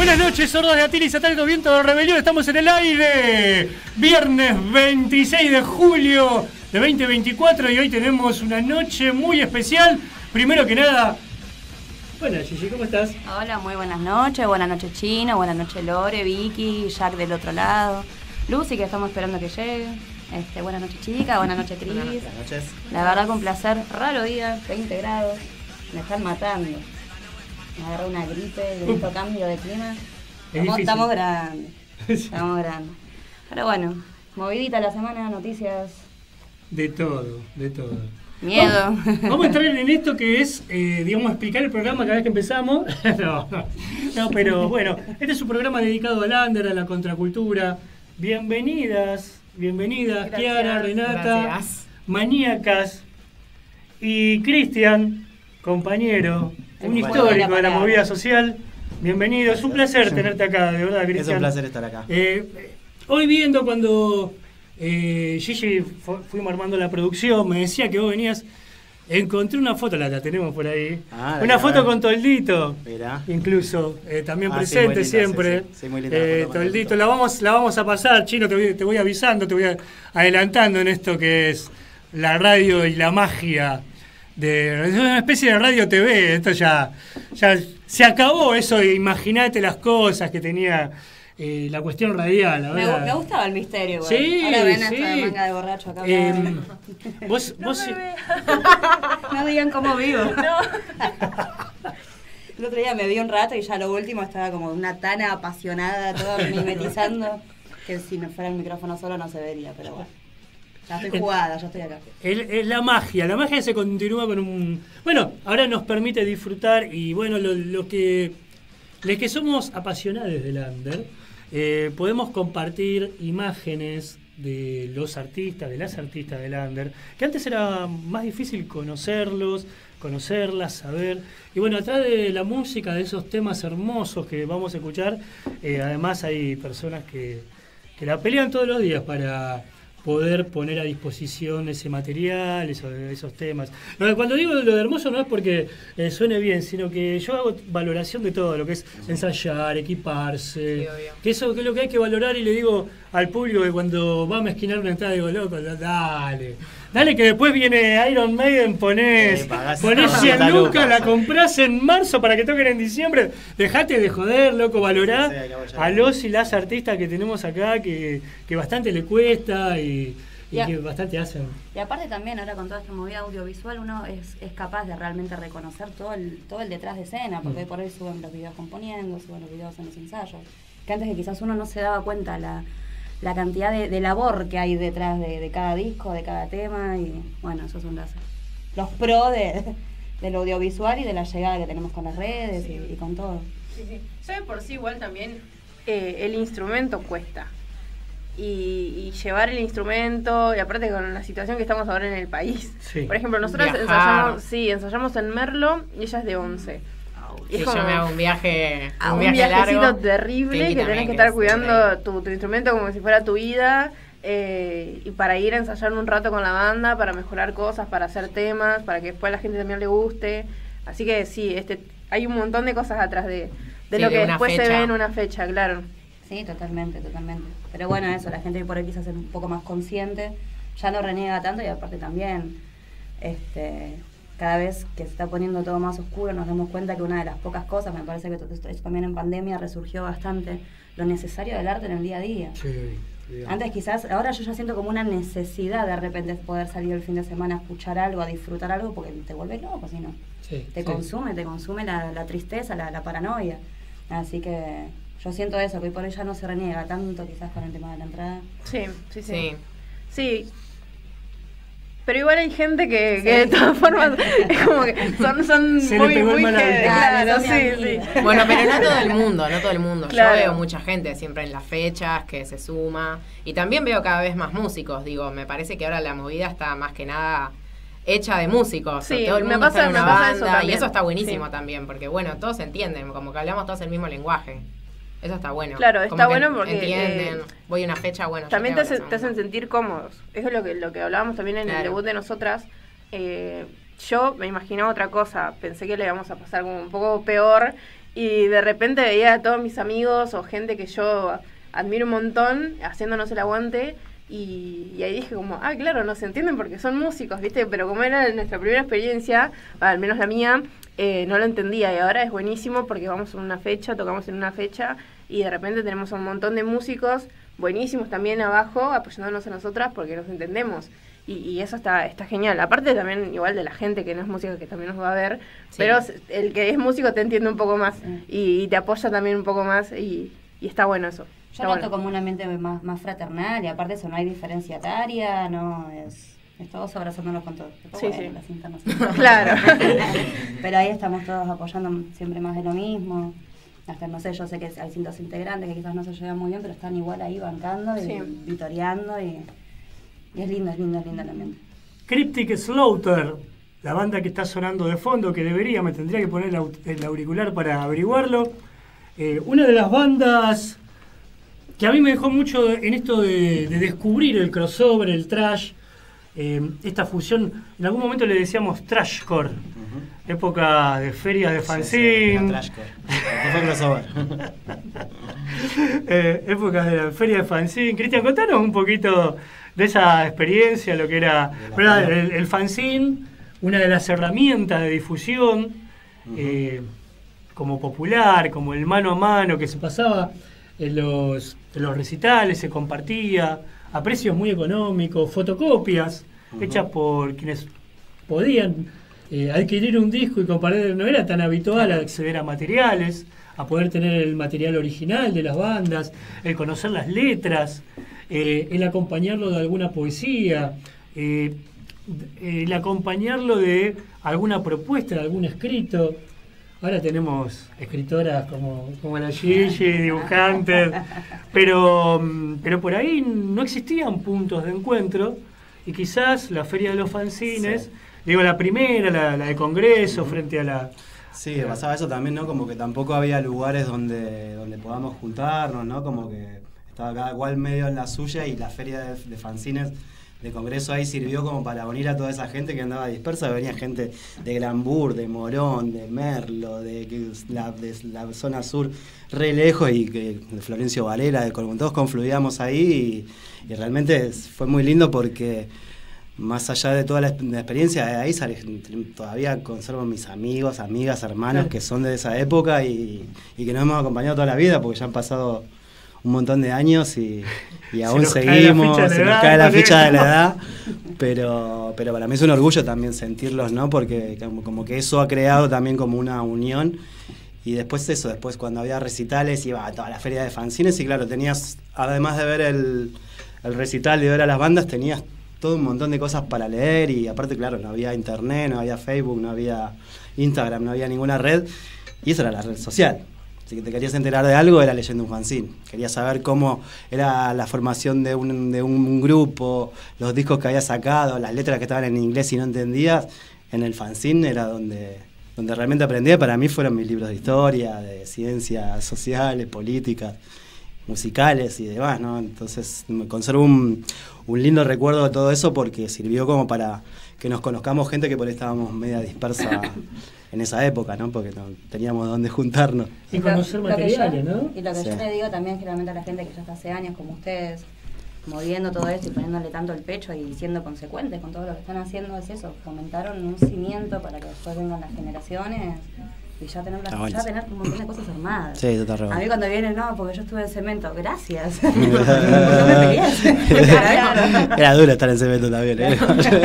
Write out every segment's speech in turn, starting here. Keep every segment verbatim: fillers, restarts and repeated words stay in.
Buenas noches, sordos de Atila y satánicos vientos de rebelión. Estamos en el aire. Viernes veintiséis de julio de veinte veinticuatro y hoy tenemos una noche muy especial. Primero que nada, bueno, Gigi, ¿cómo estás? Hola, muy buenas noches. Buenas noches, Chino. Buenas noches, Lore, Vicky, Jack del otro lado. Lucy, que estamos esperando que llegue. Este, buenas noches, chica. Buenas noches, Cris. Buenas noches. La verdad, con placer. Raro día, veinte grados. Me están matando. Me agarró una gripe, de uh. cambio de clima. Estamos, estamos grandes. Estamos grandes. Pero bueno, movidita la semana, noticias. De todo, de todo. Miedo. Vamos, vamos a entrar en esto que es, eh, digamos, explicar el programa cada vez que empezamos. no, no, no, pero bueno, este es un programa dedicado al under, a la contracultura. Bienvenidas, bienvenidas, gracias. Kiara, Renata, gracias. Maníacas y Cristian, compañero, un Muy histórico de la movida social. Bienvenido, es un placer tenerte acá, de verdad, Cristian. Es un placer estar acá. Eh, hoy viendo cuando eh, Gigi fu fuimos armando la producción, me decía que vos venías, encontré una foto, la, la tenemos por ahí, ah, una foto ver. con Toldito, Mirá. incluso, eh, también ah, presente sí, siempre. Sí, sí. Sí, muy linda eh, Toldito, la vamos, la vamos a pasar, Chino, te voy, te voy avisando, te voy a, adelantando en esto que es la radio y la magia. De, es una especie de radio T V, esto ya, ya se acabó eso de imaginarte las cosas que tenía eh, la cuestión radial. Me, me gustaba el misterio, güey. Sí, ahora ven sí. esta manga de borracho acá. Eh, vos, no, vos, me no digan cómo vivo. No. El otro día me vi un rato y ya lo último estaba como una tana apasionada, toda mimetizando, que si me fuera el micrófono solo no se vería, pero bueno. Ya estoy jugada, ya estoy acá. Es la magia, la magia se continúa con un... Bueno, ahora nos permite disfrutar y bueno, lo, lo que... Los que somos apasionados del under, eh, podemos compartir imágenes de los artistas, de las artistas del under, que antes era más difícil conocerlos, conocerlas, saber. Y bueno, atrás de la música, de esos temas hermosos que vamos a escuchar, eh, además hay personas que, que la pelean todos los días para poder poner a disposición ese material, esos, esos temas. Cuando digo lo de hermoso no es porque eh, suene bien, sino que yo hago valoración de todo, lo que es ensayar, equiparse, sí, que eso que es lo que hay que valorar, y le digo al público que cuando va a mezquinar una entrada, digo, loco, dale, dale que después viene Iron Maiden, ponés, sí, ponés cien lucas, la comprás en marzo para que toquen en diciembre, dejate de joder, loco, valorá sí, a los y las artistas que tenemos acá, que, que bastante le cuesta y, y, y que bastante hacen. Y aparte también, ahora con toda esta movida audiovisual, uno es, es capaz de realmente reconocer todo el, todo el detrás de escena, porque mm. por ahí suben los videos componiendo, suben los videos en los ensayos, que antes que quizás uno no se daba cuenta la... la cantidad de, de labor que hay detrás de, de cada disco, de cada tema, y bueno, eso son los, los pros de, del audiovisual y de la llegada que tenemos con las redes sí. y, y con todo. Sí, sí. ¿Sabe por sí igual también eh, el instrumento cuesta? Y, y llevar el instrumento, y aparte con la situación que estamos ahora en el país. Sí. Por ejemplo, nosotros ensayamos, sí, ensayamos en Merlo y ella es de once. Y sí, yo me hago un viaje, un, un viaje viajecito largo, terrible, que tenés que estar cuidando tu, tu instrumento como si fuera tu vida, eh, y para ir a ensayar un rato con la banda, para mejorar cosas, para hacer temas, para que después a la gente también le guste. Así que sí, este hay un montón de cosas atrás de, de sí, lo que de después fecha. se ve en una fecha, claro. Sí, totalmente, totalmente. Pero bueno, eso, la gente por ahí quizás es un poco más consciente, ya no reniega tanto, y aparte también, este... cada vez que se está poniendo todo más oscuro nos damos cuenta que una de las pocas cosas, me parece que esto también en pandemia resurgió bastante, lo necesario del arte en el día a día. Sí, antes quizás, ahora yo ya siento como una necesidad de repente poder salir el fin de semana a escuchar algo, a disfrutar algo, porque te vuelves loco, si no. Sí, te sí. consume, te consume la, la tristeza, la, la paranoia. Así que yo siento eso, que hoy por hoy ya no se reniega tanto quizás con el tema de la entrada. Sí, sí, sí. Sí. sí. Pero igual hay gente que, sí. que de todas formas es como que son, son Se muy, muy que, claro, sí, sí. Bueno, pero no todo el mundo, no todo el mundo. Claro. Yo veo mucha gente siempre en las fechas que se suma. Y también veo cada vez más músicos. Digo, me parece que ahora la movida está más que nada hecha de músicos. Sí, todo el mundo me pasa, está en una me pasa banda. eso también. Y eso está buenísimo sí. también. Porque bueno, todos se entienden. Como que hablamos todos el mismo lenguaje. Eso está bueno. Claro, está como bueno porque entienden, eh, voy a una fecha, bueno. También te, hace, te hacen sentir cómodos. Eso es lo que lo que hablábamos también en claro. el debut de nosotras. Eh, yo me imaginaba otra cosa. Pensé que le íbamos a pasar como un poco peor. y de repente veía a todos mis amigos o gente que yo admiro un montón haciéndonos el aguante. Y, y ahí dije como, ah, claro, no se entienden porque son músicos, ¿viste? Pero como era nuestra primera experiencia, al menos la mía, eh, no lo entendía. Y ahora es buenísimo porque vamos en una fecha, tocamos en una fecha y de repente tenemos un montón de músicos buenísimos también abajo apoyándonos a nosotras porque nos entendemos. Y, y eso está está genial. Aparte también igual de la gente que no es música que también nos va a ver, sí. Pero el que es músico te entiende un poco más sí. y, y te apoya también un poco más y, y está bueno eso. Yo noto bueno. como un ambiente más, más fraternal y aparte eso no hay diferencia etaria, no es, es todos abrazándonos con todos. Sí, bueno, sí. la cinta no se claro. Pero ahí estamos todos apoyando siempre más de lo mismo. Hasta no sé, yo sé que hay cintas integrantes que quizás no se llevan muy bien, pero están igual ahí bancando y sí. vitoreando y, y es lindo, es lindo, es lindo el ambiente. Cryptic Slaughter, la banda que está sonando de fondo, que debería, me tendría que poner el auricular para averiguarlo. Eh, una de las bandas que a mí me dejó mucho en esto de, de descubrir el crossover, el trash, eh, esta fusión, en algún momento le decíamos trashcore, uh-huh. época de ferias de fanzine. Sí, sí, trashcore, fue crossover. eh, época de la feria de fanzine. Cristian, contanos un poquito de esa experiencia, lo que era ¿verdad? El, el fanzine, una de las herramientas de difusión, uh-huh. eh, como popular, como el mano a mano que se pasaba en los, en los recitales, se compartía a precios muy económicos, fotocopias uh-huh. hechas por quienes podían eh, adquirir un disco y compartir. No era tan habitual acceder a materiales, a poder tener el material original de las bandas, el conocer las letras, eh, el acompañarlo de alguna poesía, eh, el acompañarlo de alguna propuesta, de algún escrito. Ahora tenemos escritoras como, como la Gigi, dibujantes, pero, pero por ahí no existían puntos de encuentro y quizás la Feria de los Fanzines, sí. digo la primera, la, la de Congreso, uh-huh. frente a la... Sí, a, pasaba eso también, ¿no? Como que tampoco había lugares donde, donde podamos juntarnos, ¿no? Como que estaba cada cual medio en la suya y la Feria de, de Fanzines de Congreso ahí sirvió como para unir a toda esa gente que andaba dispersa. Venía gente de Granbur, de Morón, de Merlo, de, que, la, de la zona sur, re lejos, y que de Florencio Varela, de Colbún, todos confluíamos ahí y, y realmente fue muy lindo porque más allá de toda la, la experiencia de ahí, todavía conservo mis amigos, amigas, hermanos que son de esa época y, y que nos hemos acompañado toda la vida porque ya han pasado un montón de años y, y aún se seguimos, se edad, nos cae la ficha de la edad, pero, pero para mí es un orgullo también sentirlos, ¿no? Porque como, como que eso ha creado también como una unión. Y después eso, después cuando había recitales iba a toda la feria de fanzines y claro, tenías, además de ver el, el recital y de ver a las bandas, tenías todo un montón de cosas para leer y aparte, claro, no había internet, no había Facebook, no había Instagram, no había ninguna red y esa era la red social. Si te querías enterar de algo, era leyendo un fanzine. Querías saber cómo era la formación de un, de un grupo, los discos que había sacado, las letras que estaban en inglés y no entendías. En el fanzine era donde, donde realmente aprendía. Para mí fueron mis libros de historia, de ciencias sociales, políticas, musicales y demás, ¿no? Entonces me conservo un, un lindo recuerdo de todo eso porque sirvió como para que nos conozcamos gente que por ahí estábamos media dispersa en esa época, ¿no? Porque no teníamos dónde juntarnos. Y conocer lo, materiales, lo yo, ¿no? Y lo que sí. yo le digo también generalmente a la gente que ya está hace años, como ustedes, moviendo todo esto y poniéndole tanto el pecho y siendo consecuentes con todo lo que están haciendo, es eso, fomentaron un cimiento para que después vengan las generaciones y ya tener, las, ah, bueno. ya tener un montón de cosas armadas. Sí, eso está re bueno. A mí cuando vienen, no, porque yo estuve en cemento, gracias. ¿Por qué me peleas? Era duro estar en cemento también, ¿eh?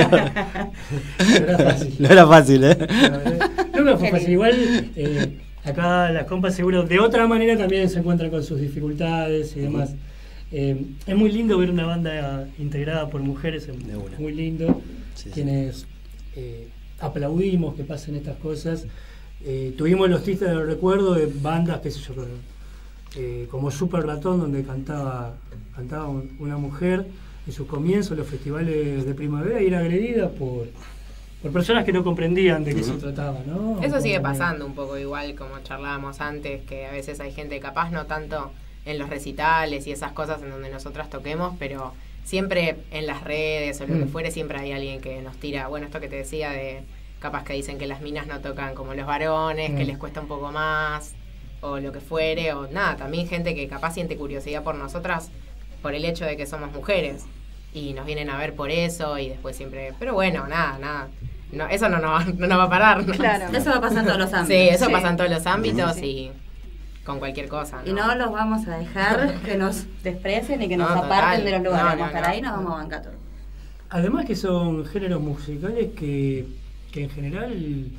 No era fácil. No era fácil, ¿eh? No, no fue fácil. Igual, eh, acá las compas seguro de otra manera también se encuentran con sus dificultades y demás. Eh, es muy lindo ver una banda integrada por mujeres, es muy lindo. Sí, quienes sí. Eh, aplaudimos que pasen estas cosas. Eh, tuvimos los títulos del recuerdo de bandas, qué sé yo, eh, como Super Ratón, donde cantaba, cantaba una mujer en sus comienzos, los festivales de primavera, y era agredida por, por personas que no comprendían de qué uh-huh. se trataba, ¿no? Eso sigue pasando un poco igual, como charlábamos antes, que a veces hay gente capaz no tanto en los recitales y esas cosas en donde nosotras toquemos, pero siempre en las redes o lo mm. que fuere, siempre hay alguien que nos tira, bueno, esto que te decía de capaz que dicen que las minas no tocan como los varones, mm. que les cuesta un poco más, o lo que fuere, o nada, también gente que capaz siente curiosidad por nosotras por el hecho de que somos mujeres y nos vienen a ver por eso y después siempre, pero bueno, nada, nada. No, eso no, no, no nos va a parar. ¿No? Claro. Eso va a pasar en todos los ámbitos. Sí, eso sí. pasa en todos los ámbitos sí. y con cualquier cosa. ¿no? Y no los vamos a dejar que nos desprecien y que nos no, aparten total. de los lugares. No, no, vamos para no. ahí nos vamos a bancar todo. Además que son géneros musicales que, que en general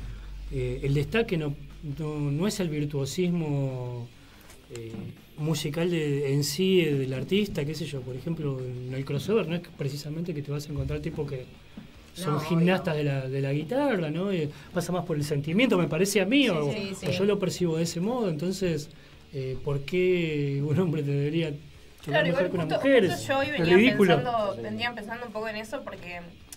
eh, el destaque no, no, no es el virtuosismo eh, musical de, en sí del artista, qué sé yo, por ejemplo, en el crossover no es precisamente que te vas a encontrar tipo que son no, gimnastas obvio. de la, de la guitarra, ¿no? Eh, pasa más por el sentimiento, me parece a mí, Sí, o, sí, sí. o yo lo percibo de ese modo, entonces, eh, ¿por qué un hombre te debería Claro, mejor igual que una justo, mujer? justo yo hoy Es venía ridículo. pensando, venía pensando un poco en eso porque,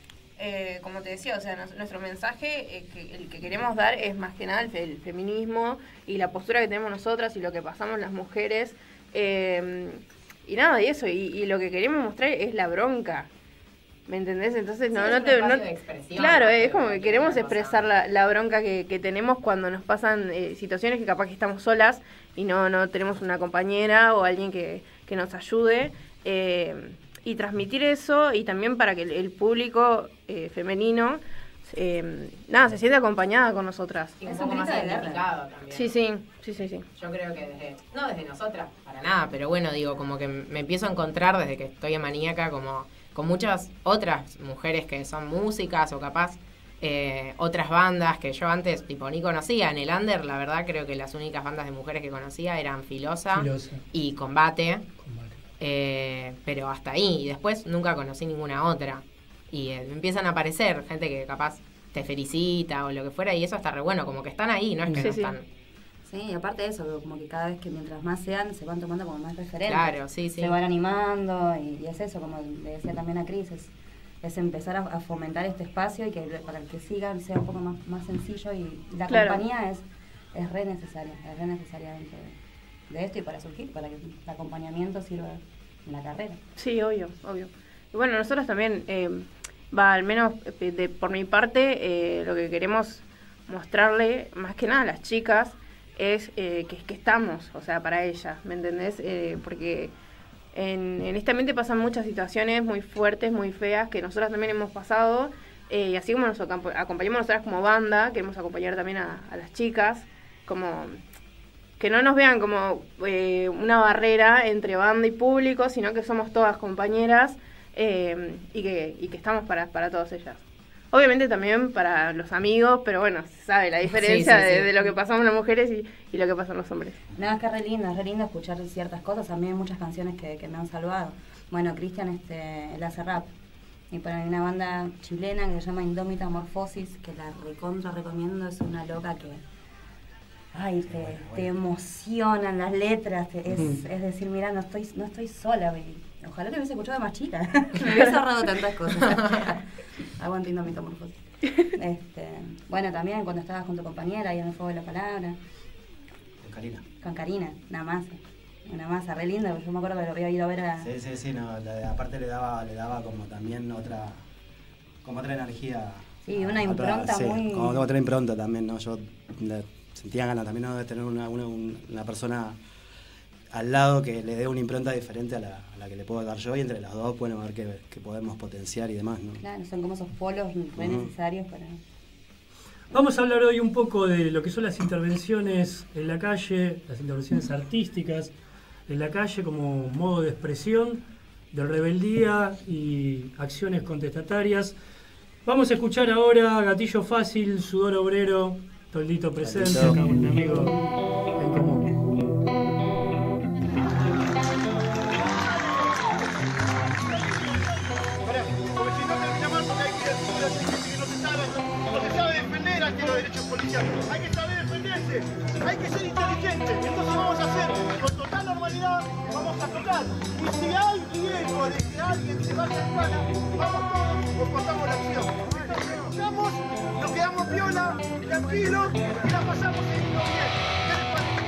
eh, como te decía, o sea, nos- nuestro mensaje, eh, que, el que queremos dar es más que nada el, fe- el feminismo y la postura que tenemos nosotras y lo que pasamos las mujeres. eh, y nada, y eso, y, y lo que queremos mostrar es la bronca. ¿Me entendés? Entonces, Sí, no, es no un te... espacio no- de expresión, claro, más es que como que cualquier queremos otra expresar cosa. la, la bronca que, que tenemos cuando nos pasan eh, situaciones que capaz que estamos solas y no, no tenemos una compañera o alguien que, que nos ayude. eh, y transmitir eso y también para que el, el público eh, femenino eh, nada, se siente acompañada con nosotras. Y un Es poco un más grito de guerra. identificado también. Sí, sí, sí, sí, sí. Yo creo que desde, no desde nosotras, para nada, pero bueno, digo, como que me empiezo a encontrar desde que estoy en Maníaca como con muchas otras mujeres que son músicas o capaz eh, otras bandas que yo antes tipo ni conocía. En el under, la verdad, creo que las únicas bandas de mujeres que conocía eran Filosa, Filosa. y Combate, Combate. eh, pero hasta ahí. Y después nunca conocí ninguna otra. Y eh, empiezan a aparecer gente que capaz te felicita o lo que fuera, y eso está re bueno, como que están ahí, no es que Sí, no sí. están. Sí, y aparte de eso, como que cada vez que mientras más sean, se van tomando como más referentes. Claro, sí, sí. Se van animando y, y es eso, como le decía también a Cris, es, es empezar a, a fomentar este espacio y que para el que sigan sea un poco más, más sencillo y la Claro. compañía es, es re necesaria, es re necesaria dentro de, de esto y para surgir, para que el acompañamiento sirva en la carrera. Sí, obvio, obvio. Y bueno, nosotros también, eh, va, al menos eh, de, por mi parte, eh, lo que queremos mostrarle, más que nada a las chicas, es eh, que, que estamos, o sea, para ellas, ¿me entendés? Eh, porque en, en este ambiente pasan muchas situaciones muy fuertes, muy feas, que nosotras también hemos pasado, eh, y así como nos acompa- acompañamos nosotras como banda, queremos acompañar también a, a las chicas, como que no nos vean como eh, una barrera entre banda y público, sino que somos todas compañeras eh, y, que, y que estamos para, para todas ellas. Obviamente también para los amigos, pero bueno, se sabe la diferencia Sí, sí, de, sí. de lo que pasamos las mujeres y, y lo que pasan los hombres. No, es que es re lindo, es re lindo escuchar ciertas cosas. A mí hay muchas canciones que, que me han salvado. Bueno, Cristian, este, él hace rap. Y para mí una banda chilena que se llama Indómita Morfosis, que la recontra recomiendo, es una loca que... Ay, te, te emocionan las letras, te- es, es decir, mira, no estoy, no estoy sola, baby. Ojalá te hubiese escuchado de más chica, me hubiese ahorrado tantas cosas. Aguante Indómita Morfosis. Este, bueno, también cuando estabas con tu compañera, ahí en el fuego de la palabra, Con Karina. con Karina, una masa, una masa re linda, yo me acuerdo que lo había ido a ver a... Sí, sí, sí, no, la- aparte le daba, le daba como también otra, como otra energía. Sí, una a- a- impronta sí, muy- como otra impronta también, ¿no? Yo le- sentía ganas también, ¿no?, de tener una, una, un- una persona al lado que le dé una impronta diferente a la, a la que le puedo dar yo, y entre las dos, bueno, ver qué, qué podemos potenciar y demás, ¿no? Claro, son como esos polos re Ujú. necesarios para... Vamos a hablar hoy un poco de lo que son las intervenciones en la calle, las intervenciones artísticas en la calle como modo de expresión, de rebeldía y acciones contestatarias. Vamos a escuchar ahora Gatillo Fácil, Sudor Obrero, Toldito presente, Toldito. acá un amigo en común. Porque si no termina mal, porque hay criaturas, hay gente que no se sabe, no se sabe defender ante los derechos policiales. Hay que saber defenderse, hay que ser inteligente. Entonces vamos a hacer con total normalidad, vamos a tocar. Y si hay riesgo de que alguien se vaya en cara, vamos todos o cortamos la acción. Entonces tocamos, nos quedamos viola, tranquilos y la pasamos en bien. ¿Qué les parece?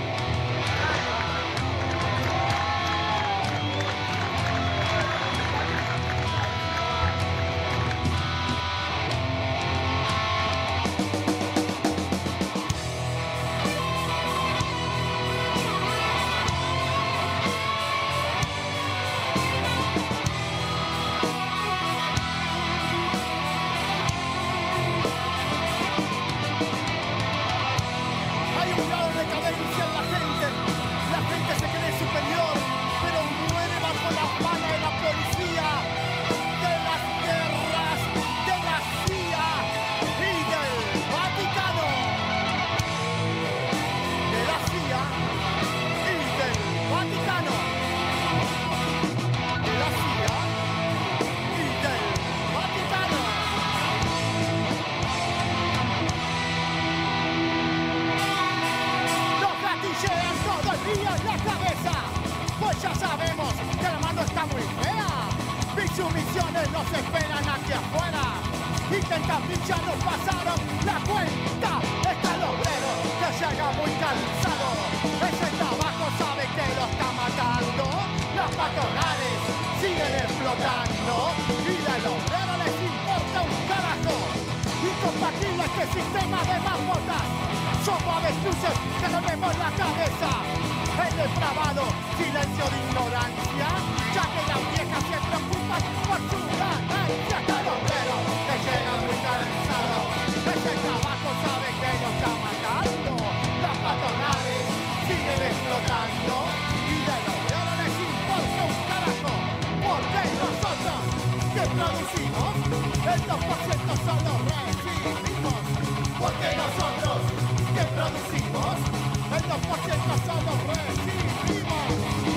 sabemos que la mano está muy fea. Mis sumisiones nos esperan aquí afuera. Intentan ficharnos, pasaron la cuenta. Está el obrero que llega muy cansado. Ese trabajo sabe que lo está matando. Las patronales siguen explotando. Y del obrero les importa un carajo. Incompatible este sistema de marmotas. Somos avestruces que no vemos la cabeza. El depravado silencio de ignorancia. Ya que las viejas se preocupan por su ganancia. Está el obrero que llega muy cansado. Ese trabajo sabe que lo está matando. Las patronales siguen explotando. Y del obrero les importa un carajo. Porque nosotros que producimos el dos por ciento solo recibimos. Porque nosotros que producimos el dos por ciento solo recibimos.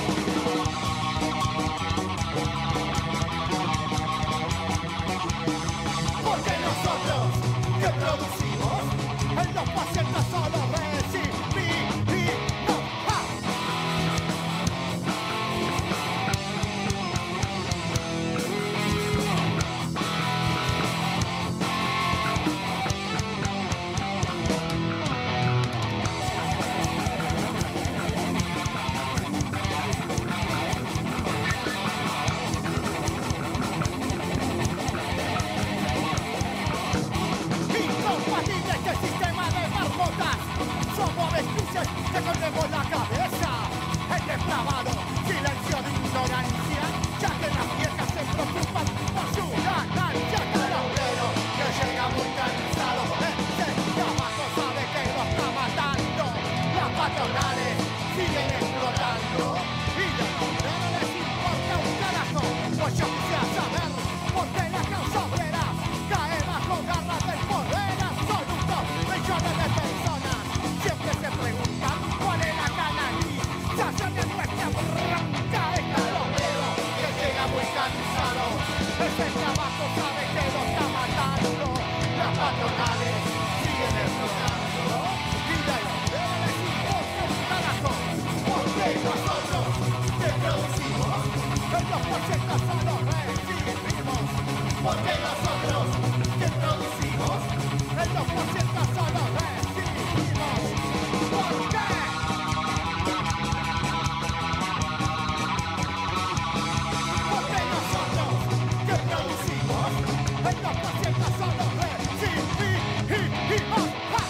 Porque nosotros que producimos el dos por ciento solo recibimos. ¡Ja! Incompatible este sistema de marmotas. Somos avestruces que corremos la cabeza. El depravado silencio de ignorancia. Ya que las viejas se preocupan por su ganancia. El obrero que llega muy cansado. Este trabajo sabe que lo está matando. Las patronales siguen explotando. Y del obrero les importa un carajo. Pues yo quisiera saber por qué la causa obrera cae bajo garras del poder absoluto. Millones de personas siempre se preguntan cuál es la canalización de nuestra bronca. Está el obrero que llega muy cansado. Ese trabajo sabe que lo está matando. Las patronales siguen explotando. Y del obrero les importa un carajo. Porque nosotros que producimos el dos por ciento solo recibimos. Porque nosotros que producimos el dos por ciento solo recibimos. ¿Por qué? Porque nosotros que producimos el dos por ciento solo recibimos. ¡Ja!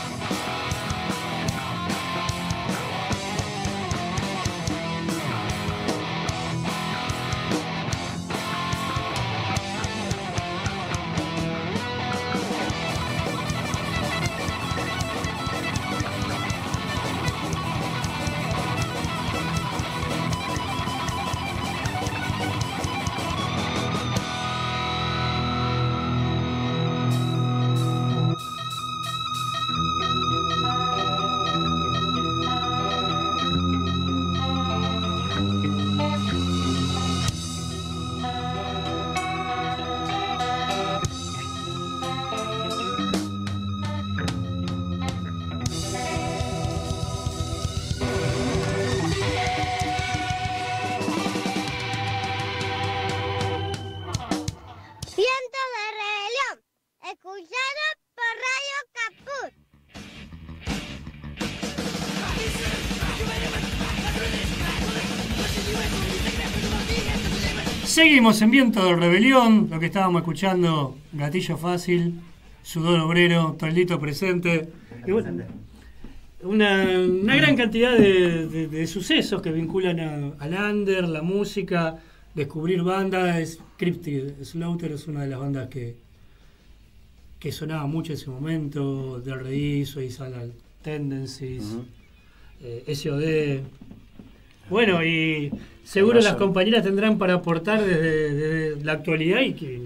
Viento de rebelión, escuchado por Radio Caput. Seguimos en Viento de Rebelión, lo que estábamos escuchando, Gatillo Fácil, Sudor Obrero, Toldito presente. Y bueno, una, una gran cantidad de, de, de sucesos que vinculan a, al under, la música, descubrir bandas. Cryptid Slaughter es una de las bandas que, que sonaba mucho en ese momento, Del Rey, Suicidal Tendencies, uh-huh. eh, S O D. Bueno, y seguro las compañeras tendrán para aportar desde, desde la actualidad y que no,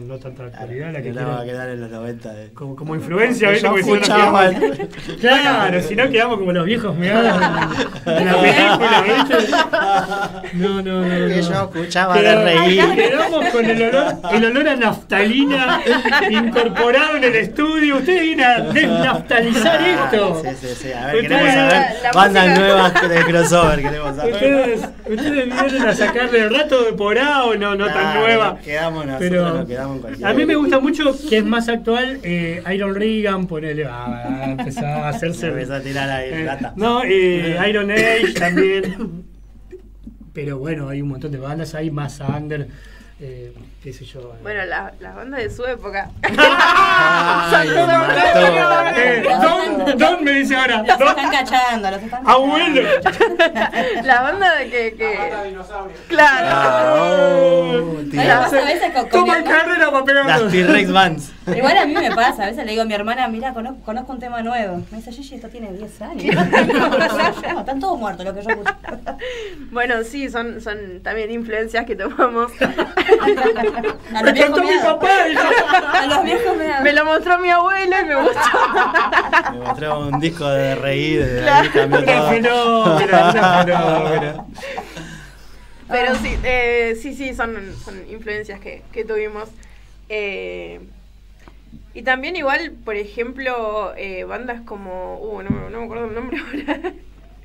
con no tanta actualidad, la que no va a quiera- quedar en los noventa. Eh. como, como influencia, ¿viste? Yo Porque si no nos escuchaba. quedamos- Claro, si no quedamos como los viejos meados en, en la película, ¿viste? No, no, no. Que no. yo escuchaba de Quedamos- reír. Quedamos con el olor, el olor a naftalina incorporado en el estudio. Ustedes vienen a desnaftalizar esto. Sí, sí, sí. A ver, Ustedes- queremos saber la- la bandas música- nuevas de crossover. Queremos saber. Ustedes, ustedes vienen a sacarle el rato de porao, no, no tan Claro, nueva. nos quedamos nosotros, Pero nos quedamos en cualquier a mí me gusta mucho que es más actual eh, Iron Reagan, ponele, ah, empezó a hacerse. Se empezó a tirar ahí Eh, plata. no, eh, Iron Age también. Pero bueno, hay un montón de bandas, hay más under, eh, qué sé yo. eh. Bueno, la- las bandas de su época. Ay, me mató. Eh, Don, Don me dice ahora, Los Don, están cachando, los están abuelo. La banda de que. que... Claro. Ah, oh, ¿Sabes? tira. Pasa a veces con, con mi Toma hermana- carrera para pegarnos. Las T-Rex Bands. Igual a mí me pasa, a veces le digo a mi hermana, mira, conozco, conozco un tema nuevo. Me dice, Gigi, esto tiene diez años. No, están todos muertos los que yo escucho. Bueno, sí, son, son también influencias que tomamos. A Me los viejos contó mi me da- papá. dijo. A los viejos me da- Me lo mostró mi abuelo y me gustó. Me mostró un disco de reír, de Claro. ahí cambió Una todo. fenómena, una fenómena. Pero sí, eh, sí, sí, son, son influencias que, que tuvimos. Eh, y también igual, por ejemplo, eh, bandas como... Uh, no, no me acuerdo el nombre ahora.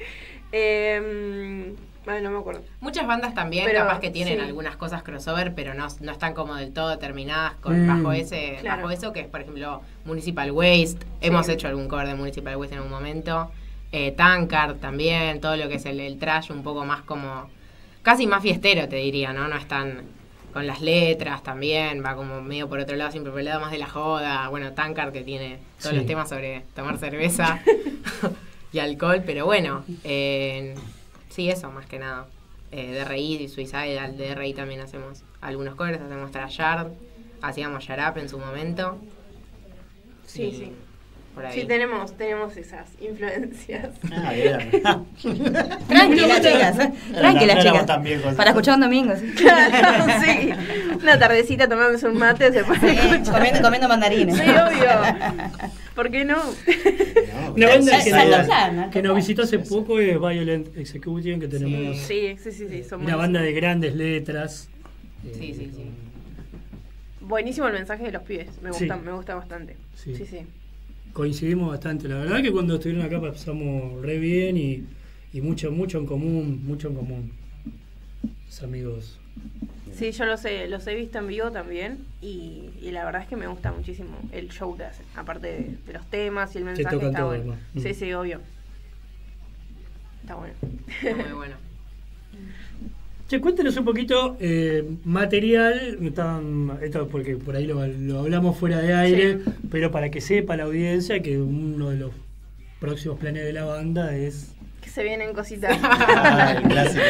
eh, ay, no me acuerdo. Muchas bandas también, Pero, capaz que tienen sí. algunas cosas crossover, pero no, no están como del todo terminadas con Mm. bajo ese Claro. bajo eso, que es, por ejemplo, Municipal Waste. Hemos hecho algún cover de Municipal Waste en un momento. Eh, Tankard también, todo lo que es el, el trash, un poco más como... Casi más fiestero, te diría, ¿no? No es tan... Con las letras también, va como medio por otro lado, siempre por el lado más de la joda. Bueno, Tankard, que tiene todos Sí. los temas sobre tomar cerveza y alcohol, pero bueno, eh, sí, eso más que nada. Eh, D R I y Suicidal, de D R I también hacemos algunos covers, hacemos Trashard, hacíamos Yarap en su momento. Sí, y sí. Por ahí. Sí, tenemos, tenemos esas influencias. Ah, bien. Tranquila, chicas. ¿eh? Tranquila, No éramos chicas. tan viejos. Para escuchar un domingo. ¿sí? Claro, sí. Una tardecita tomándose un mate se puede Sí, escuchar. comiendo, comiendo mandarines. Sí, obvio. ¿Por qué no? Una banda que, Salto nos- plan, alto que nos plan. visitó hace poco es Violent Execution, que tenemos Sí, sí, sí, sí. Son una buenísimos. banda de grandes letras. Sí, sí, sí. Buenísimo el mensaje de los pibes. Me Sí. gusta, me gusta bastante. Sí. Sí, sí. Coincidimos bastante. La verdad que cuando estuvieron acá pasamos re bien y, y mucho, mucho en común, mucho en común. Los amigos. Sí, yo los he, los he visto en vivo también y, y la verdad es que me gusta muchísimo el show que hacen, aparte de, de los temas y el mensaje tocan está todo, bueno. ¿no? Sí, Mm. sí, obvio. Está bueno. Está muy bueno. Che, cuéntenos un poquito eh, material, estaban- esto porque por ahí lo, lo hablamos fuera de aire, pero para que sepa la audiencia que uno de los próximos planes de la banda es... Que se vienen cositas. Ah, el clásico.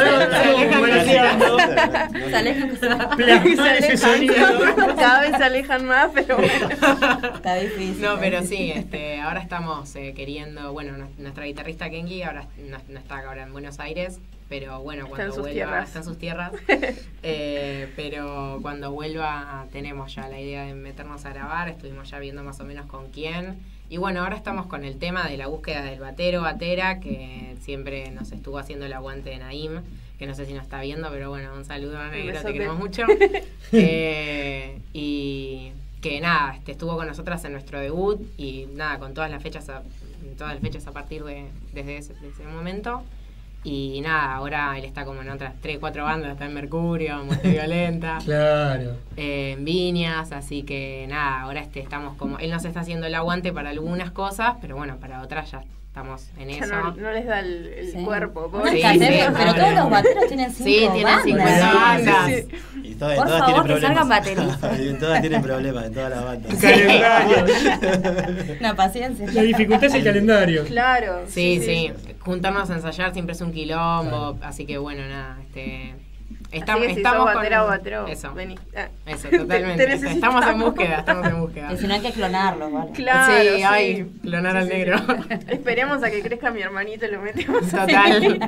Se alejan cosas. plasmar ese sonido. Cada vez se alejan más, pero bueno. Está difícil. No, está pero difícil. sí, este, ahora estamos eh, queriendo, bueno, nu- nuestra guitarrista Kenji ahora no, no está ahora en Buenos Aires, pero bueno, Está cuando en sus vuelva, tierras. está en sus tierras, eh, pero cuando vuelva tenemos ya la idea de meternos a grabar, estuvimos ya viendo más o menos con quién, y bueno, ahora estamos con el tema de la búsqueda del batero, batera, que siempre nos estuvo haciendo el aguante de Naim, que no sé si nos está viendo, pero bueno, un saludo a Negro, besote. te queremos mucho. Eh, y que nada, este, estuvo con nosotras en nuestro debut y nada, con todas las fechas a, todas las fechas a partir de desde ese, de ese momento. Y nada, ahora él está como en otras tres, cuatro bandas, está en Mercurio, Muerte Violenta, Claro. eh, en Viñas, así que nada, ahora este estamos como, él nos está haciendo el aguante para algunas cosas, pero bueno, para otras ya estamos en Ya eso. no, no les da el, el Sí. cuerpo. Una pobre. Sí, escasez, sí, pero sí. todos los bateros tienen cinco Sí, tienen bandas. cincuenta bandas. Sí, sí. Y todas, Por todas favor, tienen que salgan problemas. bateristas. Y todas tienen problemas, en todas las bandas. Calendario. Una paciencia. La dificultad es el calendario. Claro. Sí, sí, juntarnos a ensayar siempre es un quilombo, así que bueno, nada, este... Estamos, Estamos, Así que si estamos sos batera con- o batero, Eso, vení. Ah. eso, Te- totalmente. te Eso, estamos en necesitamos. búsqueda, estamos en búsqueda. Y si no hay que clonarlos, ¿vale? Claro, sí, sí. ay, clonar al Sí, sí, negro. sí. Esperemos a que crezca mi hermanito y lo metemos. Total. De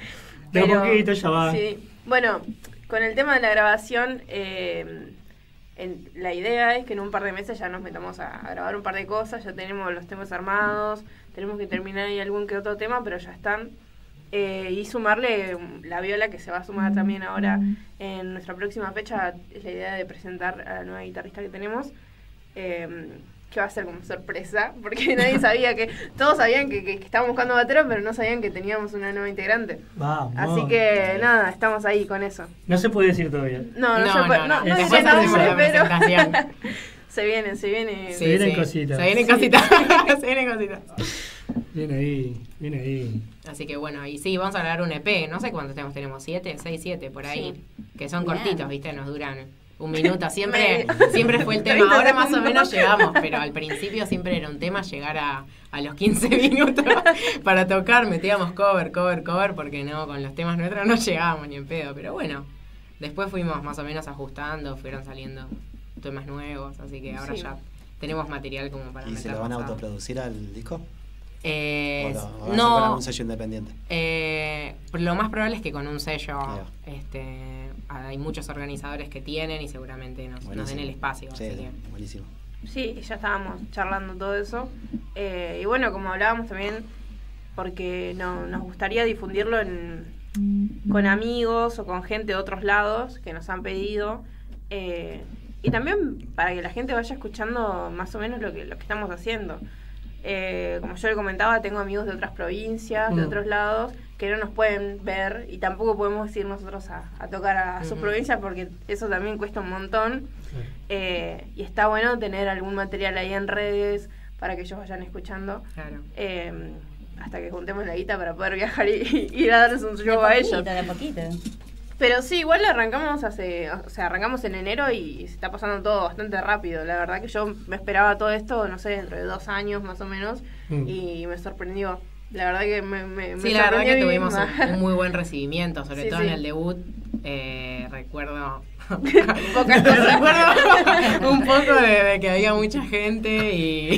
a Pero, poquito ya va. Sí. Bueno, con el tema de la grabación, eh, en, la idea es que en un par de meses ya nos metamos a, a grabar un par de cosas, ya tenemos los temas armados, tenemos que terminar ahí algún que otro tema, pero ya están. Eh, y sumarle la viola, que se va a sumar también ahora en nuestra próxima fecha. Es la idea de presentar a la nueva guitarrista que tenemos, eh, que va a ser como sorpresa, porque nadie sabía que, todos sabían que, que, que estábamos buscando batero, pero no sabían que teníamos una nueva integrante. Vamos. Así que nada, estamos ahí con eso. No se puede decir todavía. No, no, No, se puede, no, no, no. no Después dice hacemos nombre, la pero presentación. se viene, se viene. Se vienen cositas. Se vienen Sí. cositas. Se vienen cositas. Viene ahí, viene ahí. Así que bueno, y sí, vamos a grabar un E P. No sé cuántos tenemos, tenemos siete, seis, siete por ahí. Sí. Que son Bien. cortitos, ¿viste? Nos duran un minuto. Siempre, Me- siempre fue el tema. treinta Ahora más o segundos. menos llegamos, pero al principio siempre era un tema llegar a, a los quince minutos para tocar. Metíamos cover, cover, cover, porque no, con los temas nuestros no llegábamos ni en pedo. Pero bueno, después fuimos más o menos ajustando, fueron saliendo temas nuevos, así que ahora Sí. ya tenemos material como para ¿Y se lo van a autoproducir al disco? Eh, ¿O lo van a hacer con no, algún sello independiente? eh, lo más probable es que con un sello. Ahí este, hay muchos organizadores que tienen y seguramente nos, nos den Buenísimo. el espacio. Sí, así que. buenísimo. Sí, ya estábamos charlando todo eso. Eh, y bueno, como hablábamos también, porque no, nos gustaría difundirlo en, con amigos o con gente de otros lados que nos han pedido. Eh, y también para que la gente vaya escuchando más o menos lo que, lo que estamos haciendo. Eh, como yo le comentaba, tengo amigos de otras provincias, de Mm. otros lados, que no nos pueden ver y tampoco podemos ir nosotros a, a tocar a, a sus Ujú. provincias porque eso también cuesta un montón. Eh, y está bueno tener algún material ahí en redes para que ellos vayan escuchando, Claro. eh, hasta que juntemos la guita para poder viajar y, y ir a darles un show a ellos. De a poquito. Pero sí, igual arrancamos hace, o sea, arrancamos en enero y se está pasando todo bastante rápido. La verdad que yo me esperaba todo esto, no sé, dentro de dos años más o menos, Mm. y me sorprendió. La verdad que me, me, me Sí, la verdad sorprendió que a mí tuvimos misma. un, un muy buen recibimiento, sobre Sí, todo sí. en el debut. Eh, recuerdo. Pocas cosas. recuerdo un poco de, de que había mucha gente y,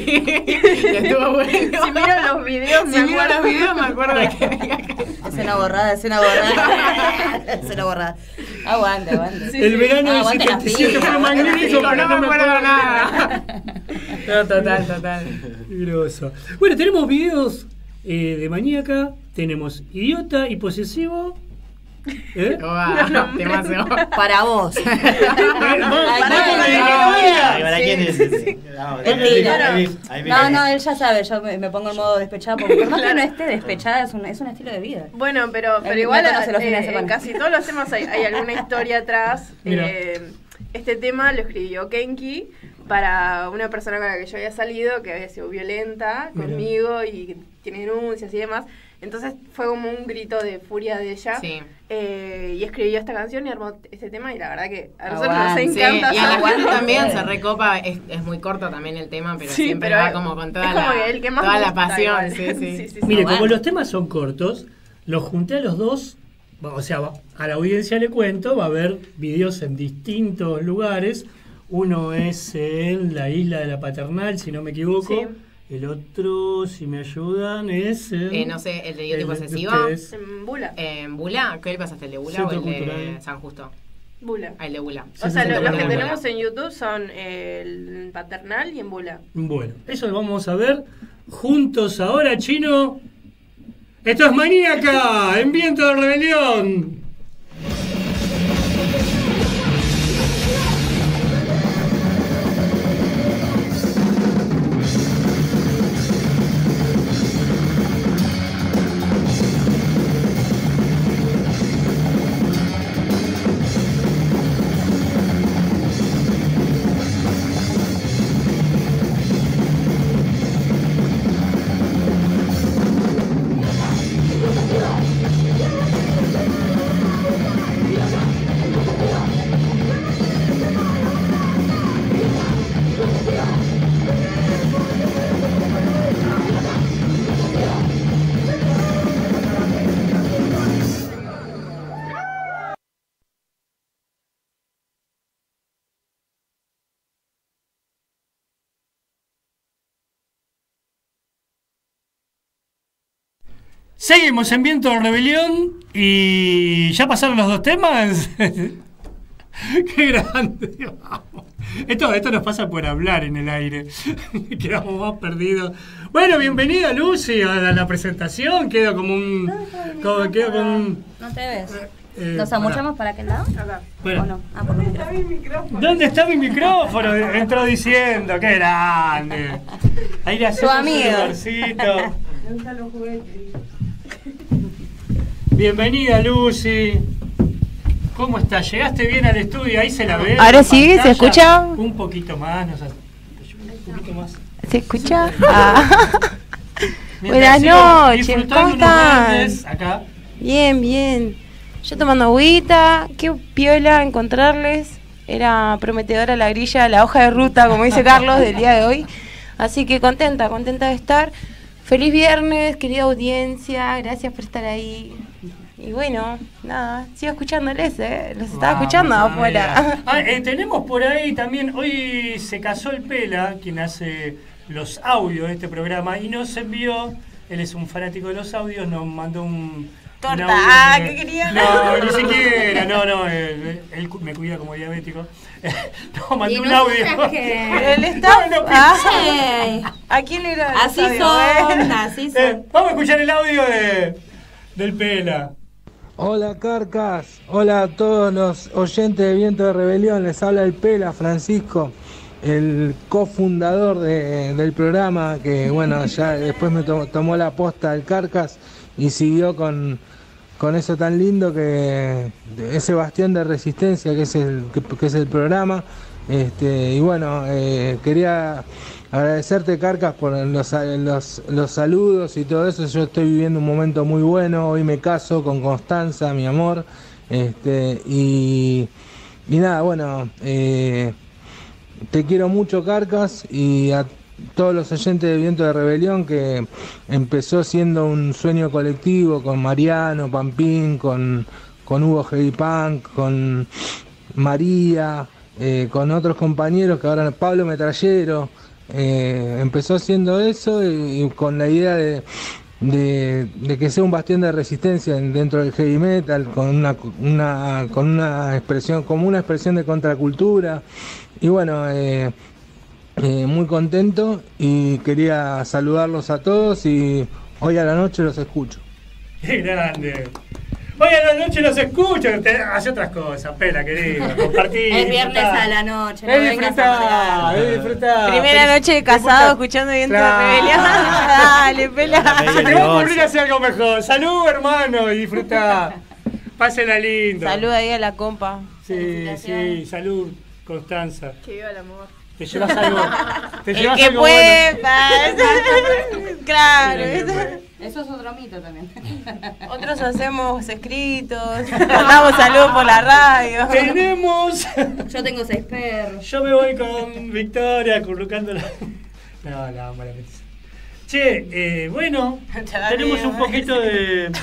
y estuvo bueno. Si miro los videos, me Si miro acuerdo. los videos me acuerdo de que había gente. Es una borrada, es una borrada. Es una borrada. Aguante, aguante. El verano Ah, del aguante la setenta y siete piba, fue aguante la magnífico, piba. pero No me acuerdo nada. No, total, total. Grosso. Bueno, tenemos videos eh, de Maníaca, tenemos Idiota y Posesivo. ¿Eh? Guau, temazo. Para vos. Vamos, Ay, vamos, no, vamos, ¿Y para Sí, quién es sí, ese? No, Es ahí vi, claro. ahí vi, ahí vi. No, no, él ya sabe, yo me, me pongo en modo despechada, porque por más que no esté despechada, es un, es un estilo de vida. Bueno, pero, pero Eh, igual me conoce los eh, fines de en semana. casi todos los temas hay, hay alguna historia atrás. Mira. Eh, este tema lo escribió Kenki para una persona con la que yo había salido, que había sido violenta Mira. conmigo y que tiene denuncias y demás. Entonces fue como un grito de furia de ella. Sí. Eh, y escribió esta canción y armó este tema y la verdad que a nosotros Aguante. nos Sí, encanta y a la hacerlo. gente también se recopa, es, es muy corto también el tema, pero Sí, siempre pero va es- como con es toda, como la, que el que más toda la gusta pasión. igual. Sí, sí. Sí, sí, sí. Mire, Bueno. como los temas son cortos, los junté a los dos. O sea, a la audiencia le cuento, va a haber videos en distintos lugares. Uno es en la isla de la Paternal, si no me equivoco. Sí. El otro, si me ayudan, es en... Eh, no sé, el de Idiota y el de Posesiva. ustedes. En Bula. En Bula, ¿qué le pasaste? ¿El de Bula Centro o el de Cultural. San Justo? Bula. Ah, el de Bula. O sea, Sí, lo- sí, los sí, que sí. tenemos en YouTube son el Paternal y en Bula. Bueno, eso lo vamos a ver juntos ahora, Chino. Esto es Maníaca, en Viento de Rebelión. Seguimos en Viento de Rebelión y ya pasaron los dos temas. Qué grande, vamos. Esto, esto nos pasa por hablar en el aire. Quedamos más perdidos. Bueno, bienvenida Lucy a la, la presentación. Quedo como un... Como, quedo como un No te ves. eh, ¿Nos amuchamos para aquel lado? Acá. bueno. ¿O no? Ah, por ¿Dónde está mi micrófono? ¿Dónde está mi micrófono? Entró diciendo, qué grande. Ahí le hacemos Tu amigo. un lugarcito. ¿Dónde están los juguetes? Bienvenida Lucy. ¿Cómo estás? ¿Llegaste bien al estudio? Ahí se la ve. Ahora en sí, ¿se pantalla. escucha? Un poquito más, nos hace- un poquito más. ¿Se escucha? Ah. Mientras Buenas sigo noches, disfrutando ¿cómo unos están? verdes acá. Bien, bien. Yo tomando agüita, qué piola encontrarles. Era prometedora la grilla, la hoja de ruta, como dice Carlos, del día de hoy. Así que contenta, contenta de estar. Feliz viernes, querida audiencia, gracias por estar ahí. Y bueno, nada, sigo escuchándoles, ¿eh? Los estaba Vamos, escuchando amiga. afuera. Ah, eh, tenemos por ahí también, hoy se casó el Pela, quien hace los audios de este programa, y nos envió, él es un fanático de los audios, nos mandó un... Torta, un audio ah, de- ¿qué quería? No, ni siquiera, no, no, él, él me cuida como diabético. No, mandó ¿Y un nosotras audio. qué? El staff, No, no, ah, Ey, ¿a quién le grabó? así son, así Eh, son. vamos a escuchar el audio de, del Pela. Hola Carcas, hola a todos los oyentes de Viento de Rebelión, les habla el Pela, Francisco, el cofundador de- del programa, que bueno, ya después me to- tomó la posta el Carcas y siguió con, con eso tan lindo que ese bastión de resistencia que es el, que, que es el programa. Este, y bueno, eh, quería agradecerte Carcas por los, los, los saludos y todo eso. Yo estoy viviendo un momento muy bueno, hoy me caso con Constanza, mi amor, este, y, y nada, bueno, eh, te quiero mucho Carcas, y a todos los oyentes de Viento de Rebelión, que empezó siendo un sueño colectivo con Mariano, Pampín, con, con Hugo Heavy Punk, con María, eh, con otros compañeros que ahora Pablo Metrallero, eh, empezó haciendo eso y, y con la idea de, de, de que sea un bastión de resistencia dentro del heavy metal, con una, una, con una expresión, como una expresión de contracultura. Y bueno, eh, eh, muy contento y quería saludarlos a todos y hoy a la noche los escucho. ¡Qué grande! Hoy a la noche los escucho, te hace otras cosas, Pela, querido. Compartir. Es viernes disfrutar. a la noche, no Es vengas a disfrutar, amargar. es disfrutar. Primera Feliz- noche de casado disfrutar. escuchando Viento Claro. de Rebelión. Dale, Pela. Se te va a ocurrir hacer algo mejor. Salud, hermano, y disfrutar. Pásenla lindo. Saluda ahí a la compa. Sí, Felicitaciones. sí, salud, Constanza. Que viva el amor. Te llevas algo. Te El llevas que algo puede, bueno. pa- claro. El que puede. Eso es otro mito también. Otros hacemos escritos, mandamos saludos por la radio. Tenemos. Yo tengo seis perros. Yo me voy con Victoria acurrucando la. No, la amo la petición. Che, eh, bueno, Ya tenemos veo. un poquito de,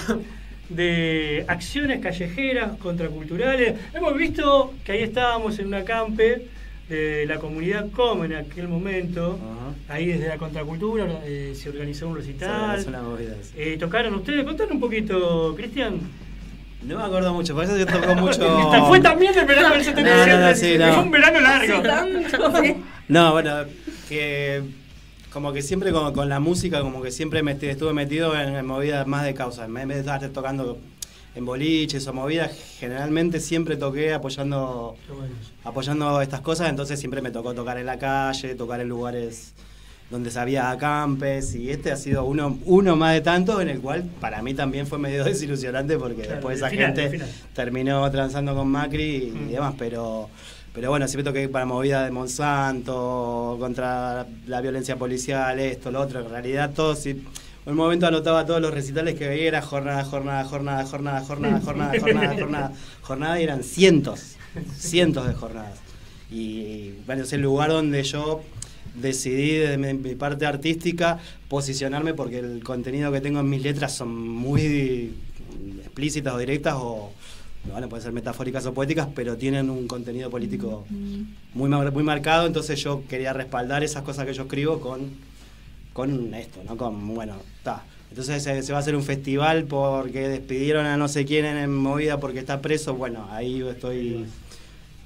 de acciones callejeras, contraculturales. Hemos visto que ahí estábamos en un acampe de la comunidad Com en aquel momento. Ajá. Ahí desde la contracultura eh, se organizó un recital. Es una movida. sí. Eh, ¿Tocaron ustedes? Contanos un poquito, Cristian. No me acuerdo mucho, por eso yo tocó mucho. Esta fue también el verano del setenta y siete. No, no, no, sí, no. Fue un verano largo. No, bueno, que como que siempre con, con la música, como que siempre me estuve metido en, en movidas más de causa. En vez de estar tocando en boliches o movidas, generalmente siempre toqué apoyando Qué bueno. apoyando estas cosas, entonces siempre me tocó tocar en la calle, tocar en lugares donde sabía acampes, y este ha sido uno, uno más de tantos, en el cual para mí también fue medio desilusionante, porque Claro, después el esa final, gente el final. terminó transando con Macri y Mm. demás, pero pero bueno, siempre toqué para movida de Monsanto, contra la violencia policial, esto, lo otro, en realidad todo, si en un momento anotaba todos los recitales que veía, era jornada, jornada, jornada, jornada, jornada, jornada, jornada, jornada, jornada, y eran cientos, cientos de jornadas. Y bueno, es el lugar donde yo decidí desde mi, mi parte artística posicionarme, porque el contenido que tengo en mis letras son muy explícitas o directas, o bueno, pueden ser metafóricas o poéticas, pero tienen un contenido político muy, mar- muy marcado, entonces yo quería respaldar esas cosas que yo escribo con, con esto, ¿no? Con, bueno, está. Entonces se, se va a hacer un festival porque despidieron a no sé quién en Movida porque está preso, bueno, ahí estoy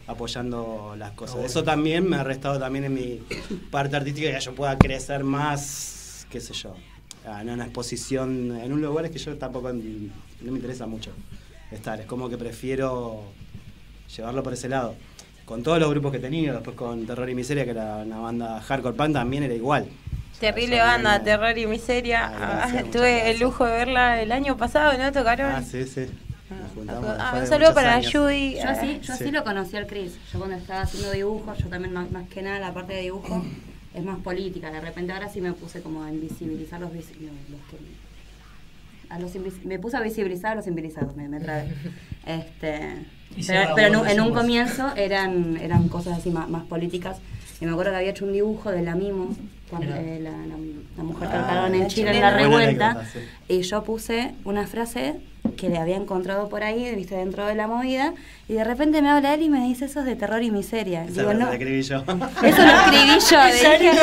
apoyando las cosas. Ah, bueno. Eso también me ha restado también en mi parte artística, que yo pueda crecer más, qué sé yo, en una exposición, en un lugar que yo tampoco, no me interesa mucho estar. Es como que prefiero llevarlo por ese lado. Con todos los grupos que he tenido, después con Terror y Miseria, que era una banda hardcore punk, también era igual. Terrible O sea, banda, no- Terror y Miseria. Ay, gracias, Ah, muchas tuve gracias. el lujo de verla el año pasado, ¿no? Tocaron. Ah, sí, sí. Nos juntamos Ah, después un de saludo muchos para años. Judy. Yo así, yo Sí. así lo conocí al Chris. Yo cuando estaba haciendo dibujos, yo también más, más que nada la parte de dibujo es más política. De repente ahora sí me puse como a invisibilizar los, visi- los, los que- a los invis- me puse a visibilizar a los invisibilizados, me, me trabé. Este, Y se pero va, pero en, un- vos en un decimos. comienzo eran, eran cosas así más, más políticas. Y me acuerdo que había hecho un dibujo de la Mimo, cuando, Mirá. eh, la, la, la mujer que Ah, ahorcaron en la Chile en chilena. la Buena revuelta. anécdota, sí. Y yo puse una frase que le había encontrado por ahí, viste, dentro de la movida, y de repente me habla él y me dice, eso es de Terror y Miseria. Esa Digo, la no, escribí yo. eso lo escribí yo. Le dije,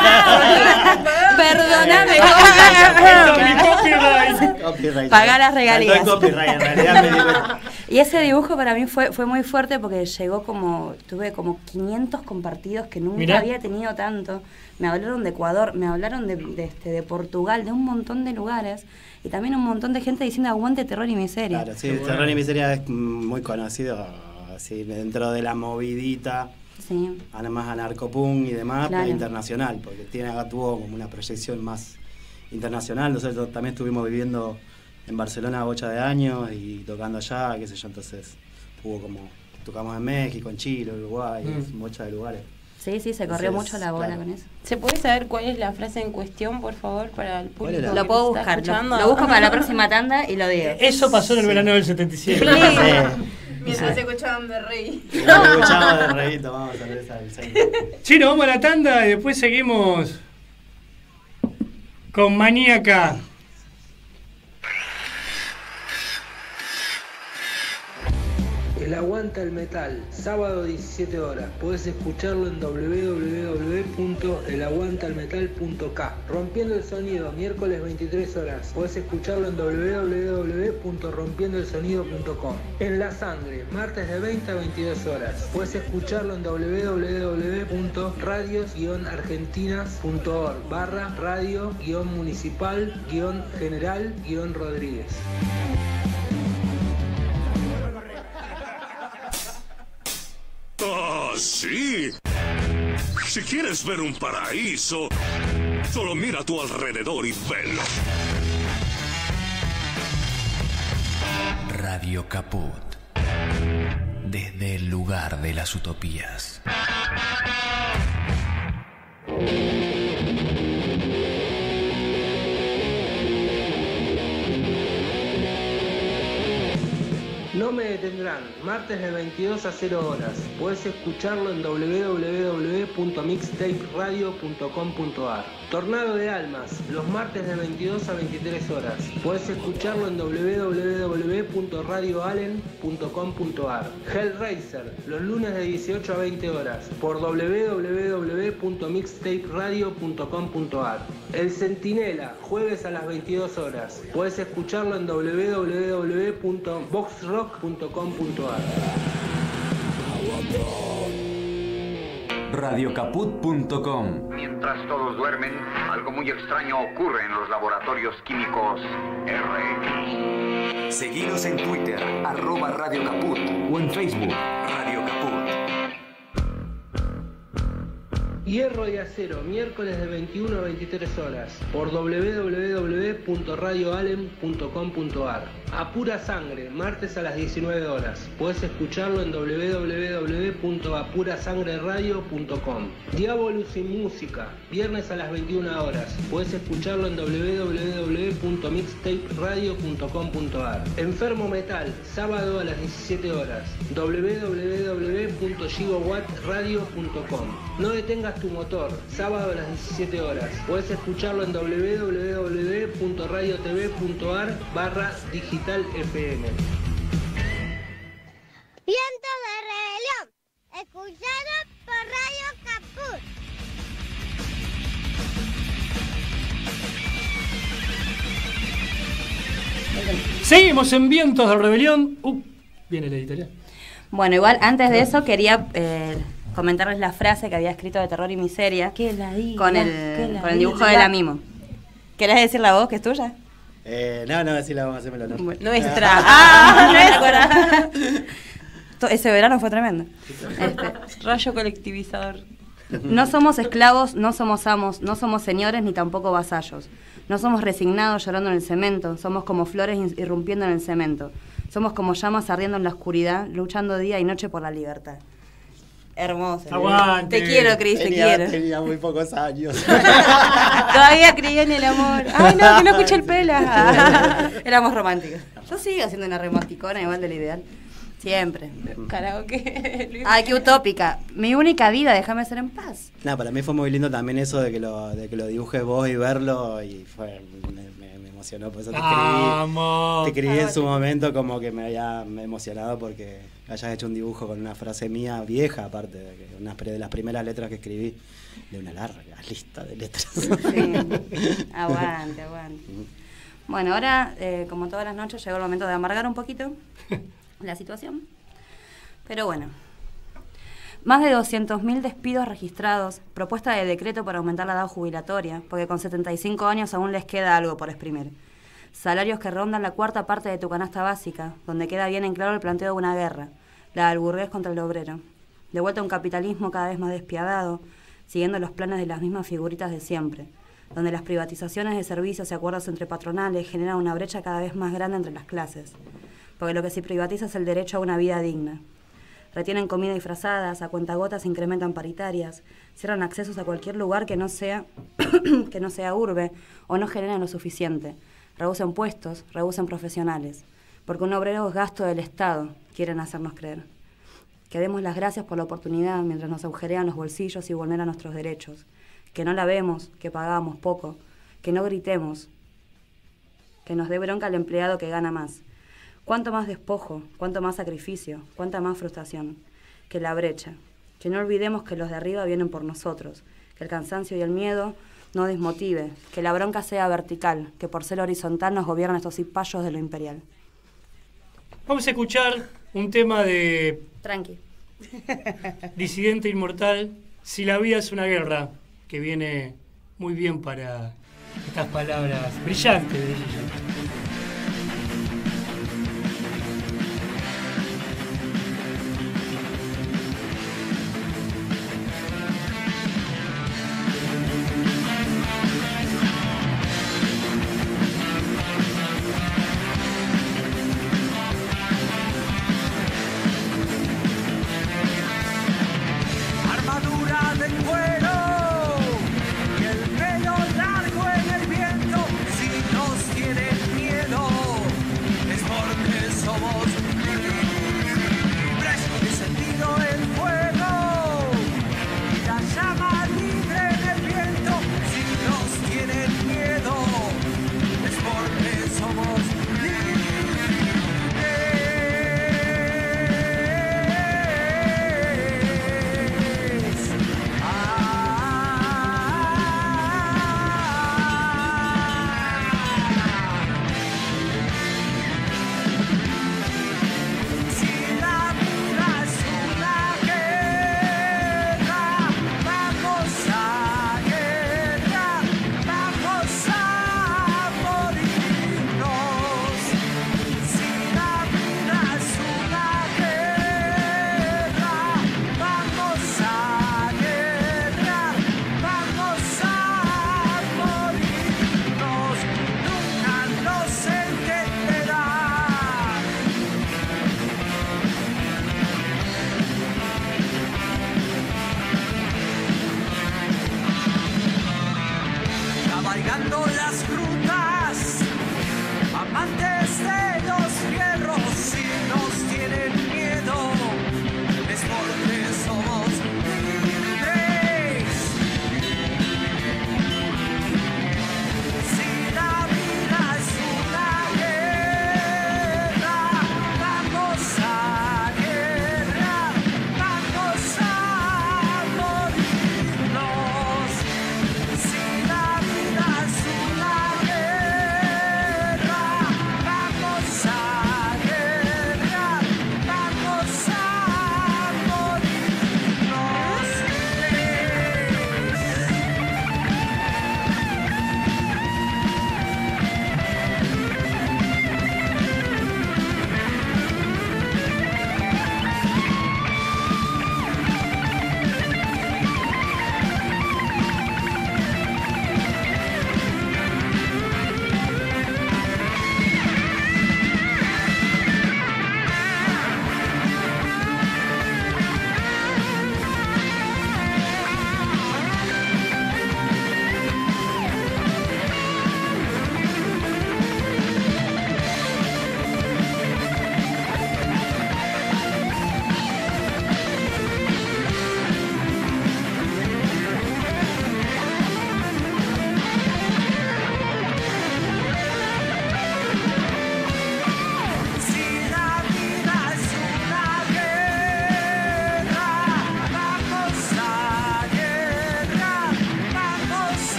perdóname, Copyright. Copyright. Pagá las regalías. Saltó el copyright, en realidad me di cuenta. Y ese dibujo para mí fue, fue muy fuerte porque llegó como, tuve como quinientos compartidos que nunca Mirá. había tenido tanto. Me hablaron de Ecuador, me hablaron de, de, este, de Portugal, de un montón de lugares. Y también un montón de gente diciendo aguante Terror y Miseria. Claro, sí, Terror y Miseria es muy conocido, así, dentro de la movidita, Sí. además anarcopunk y demás, Claro. pero internacional, porque tiene acá tuvo como una proyección más internacional. Nosotros también estuvimos viviendo en Barcelona bocha de años y tocando allá, qué sé yo, entonces hubo como, tocamos en México, en Chile, Uruguay, Mm. bocha de lugares. Sí, sí, se corrió Entonces, mucho la bola claro. con eso. ¿Se puede saber cuál es la frase en cuestión, por favor, para el ¿Cuál público? era? que Lo puedo está buscar, lo, escuchando? lo busco para la próxima tanda y lo digo. Eso pasó en el verano del setenta y siete. Mientras escuchaban de rey. Sí. Lo escuchamos de reíto, vamos a ver esa Chino, vamos a la tanda y después seguimos con Maníaca. El Aguanta el Metal, sábado diecisiete horas. Podés escucharlo en w w w punto el aguanta el metal punto k. Rompiendo el Sonido, miércoles veintitrés horas. Podés escucharlo en w w w punto rompiendo el sonido punto com. En La Sangre, martes de veinte a veintidós horas. Podés escucharlo en w w w punto radios guion argentinas punto org barra radio guion municipal guion general guion Rodríguez. ¡Ah, sí! Si quieres ver un paraíso, solo mira a tu alrededor y velo. Radio Caput. Desde el lugar de las utopías. No me detendrán, martes de veintidós a cero horas. Puedes escucharlo en w w w punto mixtape radio punto com punto a r. Tornado de Almas, los martes de veintidós a veintitrés horas. Puedes escucharlo en w w w punto radio allen punto com punto a r. Hellraiser, los lunes de dieciocho a veinte horas, por w w w punto mixtape radio punto com punto a r. El Centinela, jueves a las veintidós horas. Puedes escucharlo en w w w punto box rock punto com punto a r. radio caput punto com. Mientras todos duermen, algo muy extraño ocurre en los laboratorios químicos R X. Seguinos en Twitter, arroba Radio Caput, o en Facebook, Radio Caput. Hierro y Acero, miércoles de veintiuno a veintitrés horas, por w w w punto radio allen punto com punto a r. A Pura Sangre, martes a las diecinueve horas. Puedes escucharlo en w w w punto a pura sangre radio punto com. Diabolus sin música, viernes a las veintiuna horas. Puedes escucharlo en w w w punto mixtape radio punto com punto a r. Enfermo Metal, sábado a las diecisiete horas. w w w punto gigawatt radio punto com. No detengas tu motor, sábado a las diecisiete horas. Puedes escucharlo en w w w punto radio t v punto a r barra digital F M. Viento de rebelión, escuchado por Radio Caput. Seguimos en Vientos de Rebelión. Uh, viene la editorial. Bueno, igual antes de eso quería eh, comentarles la frase que había escrito de Terror y Miseria que la diga, con el, con el dibujo de la Mimo. ¿Querés decir la voz que es tuya? Eh, no, no, decir la vamos a hacérmelo, no. Nuestra. ¡Ah! nuestra. Ese verano fue tremendo. Este. Rayo colectivizador. No somos esclavos, no somos amos, no somos señores ni tampoco vasallos. No somos resignados llorando en el cemento, somos como flores irrumpiendo en el cemento. Somos como llamas ardiendo en la oscuridad, luchando día y noche por la libertad. Hermoso. Aguante. Te quiero, Cris, te tenía, quiero. Tenía muy pocos años. Todavía creía en el amor. Ay, no, que no escuché el pela. Éramos románticos. Yo sigo siendo una romanticona igual de lo ideal. Siempre. Karaoke. Ay, qué utópica. Mi única vida, déjame ser en paz. No, para mí fue muy lindo también eso de que lo, de que lo dibujes vos y verlo. Y fue, me, me, me emocionó. Por eso te escribí. ¡Vamos! Te escribí en su momento como que me había me emocionado porque hayas hecho un dibujo con una frase mía vieja, aparte de que una de las primeras letras que escribí, de una larga lista de letras. Sí. Aguante, aguante. Bueno, ahora, eh, como todas las noches, llegó el momento de amargar un poquito la situación. Pero bueno, más de doscientos mil despidos registrados, propuesta de decreto para aumentar la edad jubilatoria, porque con setenta y cinco años aún les queda algo por exprimir. Salarios que rondan la cuarta parte de tu canasta básica, donde queda bien en claro el planteo de una guerra, la del burgués contra el obrero. De vuelta a un capitalismo cada vez más despiadado, siguiendo los planes de las mismas figuritas de siempre, donde las privatizaciones de servicios y acuerdos entre patronales generan una brecha cada vez más grande entre las clases, porque lo que se privatiza es el derecho a una vida digna. Retienen comida disfrazadas, a cuentagotas incrementan paritarias, cierran accesos a cualquier lugar que no sea que no sea urbe o no generen lo suficiente, reducen puestos, reducen profesionales, porque un obrero es gasto del Estado, quieren hacernos creer. Que demos las gracias por la oportunidad mientras nos agujerean los bolsillos y vulneran nuestros derechos, que no la vemos, que pagamos poco, que no gritemos, que nos dé bronca al empleado que gana más. Cuánto más despojo, cuánto más sacrificio, cuánta más frustración. Que la brecha. Que no olvidemos que los de arriba vienen por nosotros. Que el cansancio y el miedo no desmotive. Que la bronca sea vertical. Que por ser horizontal nos gobiernan estos cipayos de lo imperial. Vamos a escuchar un tema de... Tranqui. Disidente Inmortal. Si la vida es una guerra. Que viene muy bien para estas palabras brillantes de ella. Si nos quieren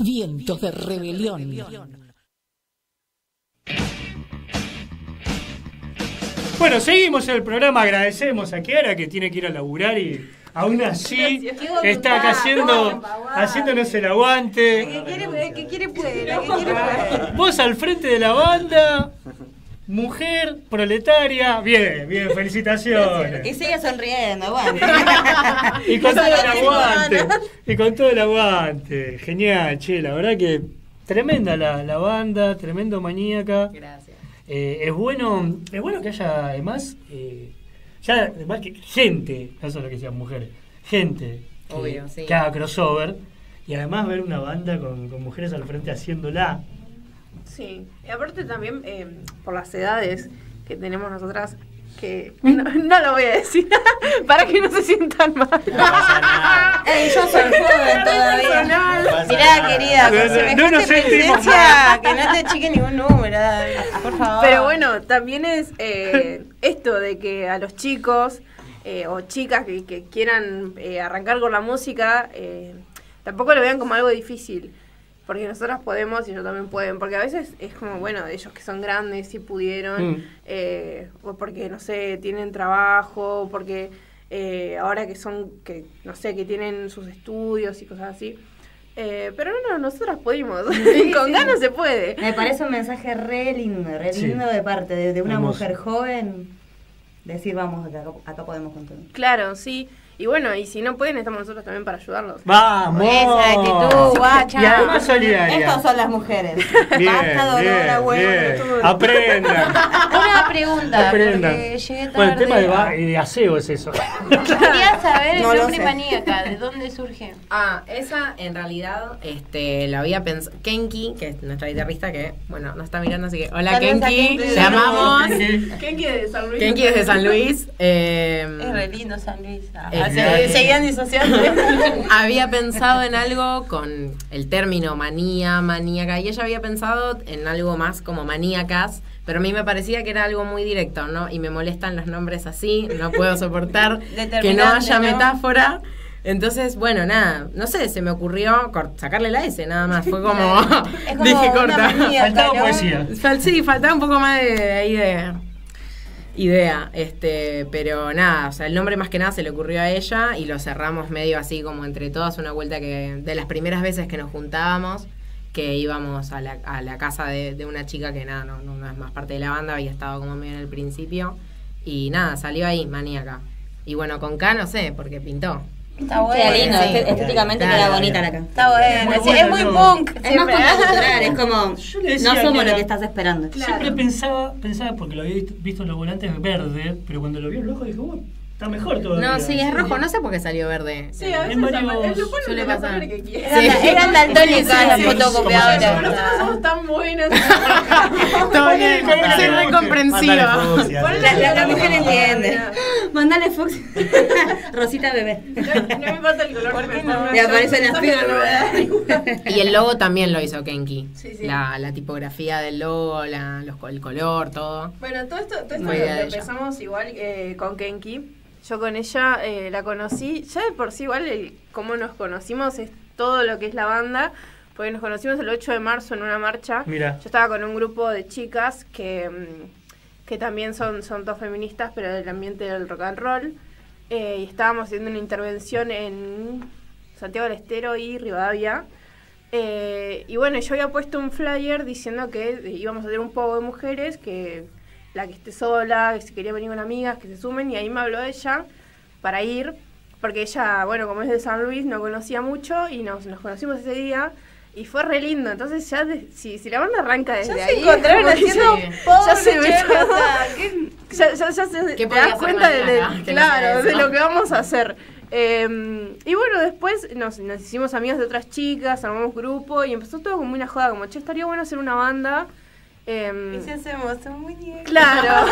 Vientos de rebelión. Bueno, seguimos el programa, agradecemos a Kiara que tiene que ir a laburar y aún así está acá haciendo, haciéndonos el aguante. El que quiere, el que quiere puede, el que quiere puede. Vos al frente de la banda, mujer, proletaria, bien, bien, felicitaciones. Y sigue sonriendo, bueno. Y con todo el aguante, y con todo el aguante. Genial, che, la verdad que tremenda la, la banda, tremendo Maníaca. Gracias. Eh, es bueno, es bueno que haya además, eh, ya además que gente, no solo que sean mujeres, gente que, Obvio, sí. que haga crossover y además ver una banda con, con mujeres al frente haciéndola. Sí, y aparte también eh, por las edades que tenemos nosotras, que no, no lo voy a decir, para que no se sientan mal. No pasa nada. Ey, yo soy joven todavía. No Mirá, querida, con semejante no nos presencia, que no te achique ningún número, por favor. Pero bueno, también es eh, esto de que a los chicos eh, o chicas que, que quieran eh, arrancar con la música, eh, tampoco lo vean como algo difícil. Porque nosotras podemos y ellos también pueden. Porque a veces es como, bueno, ellos que son grandes sí pudieron. Mm. Eh, o porque, no sé, tienen trabajo. Porque eh, ahora que son, que no sé, que tienen sus estudios y cosas así. Eh, pero no, no, nosotras pudimos. Sí, con sí. ganas se puede. Me parece un mensaje re lindo, re Sí. lindo de parte de, de una Hermoso. mujer joven. Decir, vamos, acá, acá podemos con todo. Claro, sí. Y bueno, y si no pueden, estamos nosotros también para ayudarlos. ¡Vamos! Esa actitud, guacha. Y además solidaria. Estas son las mujeres. Bien, Basta dolor bien, a huevo. bien. todo. Aprendan. Una pregunta, Aprendan. porque llegué tarde. Bueno, el tema de, ba- de aseo es eso. Quería saber el No lo nombre sé. Maníaca, ¿de dónde surge? Ah, esa en realidad este, la había pensado. Kenki, que es nuestra guitarrista, que bueno, no está mirando, así que hola Saludos a Kenki, Kenki. te amamos. ¿Quién quiere de San Luis? Kenki es de San Luis. eh, Es re lindo San Luis. Ah, Eh, se- eh, seguían disociando. había pensado en algo con el término manía, maníaca, y ella había pensado en algo más como maníacas, pero a mí me parecía que era algo muy directo, ¿no? Y me molestan los nombres así, no puedo soportar que no Determinante, haya ¿no? metáfora. Entonces, bueno, nada, no sé, se me ocurrió cort- sacarle la S nada más, fue como, Es como dije una corta. maníaca, Faltaba ¿no? poesía. Fal- Sí, faltaba un poco más de, de ahí de idea, este, pero nada, o sea, el nombre más que nada se le ocurrió a ella y lo cerramos medio así como entre todas, una vuelta que de las primeras veces que nos juntábamos, que íbamos a la, a la casa de, de una chica que nada, no, no, no es más parte de la banda, había estado como medio en el principio y nada, salió ahí, Maníaca. Y bueno, con K no sé, porque pintó. Está bueno. Queda lindo, Sí. est- estéticamente Claro. queda bonita la acá. Está bueno. Muy sí, bueno, es muy no. punk. Es más siempre. contracultural, es como, Yo le decía no somos que lo era- que estás esperando. Siempre pensaba, pensaba, porque lo había visto- visto en los volantes verde, pero cuando lo vi en rojo dije, uy, está mejor todavía. No, sí, es rojo, no sé por qué salió verde. Sí, a En veces varios- el Lupón suele le pasa pasar. el que quiere. Eran, Sí. eran daltónicas las Sí, sí, fotocopiadoras. como Nosotros somos tan buenos. Todo bien, Ponele, soy ponele. re comprensiva. Mándale fucsia, Ponle sí. La, la, la mujer entiende. No, Mandale Fox. Rosita bebé. no me importa el color. ¿Por qué no? Le aparecen las piernas. Y el logo también lo hizo Kenki. Sí, sí. La, la tipografía del logo, la, los, el color, todo. Bueno, todo esto, todo esto Muy lo, idea lo de ella. empezamos igual eh, con Kenki. Yo con ella eh, la conocí, ya de por sí igual el, cómo nos conocimos es todo lo que es la banda, porque nos conocimos el ocho de marzo en una marcha. Mira. Yo estaba con un grupo de chicas que, mm, que también son, son todas feministas, pero del ambiente del rock and roll. Eh, y estábamos haciendo una intervención en Santiago del Estero y Rivadavia. Eh, y bueno, yo había puesto un flyer diciendo que íbamos a hacer un poco de mujeres, que la que esté sola, que si quería venir con amigas, que se sumen, y ahí me habló ella para ir, porque ella, bueno, como es de San Luis, no conocía mucho, y nos, nos conocimos ese día, y fue re lindo. Entonces ya, de- si, si la banda arranca desde Ya ahí... se encontraron como que haciendo sí. post, ya se ve che, todo. o sea, ¿qué? Ya, ya, ya se, ¿Qué te podía das hacer cuenta de, mañana de- que no sea claro, de eso? lo que vamos a hacer. Eh, y bueno, después nos, nos hicimos amigas de otras chicas, armamos grupo y empezó todo como una joda, como, che, estaría bueno hacer una banda. Eh, ¿Y si hacemos un muñeco? Claro.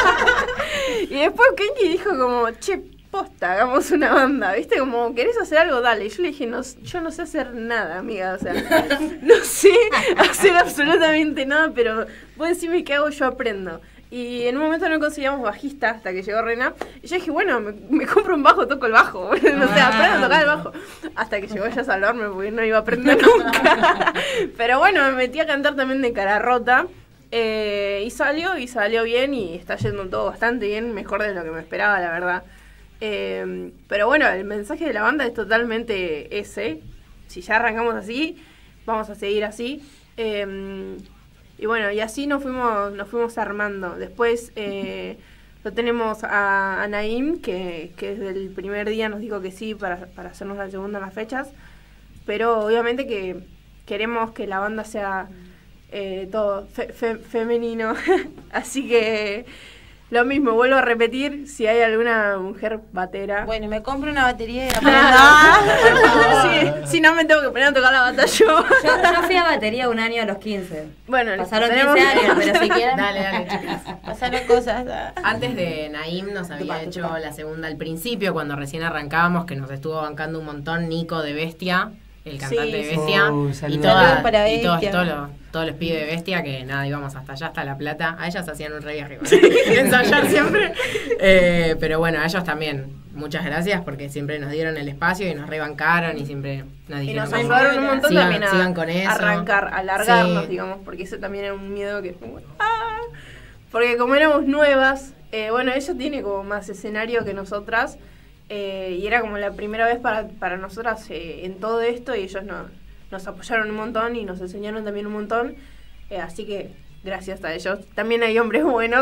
Y después Kenki dijo como, che, posta, hagamos una banda, ¿viste? Como, ¿querés hacer algo? Dale. Y yo le dije, no, yo no sé hacer nada, amiga, o sea, no sé hacer absolutamente nada, pero vos decime qué hago, yo aprendo. Y en un momento no conseguíamos bajista hasta que llegó Rena. Y yo dije, bueno, me, me compro un bajo, toco el bajo. O sea, aprendo a tocar el bajo. Hasta que llegó ella a salvarme porque no iba a aprender nunca. Pero bueno, me metí a cantar también de cara rota. Eh, y salió, y salió bien y está yendo todo bastante bien, mejor de lo que me esperaba, la verdad. Eh, pero bueno, el mensaje de la banda es totalmente ese. Si ya arrancamos así, vamos a seguir así. Eh, y bueno, y así nos fuimos nos fuimos armando. Después eh, lo tenemos a, a Naim, que, que desde el primer día nos dijo que sí para, para hacernos la segunda en las fechas. Pero obviamente que queremos que la banda sea eh, todo fe, fe, femenino. Así que lo mismo, vuelvo a repetir, si hay alguna mujer batera. Bueno, me compro una batería y la pongo. Sí, si no me tengo que poner a tocar la bata yo. yo. Yo fui a batería un año a los quince. Bueno, pasaron quince años, pero si quieren. Dale, dale, chicas. Pasaron cosas. Antes de Naim nos había tupa, hecho tupa. la segunda al principio, cuando recién arrancábamos, que nos estuvo bancando un montón Nico de Bestia, el cantante Sí, de Bestia, oh, y, toda, para y todos, Bestia. todos, los, todos los pibes de Bestia, que nada, íbamos hasta allá, hasta La Plata. A ellas hacían un re viaje, ensayar siempre. Eh, pero bueno, a ellos también, muchas gracias, porque siempre nos dieron el espacio y nos rebancaron y siempre nos Y dijeron nos como, ayudaron un montón sigan, también a sigan con eso. arrancar, a alargarnos, Sí. digamos, porque eso también era un miedo que... ¡Ah! Porque como éramos nuevas, eh, bueno, ella tiene como más escenario que nosotras, eh, y era como la primera vez para, para nosotras eh, en todo esto, y ellos no, nos apoyaron un montón y nos enseñaron también un montón, eh, así que gracias a ellos. También hay hombres buenos.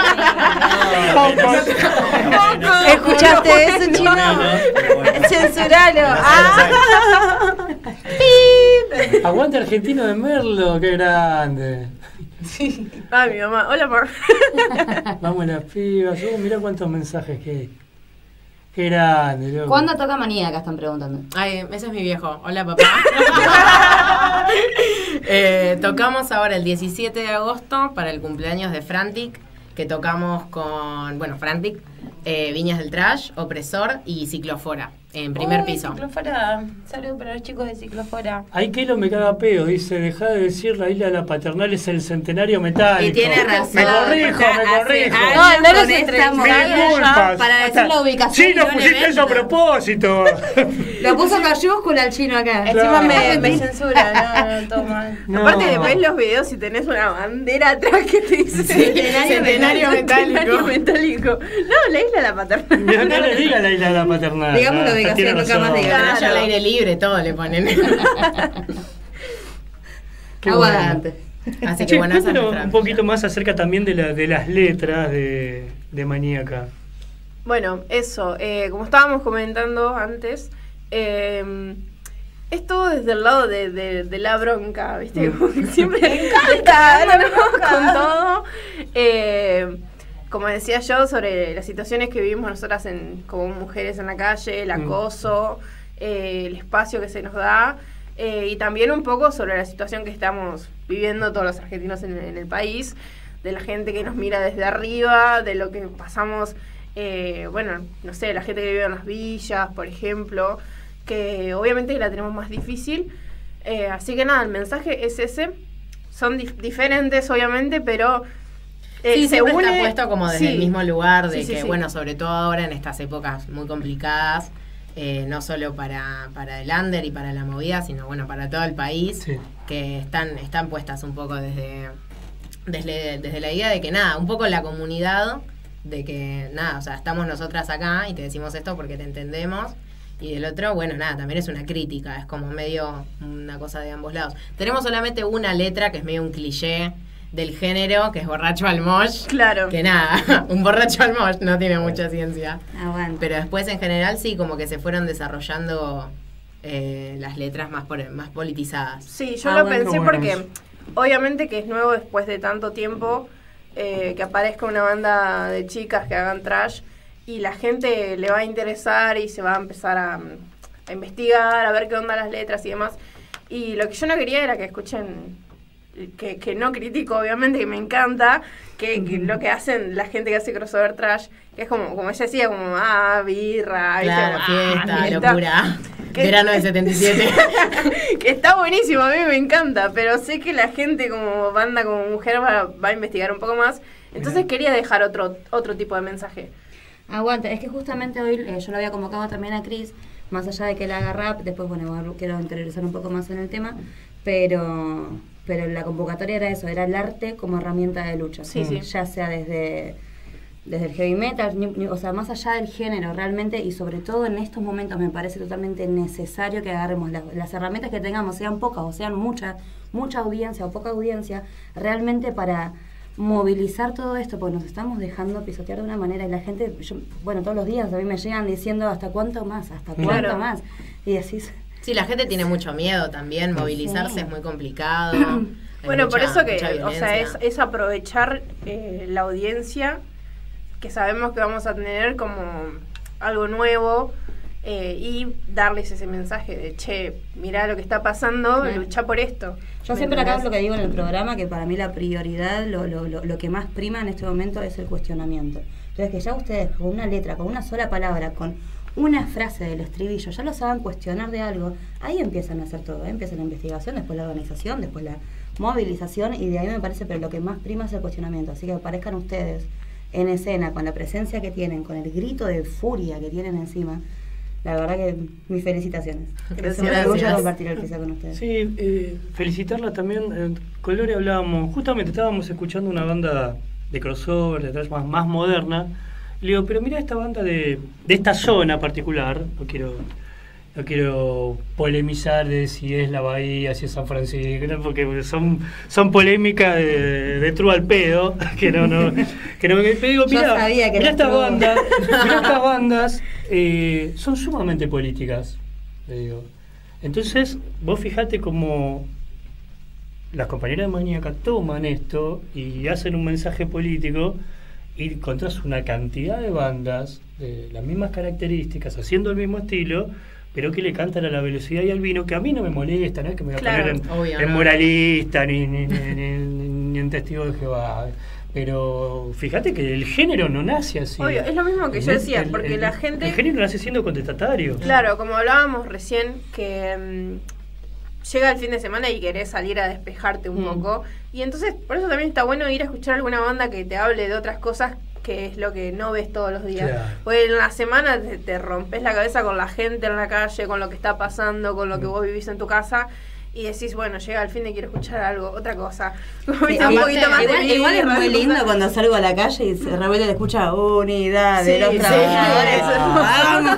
¿Escuchaste eso, chino? Censuralo. Ah. ¡Pip! Aguante argentino de Merlo, qué grande. Sí. Ay, mi mamá. Hola, amor. Vamos las pibas. Oh, mirá cuántos mensajes que hay. Qué grande, loco. ¿Cuándo toca Maníaca? Están preguntando. Ay, ese es mi viejo. Hola, papá. eh, tocamos ahora el diecisiete de agosto para el cumpleaños de Frantic, que tocamos con, bueno, Frantic, eh, Viñas del Trash, Opresor y Ciclofora, en primer Uy, piso. Ciclofora. Saludos para los chicos de Ciclofora. Ay, Kelo me caga peo, dice, dejá de decir la isla de la paternal es el centenario metálico. Y tiene razón. Me corrijo, me Hace corrijo. años No, no los con esta entrevistamos. movida Mil disculpas. para decir la ubicación. Sí, no de un pusiste eso a evento. propósito. Lo puso mayúscula el chino acá. Encima me, Claro. me censura, no, no, todo mal. No. Aparte, después los videos si tenés una bandera atrás que te dice Centenario Centenario metálico. metálico. No, la isla de la paternal. No, no le diga la isla de la paternal. Digamos la Ah, ubicación, tiene nunca razón. más diga. Pero ya al aire libre, todo le ponen. Qué Aguante. Así que Che, bueno, esa es cuéntanos nuestra un poquito más acerca también de, la, de las letras de, de Maníaca. Bueno, eso, eh, como estábamos comentando antes, eh, es todo desde el lado de, de, de la bronca, ¿viste? Mm. Como que siempre Me encanta, la bronca. con todo. Eh, como decía yo, sobre las situaciones que vivimos nosotras en, como mujeres en la calle, el Mm. acoso, eh, el espacio que se nos da, eh, y también un poco sobre la situación que estamos viviendo todos los argentinos en, en el país, de la gente que nos mira desde arriba, de lo que pasamos, eh, bueno, no sé, la gente que vive en las villas, por ejemplo, que obviamente la tenemos más difícil. Eh, así que nada, el mensaje es ese. Son dif- diferentes, obviamente, pero eh, Sí, se siempre une. está puesto como desde Sí. el mismo lugar, de Sí, sí, que, sí. bueno, sobre todo ahora en estas épocas muy complicadas, eh, no solo para, para el under y para la movida, sino, bueno, para todo el país, Sí. que están, están puestas un poco desde, desde, desde la idea de que, nada, un poco la comunidad, de que, nada, o sea, estamos nosotras acá y te decimos esto porque te entendemos. Y del otro, bueno, nada, también es una crítica, es como medio una cosa de ambos lados. Tenemos solamente una letra que es medio un cliché del género, que es borracho al mosh. Claro. Que nada, un borracho al mosh no tiene mucha ciencia. Aguante. Pero después en general sí, como que se fueron desarrollando eh, las letras más, por, más politizadas. Sí, yo Ah, lo bueno. pensé Qué bueno porque eso. obviamente que es nuevo después de tanto tiempo eh, que aparezca una banda de chicas que hagan trash y la gente le va a interesar y se va a empezar a, a investigar, a ver qué onda las letras y demás. Y lo que yo no quería era que escuchen, que, que no critico obviamente, que me encanta, que, que lo que hacen la gente que hace crossover trash, que es como, como ella decía, como, ah, birra, ¿viste? Claro, Como, fiesta, ah, fiesta. locura. ¿Qué? Verano de setenta y siete. Que está buenísimo, a mí me encanta, pero sé que la gente como banda, como mujer va, va a investigar un poco más. Entonces quería dejar otro, otro tipo de mensaje. Aguanta, es que justamente hoy eh, yo lo había convocado también a Cris, más allá de que él haga rap, después, bueno, quiero interiorizar un poco más en el tema, pero pero la convocatoria era eso, era el arte como herramienta de lucha. Sí, sí. Ya sea desde, desde el heavy metal, ni, ni, o sea, más allá del género realmente, y sobre todo en estos momentos me parece totalmente necesario que agarremos la, las herramientas que tengamos, sean pocas o sean muchas, mucha audiencia o poca audiencia, realmente para movilizar todo esto, porque nos estamos dejando pisotear de una manera y la gente, yo, bueno, todos los días a mí me llegan diciendo ¿hasta cuánto más? ¿Hasta cuánto Claro. más? Y decís... Sí, la gente tiene mucho miedo también, movilizarse Sí. es muy complicado. Bueno, mucha- por eso que, mucha o sea, es, violencia. es aprovechar eh, la audiencia que sabemos que vamos a tener como algo nuevo eh, y darles ese mensaje de, che, mirá lo que está pasando, Claro. luchá por esto. Yo ¿Me siempre acá entendés? lo que digo en el programa, que para mí la prioridad, lo, lo, lo, lo que más prima en este momento es el cuestionamiento. Entonces, que ya ustedes con una letra, con una sola palabra, con una frase del estribillo, ya lo saben cuestionar de algo, ahí empiezan a hacer todo, ahí empieza la investigación, después la organización, después la movilización, y de ahí me parece, pero lo que más prima es el cuestionamiento. Así que aparezcan ustedes en escena, con la presencia que tienen, con el grito de furia que tienen encima. La verdad que mis felicitaciones. Gracias. Es un orgullo Gracias. compartir el piso con ustedes. Sí, eh, felicitarla también. Eh, con Lore hablábamos, justamente estábamos escuchando una banda de crossover, de thrash más, más moderna. Le digo, pero mira esta banda de, de esta zona particular, no quiero, no quiero polemizar de si es la Bahía, si es San Francisco, ¿no? Porque son, son polémicas de, de true al pedo, que no, no, que no, pero digo, Yo mira, sabía que mira era estas true. bandas, mira estas bandas, eh, son sumamente políticas, le digo. Entonces, vos fijate cómo las compañeras de Maníaca toman esto y hacen un mensaje político y encontrás una cantidad de bandas de las mismas características, haciendo el mismo estilo, pero que le cantan a la velocidad y al vino, que a mí no me molesta, no es que me voy a Claro, poner en, obvio, en no. moralista ni, ni, ni, ni, ni en testigo de Jehová. Pero fíjate que el género no nace así. Obvio, es lo mismo que El- yo decía, el- porque el- la gente... El género nace siendo contestatario. Claro, como hablábamos recién, que mm, llega el fin de semana y querés salir a despejarte un Mm. poco. Y entonces, por eso también está bueno ir a escuchar alguna banda que te hable de otras cosas, que es lo que no ves todos los días. Claro. Porque en la semana te, te rompes la cabeza con la gente en la calle, con lo que está pasando, con lo que vos vivís en tu casa. Y decís, bueno, llega el fin de quiero escuchar algo, otra cosa. Como Sí, viste, un aparte, poquito más de igual, vida, igual es muy cosas. lindo cuando salgo a la calle y de repente te escucha unidad de Sí, los sí, trabajadores. eso es Vamos.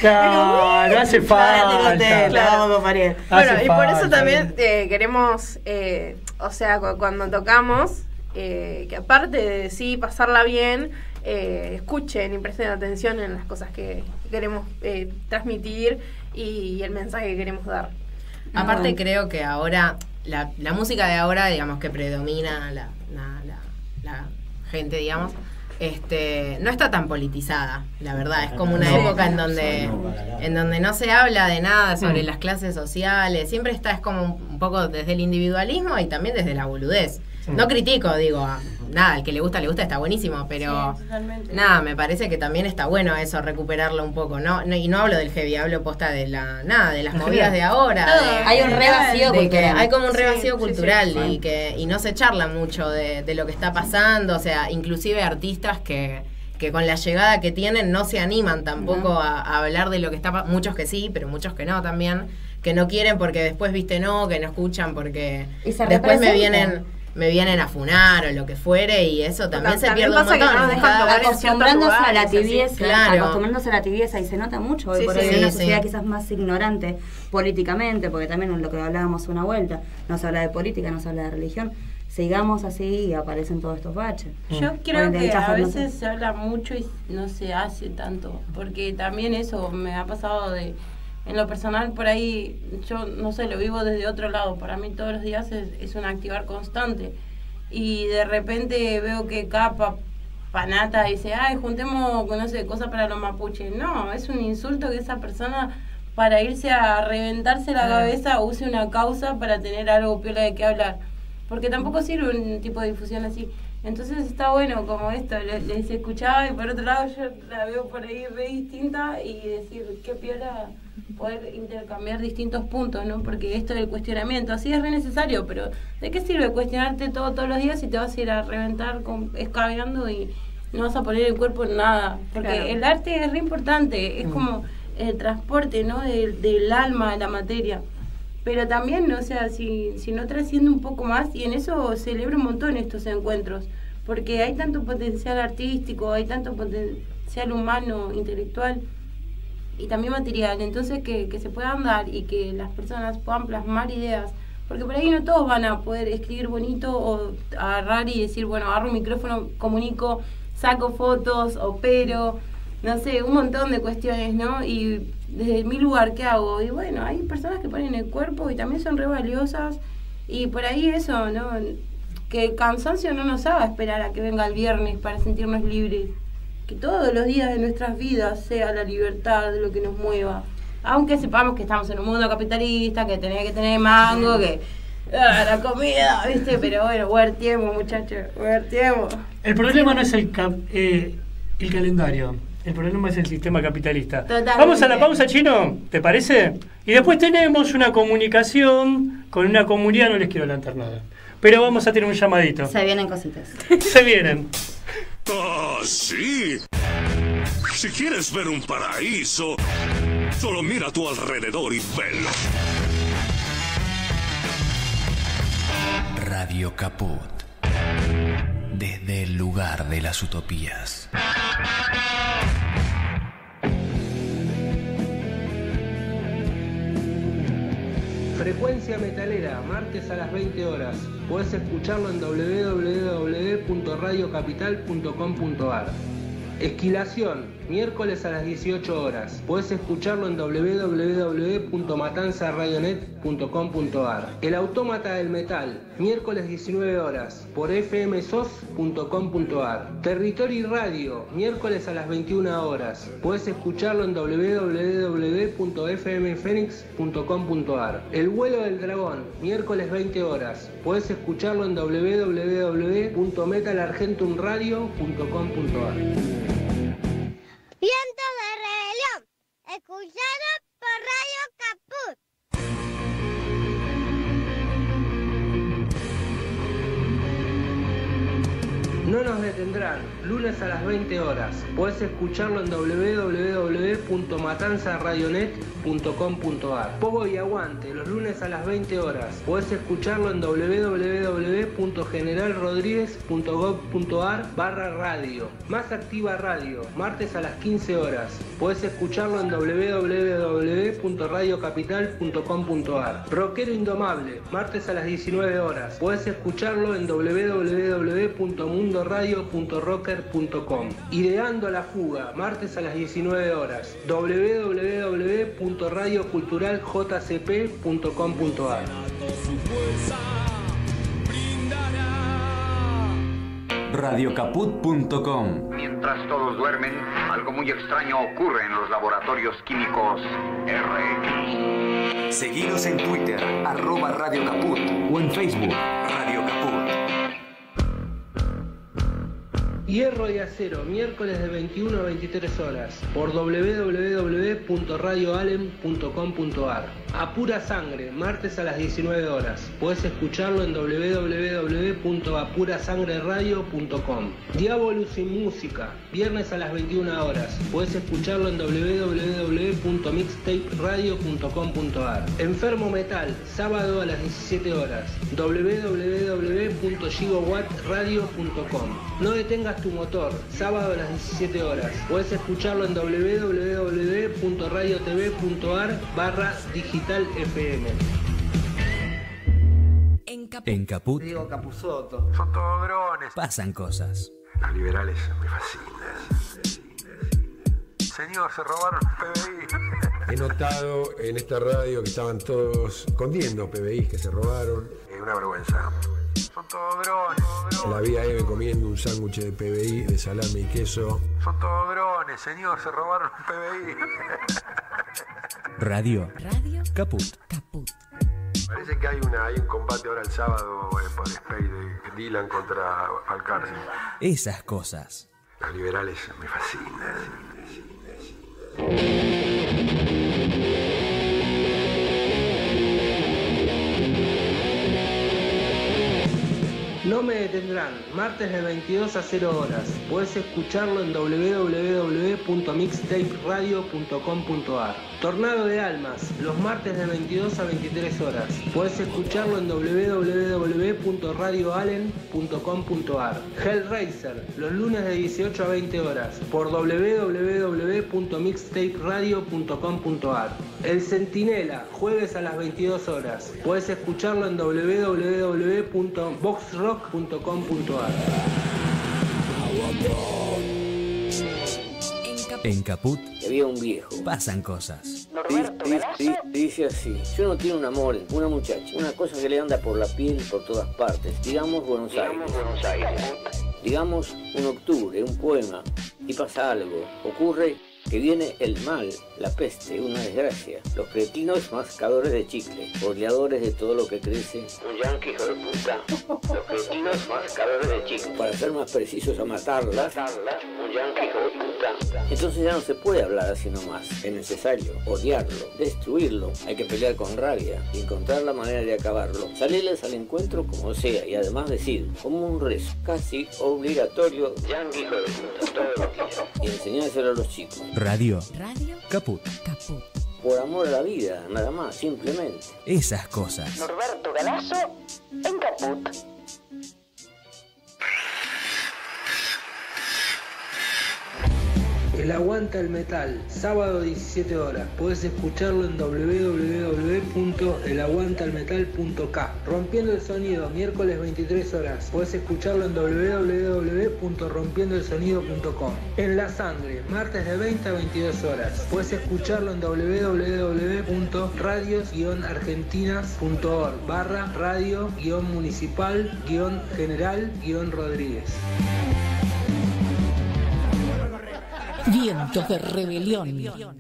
Claro, hace falta. Claro, vamos a parir. Bueno, Hace y por eso falta. también eh, queremos, eh, o sea, cu- cuando tocamos, eh, que aparte de sí pasarla bien, eh, escuchen y presten atención en las cosas que queremos eh, transmitir y, y el mensaje que queremos dar. Aparte creo que ahora, la, la música de ahora, digamos, que predomina la, la, la, la gente, digamos, este no está tan politizada, la verdad. Es como una No, época en no, donde, no, para nada. en donde no se habla de nada sobre Mm. las clases sociales. Siempre está, es como un poco desde el individualismo y también desde la boludez. Sí. No critico, digo, a- nada, al que le gusta, le gusta, está buenísimo, pero... Sí, totalmente. Nada, me parece que también está bueno eso, recuperarlo un poco, ¿no? No- y no hablo del heavy, hablo posta de la, nada, de las En movidas general. de ahora. Todo, de- Hay un re vacío de que cultural. hay como un re Sí, vacío sí, sí. cultural Sí. y que y no se charla mucho de, de lo que está pasando, o sea, inclusive artistas que, que con la llegada que tienen no se animan tampoco No. a, a hablar de lo que está pasando, muchos que sí, pero muchos que no también, que no quieren porque después viste no, que no escuchan porque Y se después me representa. vienen me vienen a funar o lo que fuere y eso también se También pierde un pasa que montón. no nos dejan Cada- tocar en Acostumbrándose ciertos a la lugares, así. tibieza, Claro. acostumbrándose a la tibieza y se nota mucho hoy Sí, por sí, hoy en sí, una sí. sociedad quizás más ignorante políticamente, porque también lo que hablábamos una vuelta, no se habla de política, no se habla de religión, sigamos así y aparecen todos estos baches. Yo creo Bueno, que de a hecho, no veces sé. se habla mucho y no se hace tanto, porque también eso me ha pasado de, en lo personal por ahí, yo no sé, lo vivo desde otro lado, para mí todos los días es, es un activar constante y de repente veo que capa panata dice, ay, juntemos, no sé, cosas para los mapuches. No, es un insulto que esa persona para irse a reventarse la cabeza use una causa para tener algo piola de qué hablar. Porque tampoco sirve un tipo de difusión así. Entonces está bueno como esto, les, les escuchaba y por otro lado yo la veo por ahí re distinta y decir, qué piola poder intercambiar distintos puntos, ¿no? Porque esto del cuestionamiento, así es re necesario, pero ¿de qué sirve cuestionarte todo todos los días si te vas a ir a reventar con, escabeando y no vas a poner el cuerpo en nada? Porque claro, el arte es re importante, es mm. como el transporte, ¿no? Del, del alma, de la materia. Pero también, o sea, si, si no trasciende un poco más, y en eso celebro un montón estos encuentros, porque hay tanto potencial artístico, hay tanto potencial humano, intelectual, y también material, entonces que, que se pueda andar y que las personas puedan plasmar ideas, porque por ahí no todos van a poder escribir bonito o agarrar y decir, bueno, agarro un micrófono, comunico, saco fotos, opero, no sé, un montón de cuestiones, ¿no? Y desde mi lugar, ¿qué hago? Y bueno, hay personas que ponen el cuerpo y también son re valiosas, y por ahí eso, ¿no? Que el cansancio no nos haga esperar a que venga el viernes para sentirnos libres. Que todos los días de nuestras vidas sea la libertad lo que nos mueva. Aunque sepamos que estamos en un mundo capitalista, que tenés que tener mango, que ah, la comida, ¿viste? Pero bueno, huertiemos, muchachos, huertiemos. El problema no es el, cap, eh, el calendario, el problema es el sistema capitalista. Totalmente. Vamos a la pausa, Chino, ¿te parece? Y después tenemos una comunicación con una comunidad, no les quiero adelantar nada. Pero vamos a tener un llamadito. Se vienen cositas. Se vienen. ¡Ah, sí! Si quieres ver un paraíso, solo mira a tu alrededor y velo. Radio Caput. Desde el lugar de las utopías. Frecuencia Metalera, martes a las veinte horas. Puedes escucharlo en doble u doble u doble u punto radio capital punto com punto a r. Esquilación, miércoles a las dieciocho horas. Puedes escucharlo en doble u doble u doble u punto matanza radio net punto com punto a r. El Autómata del Metal, miércoles diecinueve horas, por f m s o s punto com punto a r. Territorio y Radio, miércoles a las veintiuna horas. Puedes escucharlo en doble u doble u doble u punto f m phoenix punto com punto a r. El Vuelo del Dragón, miércoles veinte horas. Puedes escucharlo en doble u doble u doble u punto metal argentum radio punto com punto a r. Viento de Rebelión, escuchado por Radio Caput. No nos detendrán, lunes a las veinte horas. Puedes escucharlo en doble u doble u doble u punto matanza radio net punto com punto a r. Pogo y Aguante, los lunes a las veinte horas. Puedes escucharlo en doble u doble u doble u punto general rodríguez punto gov punto a r barra radio. Más Activa Radio, martes a las quince horas. Puedes escucharlo en doble u doble u doble u punto radio capital punto com punto a r. Rockero Indomable, martes a las diecinueve horas. Puedes escucharlo en doble u doble u doble u punto mundo radio punto rocker punto com. Ideando la Fuga, martes a las diecinueve horas. doble u doble u doble u punto radio cultural j c p punto com punto a r. radio caput punto com. Mientras todos duermen, algo muy extraño ocurre en los laboratorios químicos R X. Seguinos en Twitter, arroba Radio Caput, o en Facebook, Radio Caput. Hierro y Acero, miércoles de veintiuna a veintitrés horas, por doble u doble u doble u punto radio alem punto com punto a r. A Pura Sangre, martes a las diecinueve horas. Puedes escucharlo en doble u doble u doble u punto a pura sangre radio punto com. Diabolus y Música, viernes a las veintiuna horas. Puedes escucharlo en doble u doble u doble u punto mixtape radio punto com punto a r. Enfermo Metal, sábado a las diecisiete horas. doble u doble u doble u punto gigawatt radio punto com. No detengas tu motor, sábado a las diecisiete horas. Puedes escucharlo en doble u doble u doble u punto radio t v punto a r barra digital F M. En Caput. En Caput. Diego Capusotto. Son todos drones. Pasan cosas. Los liberales me fascinan. Señor, se robaron P B I. He notado en esta radio que estaban todos escondiendo P B I que se robaron. Es una vergüenza. Son todos drones. La vi a Eve comiendo un sándwich de P B I, de salame y queso. Son todos drones, señor, se robaron P B I. Radio. Radio. Caput. Caput. Parece que hay, una, hay un combate ahora el sábado eh, por Spade de Dylan contra Alcárcel. Esas cosas. Los liberales me fascinan. No me detendrán, martes de veintidós a cero horas. Puedes escucharlo en doble u doble u doble u punto mixtape radio punto com punto a r. Tornado de Almas, los martes de veintidós a veintitrés horas. Puedes escucharlo en doble u doble u doble u punto radio allen punto com punto a r. Hellraiser, los lunes de dieciocho a veinte horas, por doble u doble u doble u punto mixtape radio punto com punto a r. El Centinela, jueves a las veintidós horas. Puedes escucharlo en doble u doble u doble u punto box rock punto com punto a r. En Caput había un viejo. Pasan cosas. Norberto Galazo dice así: si uno tiene un amor, una muchacha, una cosa que le anda por la piel por todas partes, digamos Buenos Aires, digamos, Buenos Aires. digamos un octubre, un poema, y pasa algo, ocurre que viene el mal, la peste, una desgracia, los cretinos mascadores de chicle, boleadores de todo lo que crece, un yanqui hijo de puta, los cretinos mascadores de chicle, para ser más precisos a matarlas, un yanqui hijo de puta. Entonces ya no se puede hablar así nomás, es necesario odiarlo, destruirlo, hay que pelear con rabia y encontrar la manera de acabarlo, salirles al encuentro como sea y además decir, como un rezo, casi obligatorio, yanqui hijo de puta, todo lo que y enseñárselo a los chicos. Radio. Radio. Caput. Caput. Por amor a la vida, nada más, simplemente. Esas cosas. Norberto Galazo en Caput. El Aguanta el Metal, sábado diecisiete horas. Puedes escucharlo en doble u doble u doble u punto el aguanta el metal punto k. Rompiendo el Sonido, miércoles veintitrés horas. Puedes escucharlo en doble u doble u doble u punto rompiendo el sonido punto com. En La Sangre, martes de veinte a veintidós horas. Puedes escucharlo en doble u doble u doble u punto radios guion argentinas punto org barra radio guion municipal guion general guion Rodríguez. Vientos de rebelión.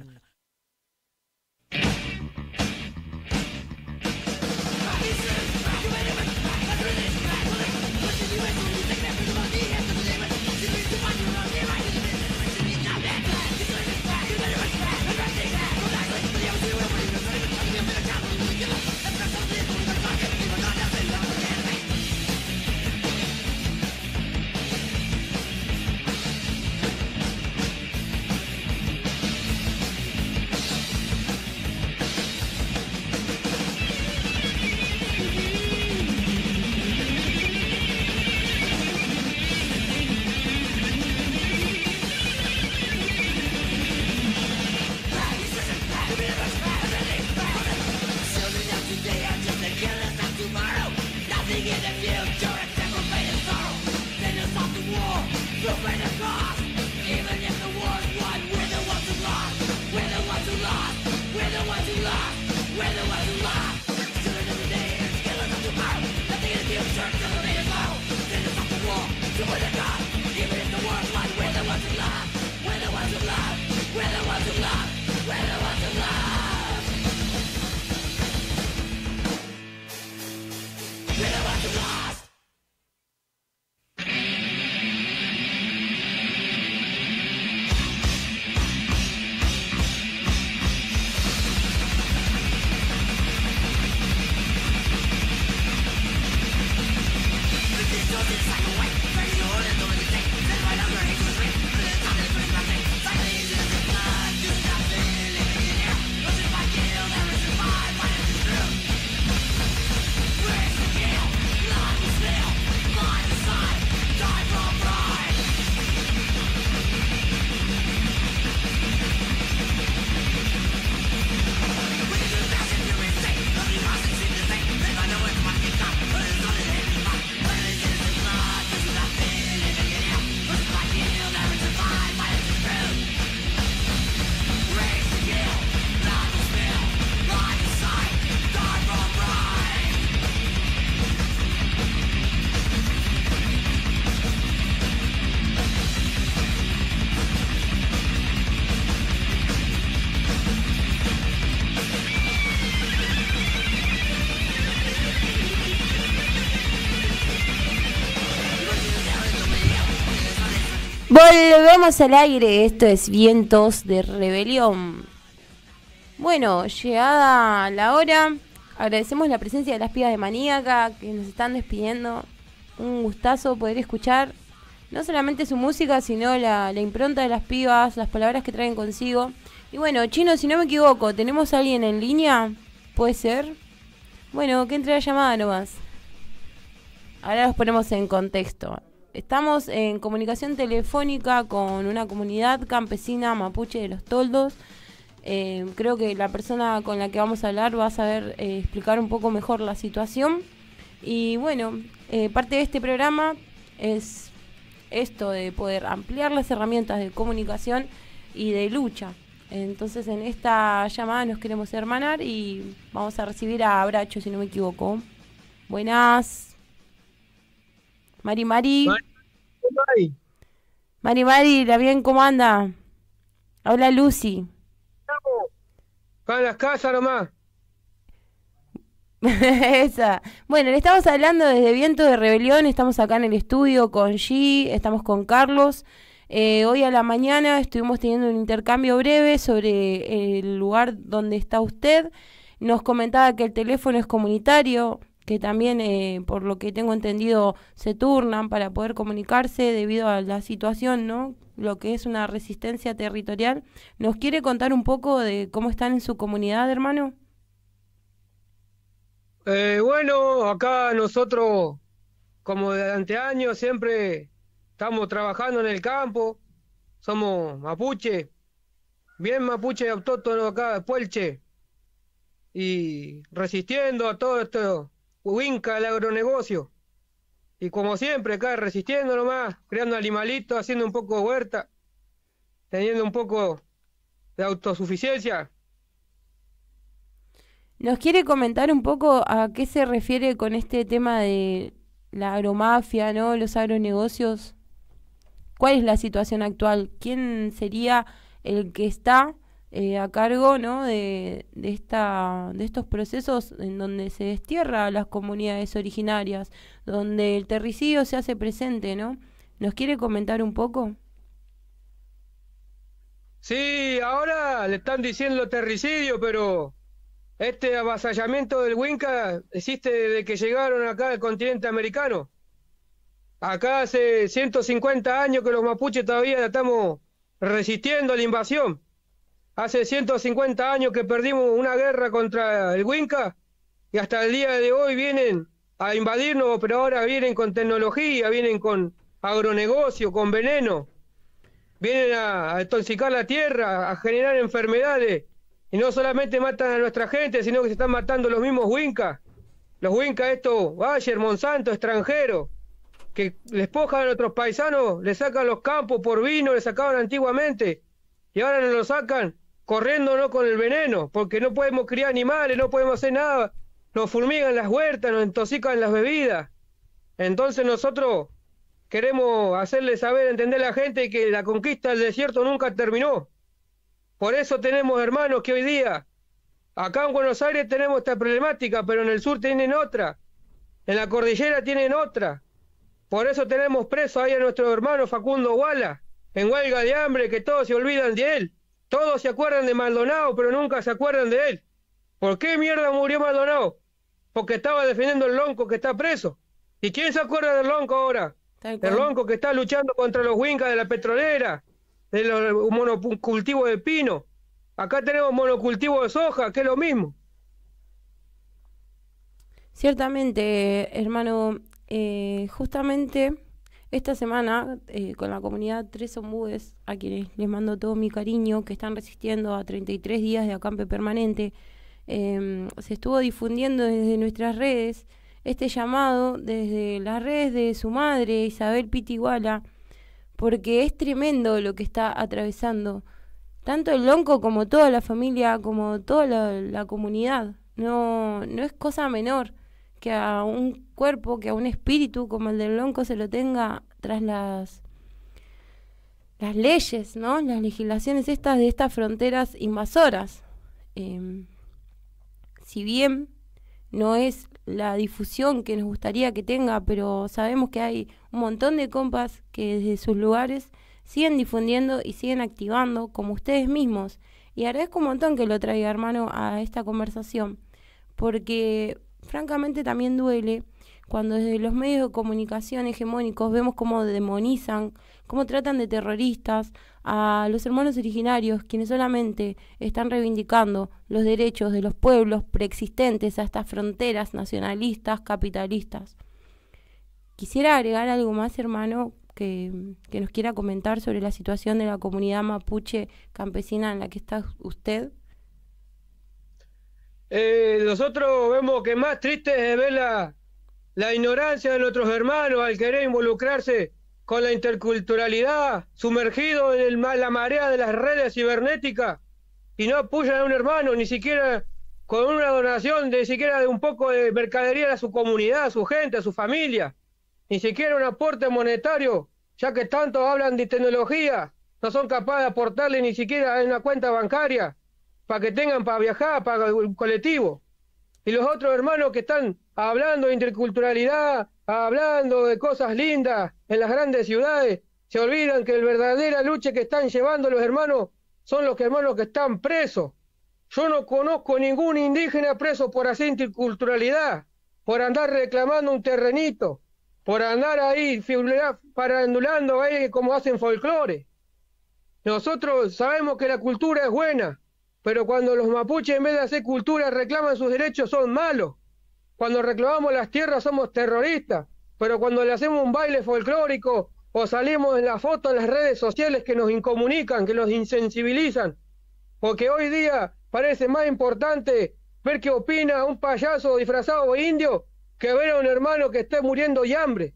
Volvemos al aire, esto es Vientos de Rebelión. Bueno, llegada la hora, agradecemos la presencia de las pibas de Maníaca que nos están despidiendo. un gustazo poder escuchar no solamente su música, sino la, la impronta de las pibas, las palabras que traen consigo. Y bueno, Chino, si no me equivoco, ¿tenemos a alguien en línea? ¿Puede ser? Bueno, que entre la llamada nomás. Ahora los ponemos en contexto. Estamos en comunicación telefónica con una comunidad campesina mapuche de Los Toldos. Eh, creo que la persona con la que vamos a hablar va a saber eh, explicar un poco mejor la situación. Y bueno, eh, parte de este programa es esto de poder ampliar las herramientas de comunicación y de lucha. Entonces en esta llamada nos queremos hermanar y vamos a recibir a Bracho, si no me equivoco. Buenas. Mari Mari. Mari. Mari Mari, ¿la bien cómo anda? Habla Lucy. Acá en las casas nomás. Esa. Bueno, le estamos hablando desde Viento de Rebelión, estamos acá en el estudio con G, estamos con Carlos. Eh, hoy a la mañana estuvimos teniendo un intercambio breve sobre el lugar donde está usted. Nos comentaba que el teléfono es comunitario, que también, eh, por lo que tengo entendido, se turnan para poder comunicarse debido a la situación, ¿no? Lo que es una resistencia territorial. ¿Nos quiere contar un poco de cómo están en su comunidad, hermano? Eh, bueno, acá nosotros, como de anteaños, siempre estamos trabajando en el campo. Somos mapuche, bien mapuche autóctono acá de Puelche. Y resistiendo a todo esto, huinca del agronegocio. Y como siempre, acá resistiendo nomás, creando animalitos, haciendo un poco de huerta, teniendo un poco de autosuficiencia. ¿Nos quiere comentar un poco a qué se refiere con este tema de la agromafia, ¿no? Los agronegocios? ¿Cuál es la situación actual? ¿Quién sería el que está eh, a cargo, ¿no? de, de, esta, de estos procesos en donde se destierra a las comunidades originarias, donde el terricidio se hace presente, ¿no? ¿Nos quiere comentar un poco? Sí, ahora le están diciendo terricidio, pero este avasallamiento del Huinca existe desde que llegaron acá al continente americano. Acá hace ciento cincuenta años que los mapuches todavía estamos resistiendo a la invasión. Hace ciento cincuenta años que perdimos una guerra contra el Huinca y hasta el día de hoy vienen a invadirnos, pero ahora vienen con tecnología, vienen con agronegocio, con veneno. Vienen a, a intoxicar la tierra, a generar enfermedades. Y no solamente matan a nuestra gente, sino que se están matando los mismos Huincas. Los Huincas estos, Bayer, Monsanto, extranjeros, que les pojan a nuestros paisanos, les sacan los campos por vino, les sacaban antiguamente. Y ahora nos lo sacan corriendo, ¿no?, con el veneno, porque no podemos criar animales, no podemos hacer nada. Nos fulmigan las huertas, nos intoxican las bebidas. Entonces nosotros queremos hacerle saber, entender a la gente que la conquista del desierto nunca terminó. Por eso tenemos hermanos que hoy día, acá en Buenos Aires tenemos esta problemática, pero en el sur tienen otra, en la cordillera tienen otra. Por eso tenemos preso ahí a nuestro hermano Facundo Guala, en huelga de hambre, que todos se olvidan de él. Todos se acuerdan de Maldonado, pero nunca se acuerdan de él. ¿Por qué mierda murió Maldonado? Porque estaba defendiendo el lonco que está preso. ¿Y quién se acuerda del lonco ahora? El lonco que está luchando contra los Huincas de la petrolera, de los monocultivos de pino. Acá tenemos monocultivo de soja, que es lo mismo. Ciertamente, hermano, eh, justamente esta semana eh, con la comunidad Tres Ombúes, a quienes les mando todo mi cariño, que están resistiendo a treinta y tres días de acampe permanente, eh, se estuvo difundiendo desde nuestras redes este llamado, desde las redes de su madre, Isabel Pitiguala, porque es tremendo lo que está atravesando tanto el lonco como toda la familia, como toda la, la comunidad. No, no es cosa menor que a un cuerpo, que a un espíritu como el del lonco se lo tenga tras las las leyes, ¿no? Las legislaciones estas de estas fronteras invasoras. Eh, si bien no es la difusión que nos gustaría que tenga, pero sabemos que hay un montón de compas que desde sus lugares siguen difundiendo y siguen activando, como ustedes mismos. Y agradezco un montón que lo traiga, hermano, a esta conversación, porque francamente también duele cuando desde los medios de comunicación hegemónicos vemos cómo demonizan, cómo tratan de terroristas a los hermanos originarios, quienes solamente están reivindicando los derechos de los pueblos preexistentes a estas fronteras nacionalistas, capitalistas. Quisiera agregar algo más, hermano, que, que nos quiera comentar sobre la situación de la comunidad mapuche campesina en la que está usted. Eh, nosotros vemos que más triste es ver la, la ignorancia de nuestros hermanos al querer involucrarse con la interculturalidad, sumergido en el, la marea de las redes cibernéticas, y no apoyan a un hermano, ni siquiera con una donación, de, ni siquiera de un poco de mercadería a su comunidad, a su gente, a su familia, ni siquiera un aporte monetario, ya que tanto hablan de tecnología, no son capaces de aportarle ni siquiera en una cuenta bancaria, para que tengan para viajar, para el colectivo. Y los otros hermanos que están hablando de interculturalidad, hablando de cosas lindas en las grandes ciudades, se olvidan que la verdadera lucha que están llevando los hermanos son los hermanos que están presos. Yo no conozco ningún indígena preso por hacer interculturalidad, por andar reclamando un terrenito, por andar ahí parandulando ahí como hacen folclore. Nosotros sabemos que la cultura es buena, pero cuando los mapuches en vez de hacer cultura reclaman sus derechos son malos. Cuando reclamamos las tierras somos terroristas, pero cuando le hacemos un baile folclórico o salimos en la foto en las redes sociales que nos incomunican, que nos insensibilizan, porque hoy día parece más importante ver qué opina un payaso disfrazado de indio que ver a un hermano que esté muriendo de hambre.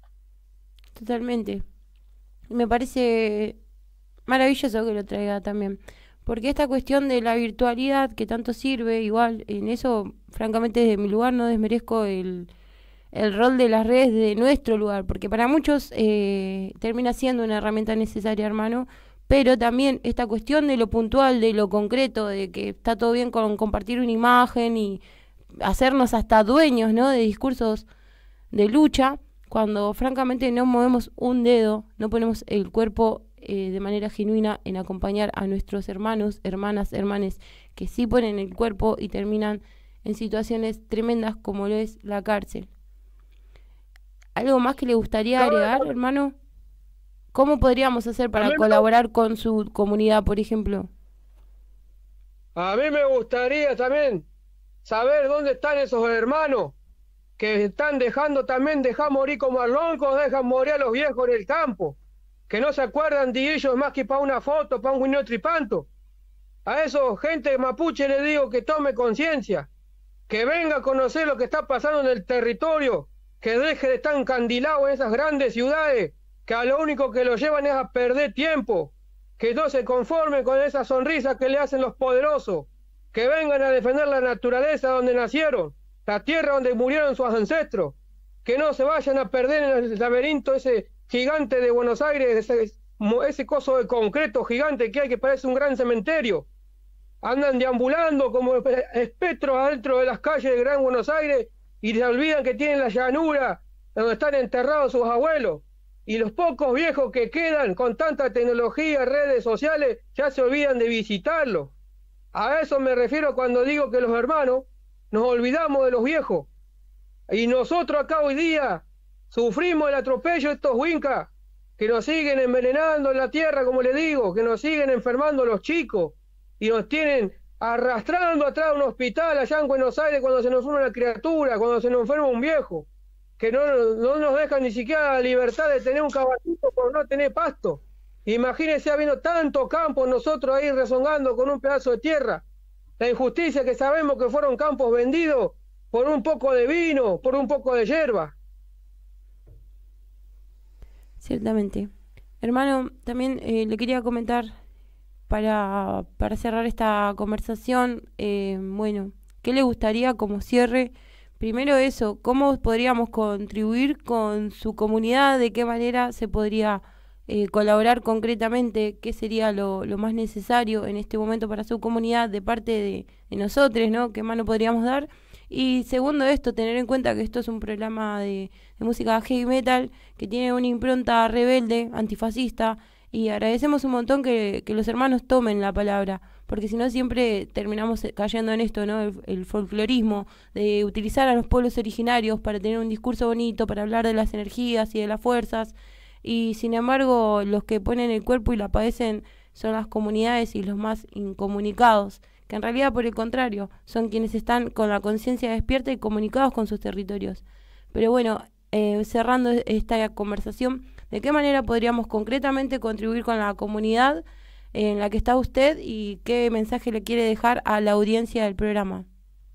Totalmente. Me parece maravilloso que lo traiga también, porque esta cuestión de la virtualidad que tanto sirve, igual, en eso, francamente, desde mi lugar no desmerezco el, el rol de las redes de nuestro lugar, porque para muchos eh, termina siendo una herramienta necesaria, hermano, pero también esta cuestión de lo puntual, de lo concreto, de que está todo bien con compartir una imagen y hacernos hasta dueños, ¿no?, de discursos de lucha, cuando francamente no movemos un dedo, no ponemos el cuerpo eh, de manera genuina en acompañar a nuestros hermanos, hermanas, hermanes, que sí ponen el cuerpo y terminan en situaciones tremendas como lo es la cárcel. ¿Algo más que le gustaría agregar, hermano? ¿Cómo podríamos hacer para colaborar con su comunidad, por ejemplo? A mí me gustaría también saber dónde están esos hermanos que están dejando también, dejar morir como a loncos, dejan morir a los viejos en el campo, que no se acuerdan de ellos más que para una foto, para un guineo tripanto. A eso, gente mapuche, le digo que tome conciencia, que venga a conocer lo que está pasando en el territorio, que deje de estar encandilado en esas grandes ciudades, que a lo único que lo llevan es a perder tiempo, que no se conformen con esa sonrisa que le hacen los poderosos, que vengan a defender la naturaleza donde nacieron, la tierra donde murieron sus ancestros, que no se vayan a perder en el laberinto ese gigante de Buenos Aires, ese, ese coso de concreto gigante que hay que parece un gran cementerio. Andan deambulando como espectros adentro de las calles de Gran Buenos Aires y se olvidan que tienen la llanura donde están enterrados sus abuelos. Y los pocos viejos que quedan con tanta tecnología, redes sociales, ya se olvidan de visitarlo. A eso me refiero cuando digo que los hermanos nos olvidamos de los viejos. Y nosotros acá hoy día sufrimos el atropello de estos huincas que nos siguen envenenando en la tierra, como le digo, que nos siguen enfermando los chicos y nos tienen arrastrando atrás de un hospital allá en Buenos Aires cuando se nos enferma una criatura, cuando se nos enferma un viejo, que no, no nos dejan ni siquiera la libertad de tener un caballito por no tener pasto. Imagínense habiendo tanto campo nosotros ahí rezongando con un pedazo de tierra. La injusticia que sabemos que fueron campos vendidos por un poco de vino, por un poco de hierba. Ciertamente. Hermano, también eh, le quería comentar para, para cerrar esta conversación, eh, bueno, ¿qué le gustaría como cierre? Primero eso, ¿cómo podríamos contribuir con su comunidad? ¿De qué manera se podría eh, colaborar concretamente? ¿Qué sería lo, lo más necesario en este momento para su comunidad de parte de, de nosotros, ¿no? ¿Qué mano podríamos dar? Y segundo esto, tener en cuenta que esto es un programa de, de música heavy metal que tiene una impronta rebelde, antifascista, Y agradecemos un montón que, que los hermanos tomen la palabra, porque si no siempre terminamos cayendo en esto, ¿no? El, el folclorismo, de utilizar a los pueblos originarios para tener un discurso bonito, para hablar de las energías y de las fuerzas, y sin embargo los que ponen el cuerpo y la padecen son las comunidades y los más incomunicados, que en realidad por el contrario son quienes están con la conciencia despierta y comunicados con sus territorios. Pero bueno, eh, cerrando esta conversación, ¿de qué manera podríamos concretamente contribuir con la comunidad en la que está usted y qué mensaje le quiere dejar a la audiencia del programa?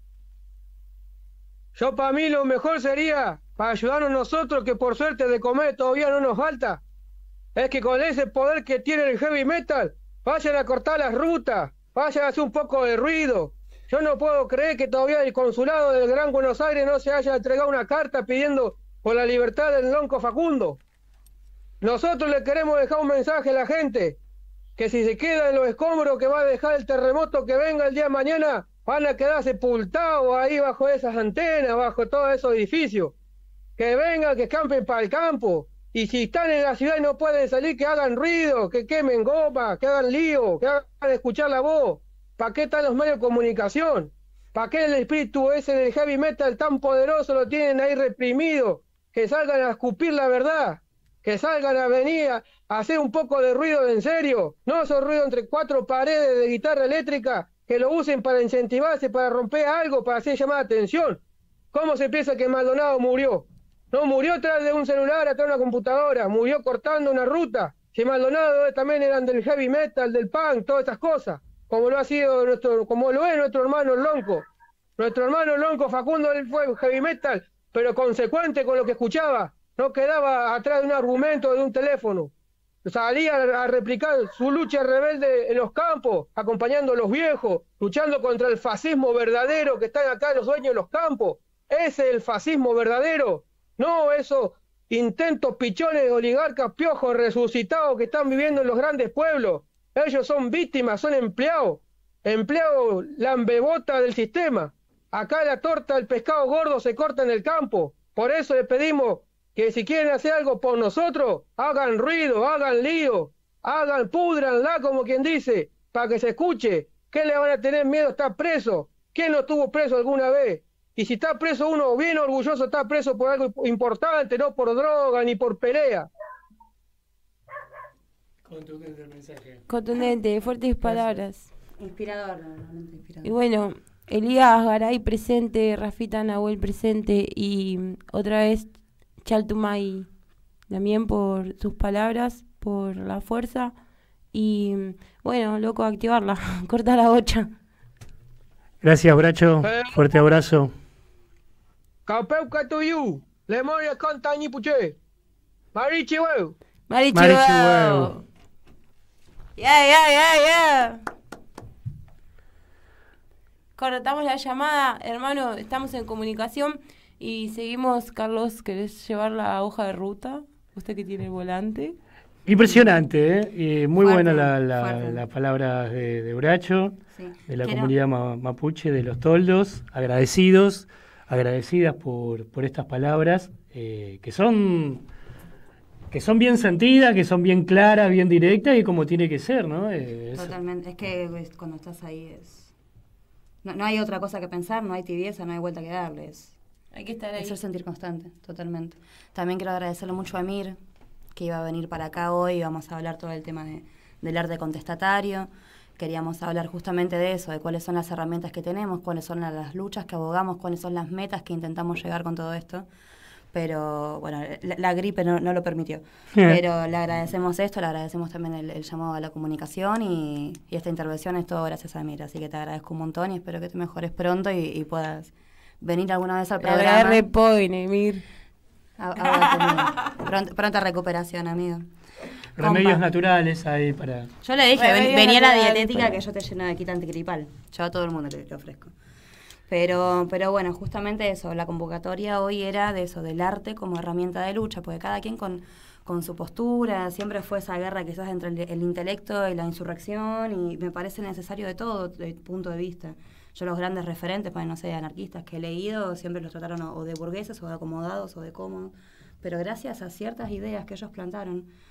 Yo para mí lo mejor sería, para ayudarnos nosotros, que por suerte de comer todavía no nos falta, es que con ese poder que tiene el heavy metal, vayan a cortar las rutas, vayan a hacer un poco de ruido. Yo no puedo creer que todavía el consulado del Gran Buenos Aires no se haya entregado una carta pidiendo por la libertad del lonco Facundo. Nosotros le queremos dejar un mensaje a la gente, que si se queda en los escombros que va a dejar el terremoto que venga el día de mañana, van a quedar sepultados ahí bajo esas antenas, bajo todos esos edificios. Que vengan, que campen para el campo. Y si están en la ciudad y no pueden salir, que hagan ruido, que quemen goma, que hagan lío, que hagan escuchar la voz. ¿Para qué están los medios de comunicación? ¿Para qué el espíritu ese del heavy metal tan poderoso lo tienen ahí reprimido? Que salgan a escupir la verdad. Que salgan a venir a hacer un poco de ruido en serio, no esos ruidos entre cuatro paredes de guitarra eléctrica, que lo usen para incentivarse, para romper algo, para hacer llamar la atención. ¿Cómo se piensa que Maldonado murió? No murió atrás de un celular, atrás de una computadora, murió cortando una ruta. Si Maldonado también eran del heavy metal, del punk, todas estas cosas, como lo ha sido nuestro, como lo es nuestro hermano Lonco. Nuestro hermano Lonco Facundo, él fue heavy metal, pero consecuente con lo que escuchaba. No quedaba atrás de un argumento, de un teléfono. Salía a replicar su lucha rebelde en los campos, acompañando a los viejos, luchando contra el fascismo verdadero que están acá los dueños de los campos. Ese es el fascismo verdadero. No esos intentos pichones de oligarcas piojos resucitados que están viviendo en los grandes pueblos. Ellos son víctimas, son empleados. Empleados lambebota del sistema. Acá la torta, el pescado gordo se corta en el campo. Por eso le pedimos que si quieren hacer algo por nosotros, hagan ruido, hagan lío, hagan, púdranla, como quien dice, para que se escuche. ¿Qué le van a tener miedo a estar preso? ¿Quién no estuvo preso alguna vez? Y si está preso uno, bien orgulloso, está preso por algo importante, no por droga ni por pelea. Contundente el mensaje. Contundente, fuertes palabras. Inspirador, realmente inspirador. Y bueno, Elías Garay presente, Rafita Nahuel presente y otra vez Chaltumay también por sus palabras, por la fuerza y bueno, loco, activarla, corta la bocha. Gracias, Bracho, fuerte abrazo. Capeuca tuyu, le moria canta ni puche. Marichi huevo. Marichi huevo. Ya, ya, ya, ya. Cortamos la llamada, hermano, estamos en comunicación. Y seguimos, Carlos, ¿querés llevar la hoja de ruta? Usted que tiene el volante. Impresionante, ¿eh? Y muy Fuerte, buena la, la, la palabra de, de Bracho, sí. de la Quiero... comunidad ma, mapuche, de los toldos, agradecidos, agradecidas por, por estas palabras, eh, que son que son bien sentidas, que son bien claras, bien directas y como tiene que ser, ¿no? Eh, Totalmente, es que es, cuando estás ahí es... No, no hay otra cosa que pensar, no hay tibieza, no hay vuelta que darles. Hay que estar ahí. Es el sentir constante, totalmente. También quiero agradecerle mucho a Emir, que iba a venir para acá hoy. Vamos a hablar todo el tema de, del arte contestatario. Queríamos hablar justamente de eso, de cuáles son las herramientas que tenemos, cuáles son las luchas que abogamos, cuáles son las metas que intentamos llegar con todo esto. Pero, bueno, la, la gripe no, no lo permitió. Pero le agradecemos esto, le agradecemos también el, el llamado a la comunicación y, y esta intervención es todo gracias a Emir. Así que te agradezco un montón y espero que te mejores pronto y, y puedas... venir alguna vez al programa. La repone, Mir. Pronta, pronta recuperación, amigo. Remedios Compa. naturales ahí para... Yo le dije, ven, Remedios venía a la naturales, dietética pero... que yo te lleno de quita antigripal. Yo a todo el mundo le, le ofrezco. Pero, pero bueno, justamente eso, la convocatoria hoy era de eso, del arte como herramienta de lucha, porque cada quien con, con su postura, siempre fue esa guerra quizás entre el, el intelecto y la insurrección, y me parece necesario de todo de punto de vista. Yo los grandes referentes, pues no sé, anarquistas que he leído, siempre los trataron o de burgueses, o de acomodados, o de cómodos. Pero gracias a ciertas ideas que ellos plantaron,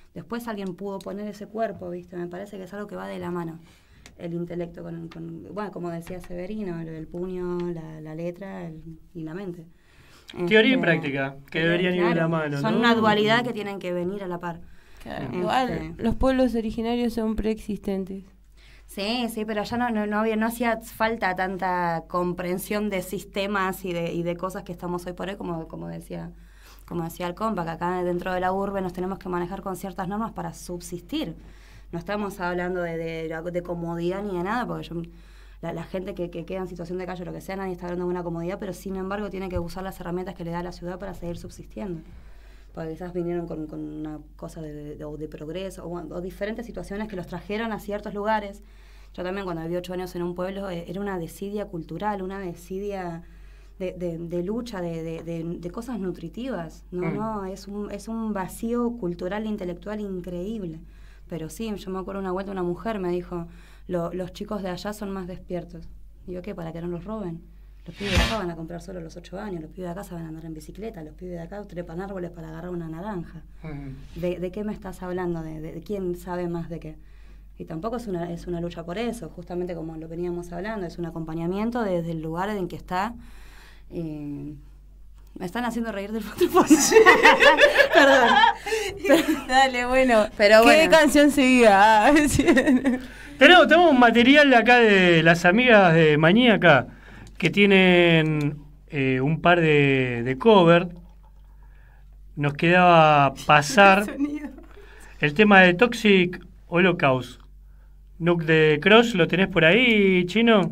después alguien pudo poner ese cuerpo, ¿viste? Me parece que es algo que va de la mano, el intelecto con, con bueno, como decía Severino, el, el puño, la, la letra el, y la mente. Teoría Este, y práctica, que deberían claro, ir de la mano, son ¿no? una dualidad que tienen que venir a la par. Claro. Este, Igual, los pueblos originarios son preexistentes. Sí, sí, pero allá no, no, no, había, no hacía falta tanta comprensión de sistemas y de, y de cosas que estamos hoy por hoy, como, como decía como decía el compa, que acá dentro de la urbe nos tenemos que manejar con ciertas normas para subsistir. No estamos hablando de, de, de comodidad ni de nada, porque yo, la, la gente que, que queda en situación de calle o lo que sea, nadie está hablando de una comodidad, pero sin embargo tiene que usar las herramientas que le da la ciudad para seguir subsistiendo. Porque quizás vinieron con, con una cosa de, de, de progreso o, o diferentes situaciones que los trajeron a ciertos lugares. Yo también cuando viví ocho años en un pueblo eh, era una desidia cultural, una desidia de, de, de lucha, de, de, de, de cosas nutritivas. No, mm. no, es un, es un vacío cultural e intelectual increíble. Pero sí, yo me acuerdo una vuelta una mujer me dijo, Lo, los chicos de allá son más despiertos. Y yo, ¿qué? ¿Para que no los roben? Los pibes de acá van a comprar solo a los ocho años, los pibes de acá se van a andar en bicicleta, los pibes de acá trepan árboles para agarrar una naranja. Mm. ¿De, ¿De qué me estás hablando? ¿De, de, de quién sabe más de qué? Y tampoco es una, es una lucha por eso, justamente como lo veníamos hablando, es un acompañamiento desde el lugar en que está. Eh, me están haciendo reír del fotógrafo. Perdón. Pero, dale, bueno. Pero ¿Qué bueno. canción seguía? Tenemos, tenemos un material acá de las amigas de Maníaca que tienen eh, un par de, de cover. Nos quedaba pasar el tema de Toxic Holocaust. Nuke de Cross, ¿lo tenés por ahí, Chino?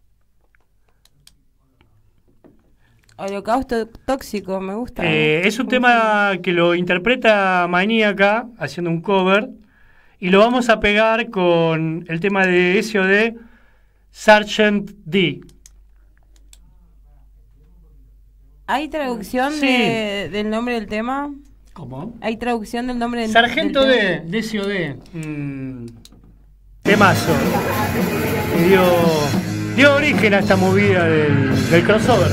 Holocausto tóxico, me gusta. Eh, es un tema que lo interpreta Maníaca haciendo un cover y lo vamos a pegar con el tema de S O D Sergeant D. ¿Hay traducción Sí. de, del nombre del tema? ¿Cómo? ¿Hay traducción del nombre del, Sargento del D, tema? de S O D. Mm, temazo. Que dio, dio origen a esta movida del, del crossover.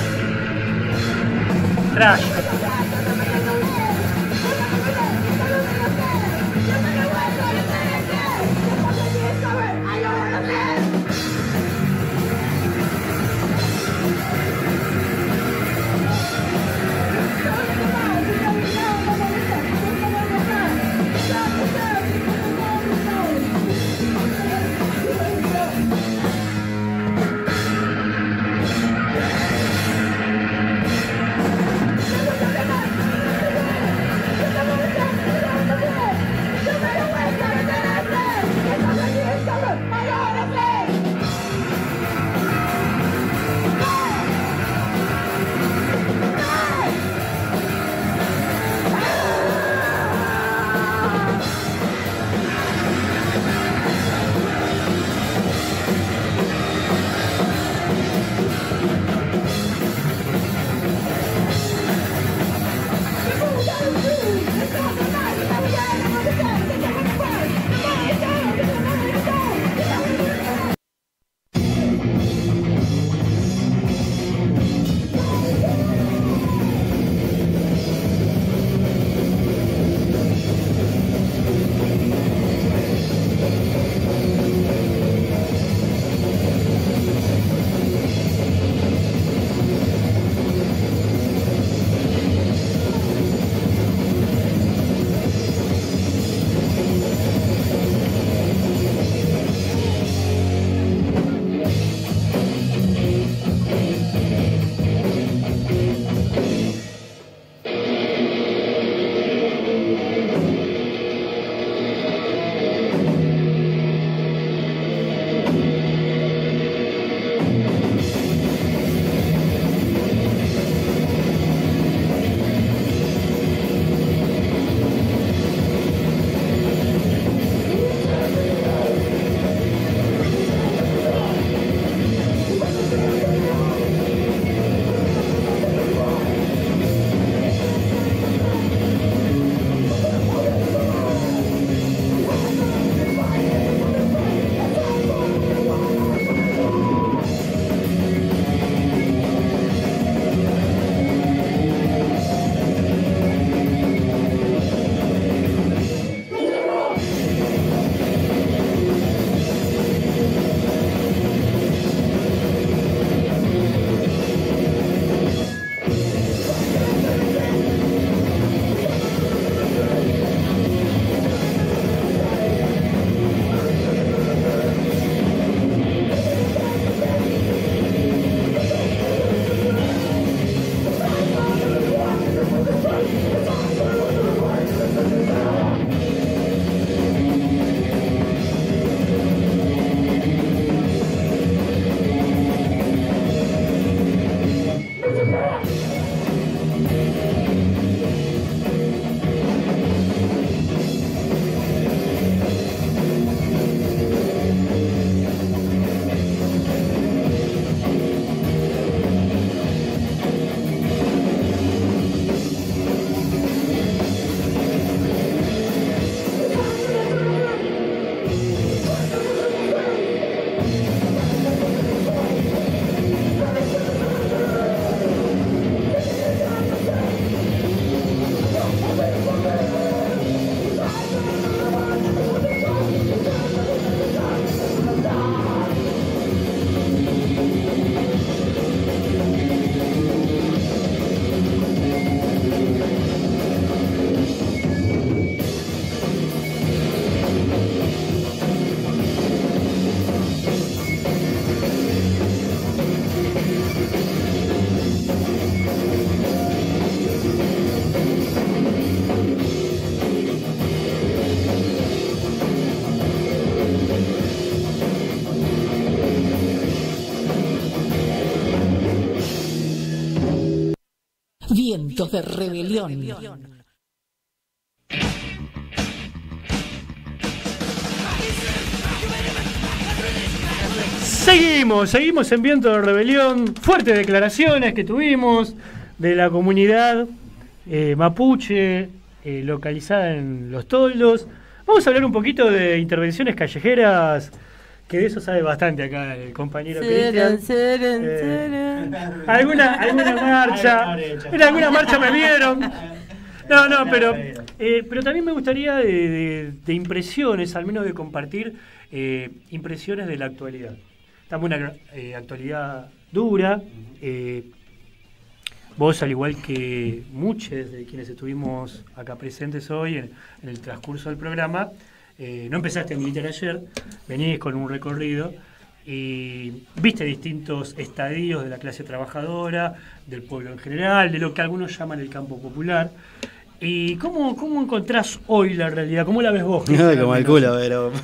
Trash. Yeah. Vientos de rebelión. Seguimos, seguimos en Viento de Rebelión. Fuertes declaraciones que tuvimos de la comunidad eh, mapuche eh, localizada en Los Toldos. Vamos a hablar un poquito de intervenciones callejeras, que de eso sabe bastante acá el compañero Cristian. Eh, alguna, alguna marcha, en alguna marcha me vieron. No, no, pero, eh, pero también me gustaría de, de, de impresiones, al menos de compartir eh, impresiones de la actualidad. Estamos en una eh, actualidad dura. Eh, vos, al igual que muchos de quienes estuvimos acá presentes hoy en, en el transcurso del programa, eh, no empezaste a militar ayer, venís con un recorrido y viste distintos estadios de la clase trabajadora, del pueblo en general, de lo que algunos llaman el campo popular. ¿Y cómo, cómo encontrás hoy la realidad? ¿Cómo la ves vos? Como el culo, pero...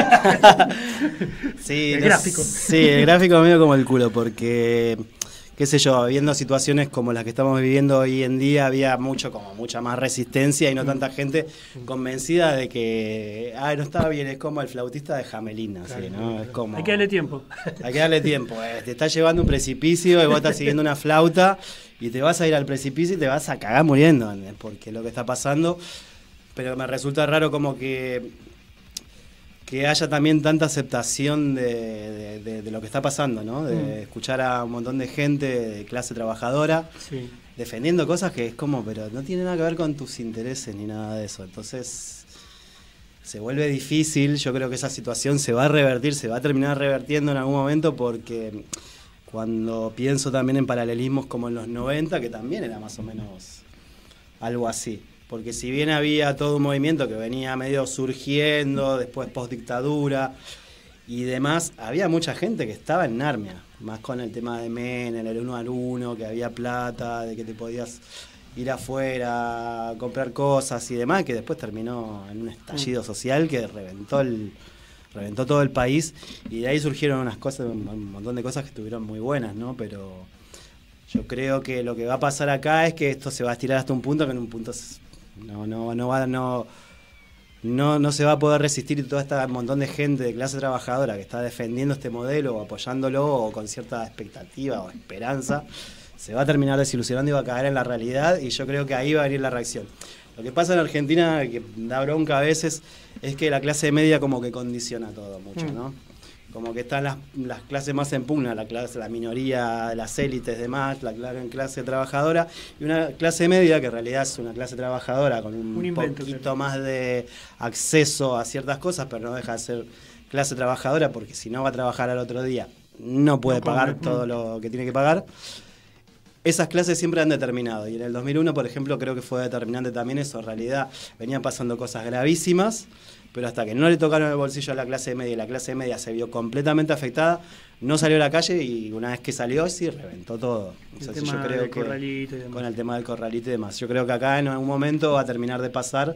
sí, el no, gráfico. Sí, el gráfico medio como el culo, porque, qué sé yo, viendo situaciones como las que estamos viviendo hoy en día, había mucho como mucha más resistencia y no tanta gente convencida de que, ay, no estaba bien, es como el flautista de Jamelina, claro, ¿sí, no? Es como... Hay que darle tiempo. Hay que darle tiempo, eh. Te está llevando un precipicio y vos estás siguiendo una flauta y te vas a ir al precipicio y te vas a cagar muriendo, ¿entendés? Porque es lo que está pasando, pero me resulta raro como que que haya también tanta aceptación de, de, de, de lo que está pasando, ¿no? De mm. escuchar a un montón de gente de clase trabajadora sí. defendiendo cosas que es como, pero no tiene nada que ver con tus intereses ni nada de eso. Entonces se vuelve difícil. Yo creo que esa situación se va a revertir, se va a terminar revertiendo en algún momento, porque cuando pienso también en paralelismos como en los noventa, que también era más o menos algo así. Porque si bien había todo un movimiento que venía medio surgiendo, después post-dictadura y demás, había mucha gente que estaba en Narnia, más con el tema de Menem, el uno al uno, que había plata, de que te podías ir afuera a comprar cosas y demás, que después terminó en un estallido social que reventó el reventó todo el país, y de ahí surgieron unas cosas, un montón de cosas que estuvieron muy buenas, ¿no? Pero yo creo que lo que va a pasar acá es que esto se va a estirar hasta un punto que en un punto no no no va no no no se va a poder resistir todo este montón de gente de clase trabajadora que está defendiendo este modelo o apoyándolo o con cierta expectativa o esperanza. Se va a terminar desilusionando y va a caer en la realidad, y yo creo que ahí va a venir la reacción. Lo que pasa en Argentina, que da bronca a veces, es que la clase media como que condiciona todo mucho, ¿no? Como que están las, las clases más en pugna, la clase, la minoría, las élites demás, la clase trabajadora, y una clase media que en realidad es una clase trabajadora con un, un invento, poquito claro. más de acceso a ciertas cosas, pero no deja de ser clase trabajadora, porque si no va a trabajar al otro día no puede no pagar puede. todo lo que tiene que pagar. Esas clases siempre han determinado, y en el dos mil uno, por ejemplo, creo que fue determinante también eso. En realidad venían pasando cosas gravísimas, pero hasta que no le tocaron el bolsillo a la clase media y la clase media se vio completamente afectada, no salió a la calle, y una vez que salió, sí, reventó todo. O sea, yo creo que corralito y demás. Con el tema del corralito y demás. Yo creo que acá en algún momento va a terminar de pasar.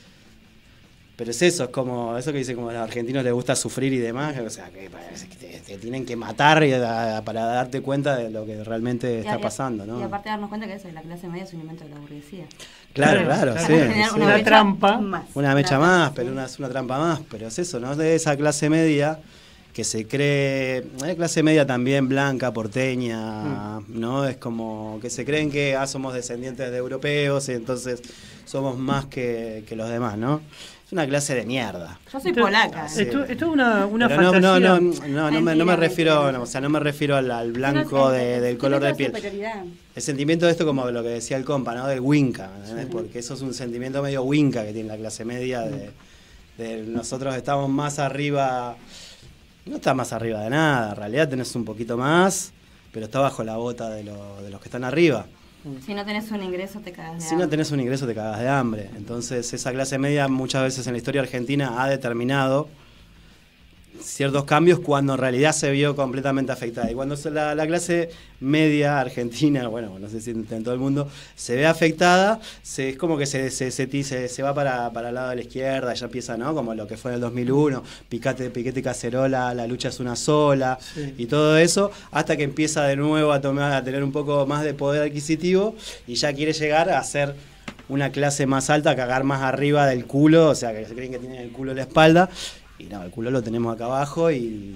Pero es eso, es como eso que dice, como a los argentinos les gusta sufrir y demás, o sea, que te, te tienen que matar y a, para darte cuenta de lo que realmente y está a, pasando, ¿no? Y aparte darnos cuenta que eso, la clase media es un invento de la burguesía. Claro, claro, claro, sí. Una, sí. una trampa. Más. Una mecha una más, pero una, es una trampa más, pero es eso, ¿no? De esa clase media que se cree, hay clase media también blanca, porteña, mm. ¿no? Es como que se creen que ah, somos descendientes de europeos y entonces somos más que, que los demás, ¿no? Es una clase de mierda. Yo soy polaca. Sí. Esto, esto es una, una Pero fantasía. No, no, no, no, no, me, no me refiero, no, o sea, no me refiero al, al blanco de, del color de piel. El sentimiento de esto, como lo que decía el compa, ¿no? Del winca, sí. Porque eso es un sentimiento medio winca que tiene la clase media de, de nosotros estamos más arriba. No está más arriba de nada, en realidad tenés un poquito más, pero está bajo la bota de, lo, de los que están arriba. Si no tenés un ingreso te cagas de si hambre. Si no tenés un ingreso te cagas de hambre. Entonces esa clase media muchas veces en la historia argentina ha determinado ciertos cambios cuando en realidad se vio completamente afectada. Y cuando la, la clase media argentina, bueno, no sé si en todo el mundo, se ve afectada, se, es como que se, se, se, se, se va para, para el lado de la izquierda, ya empieza, ¿no? Como lo que fue en el dos mil uno, Piquete, Piquete y Cacerola, la lucha es una sola, sí. Y todo eso, hasta que empieza de nuevo a, tomar, a tener un poco más de poder adquisitivo y ya quiere llegar a ser una clase más alta, a cagar más arriba del culo, o sea, que se creen que tienen el culo en la espalda. Y no, el culo lo tenemos acá abajo y,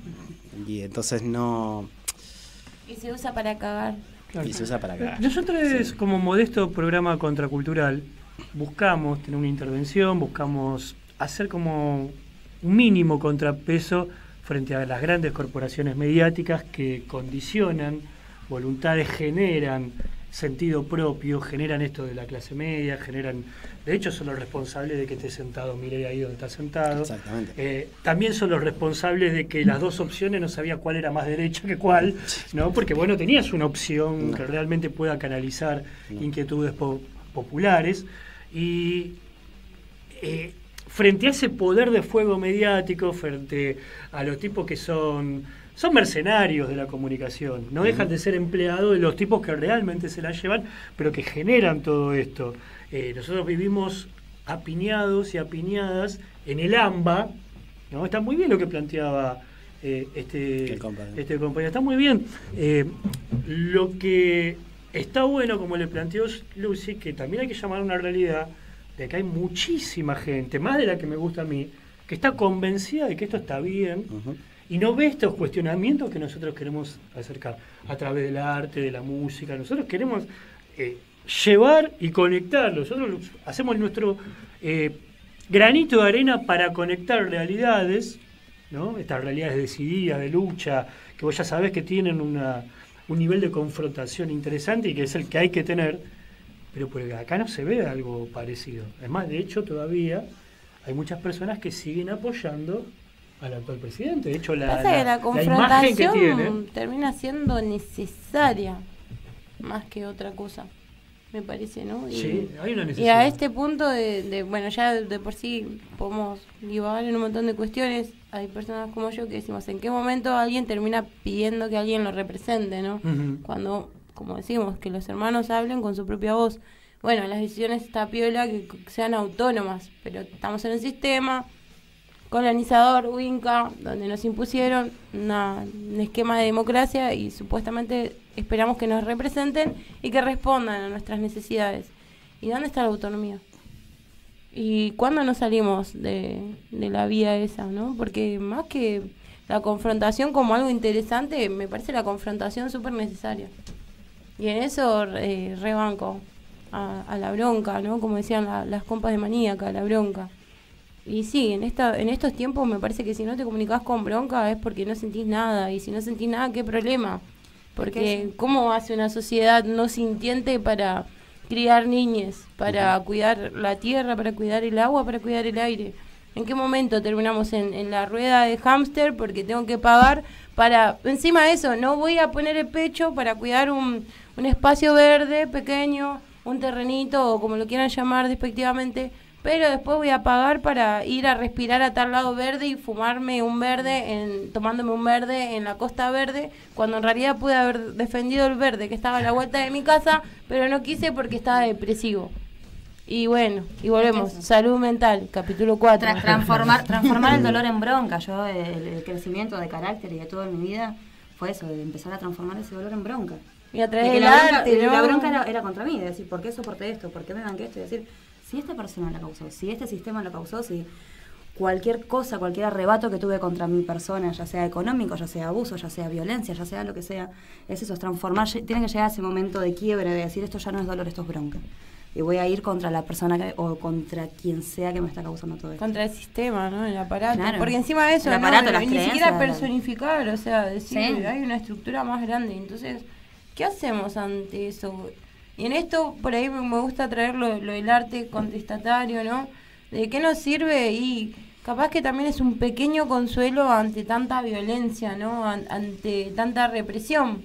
y entonces no... Y se usa para cagar. Claro. Y se usa para cagar. Nosotros, sí. como modesto programa contracultural, buscamos tener una intervención, buscamos hacer como un mínimo contrapeso frente a las grandes corporaciones mediáticas que condicionan voluntades, generan sentido propio, generan esto de la clase media, generan, de hecho son los responsables de que esté sentado Milei ahí donde está sentado. Exactamente. Eh, también son los responsables de que las dos opciones no sabía cuál era más derecha que cuál, ¿no? Porque bueno, tenías una opción no. que realmente pueda canalizar no. inquietudes po populares y eh, frente a ese poder de fuego mediático, frente a los tipos que son son mercenarios de la comunicación, no dejan de ser empleados de los tipos que realmente se la llevan, pero que generan todo esto. Eh, nosotros vivimos apiñados y apiñadas en el AMBA, ¿no? Está muy bien lo que planteaba eh, este, compañero. este compañero, está muy bien. Eh, lo que está bueno, como le planteó Lucy, que también hay que llamar a una realidad de que hay muchísima gente, más de la que me gusta a mí, que está convencida de que esto está bien, uh-huh. y no ve estos cuestionamientos que nosotros queremos acercar a través del arte, de la música. Nosotros queremos eh, llevar y conectar. Nosotros hacemos nuestro eh, granito de arena para conectar realidades, ¿no? Estas realidades decididas, de lucha, que vos ya sabés que tienen una, un nivel de confrontación interesante y que es el que hay que tener, pero por acá no se ve algo parecido. Es más, de hecho, todavía hay muchas personas que siguen apoyando al actual presidente. De hecho, la, Pasa la, que la confrontación la que tiene, termina siendo necesaria más que otra cosa, me parece, ¿no? Y, sí, hay una necesidad. Y a este punto de, de, bueno, ya de por sí podemos divagar en un montón de cuestiones. Hay personas como yo que decimos, ¿en qué momento alguien termina pidiendo que alguien lo represente, no? Uh-huh. Cuando, como decimos, que los hermanos hablen con su propia voz. Bueno, las decisiones está piola que sean autónomas, pero estamos en un sistema colonizador, Winca, donde nos impusieron una, un esquema de democracia y supuestamente esperamos que nos representen y que respondan a nuestras necesidades. ¿Y dónde está la autonomía? ¿Y cuándo nos salimos de, de la vía esa, no? Porque más que la confrontación como algo interesante, me parece la confrontación súper necesaria. Y en eso eh, rebanco a, a la bronca, ¿no? Como decían la, las compas de Maníaca, la bronca. Y sí, en esta en estos tiempos me parece que si no te comunicas con bronca es porque no sentís nada. Y si no sentís nada, ¿qué problema? Porque ¿cómo hace una sociedad no sintiente para criar niñes, para uh-huh. cuidar la tierra, para cuidar el agua, para cuidar el aire? ¿En qué momento terminamos en, en la rueda de hámster porque tengo que pagar para... Encima de eso, no voy a poner el pecho para cuidar un, un espacio verde pequeño, un terrenito o como lo quieran llamar despectivamente... pero después voy a pagar para ir a respirar a tal lado verde y fumarme un verde, en, tomándome un verde en la Costa Verde, cuando en realidad pude haber defendido el verde que estaba a la vuelta de mi casa, pero no quise porque estaba depresivo. Y bueno, y volvemos. Salud mental, capítulo cuatro. Tra transformar, transformar el dolor en bronca. Yo, el, el crecimiento de carácter y de todo en mi vida fue eso, de empezar a transformar ese dolor en bronca. Y a través del arte, bronca, ¿no? La bronca era, era contra mí, de decir, ¿por qué soporté esto? ¿Por qué me banqué esto? Y decir, si esta persona lo causó, si este sistema lo causó, si cualquier cosa, cualquier arrebato que tuve contra mi persona, ya sea económico, ya sea abuso, ya sea violencia, ya sea lo que sea, es eso, es transformar, tiene que llegar a ese momento de quiebre, de decir, esto ya no es dolor, esto es bronca. Y voy a ir contra la persona que, o contra quien sea que me está causando todo esto. Contra el sistema, ¿no? El aparato. Claro. Porque encima de eso, el aparato, no, las ni creencias, siquiera personificar, o sea, decir, sí. hay una estructura más grande. Entonces, ¿qué hacemos ante eso? Y en esto, por ahí me gusta traer lo, lo del arte contestatario, ¿no? ¿De qué nos sirve? Y capaz que también es un pequeño consuelo ante tanta violencia, ¿no? An ante tanta represión.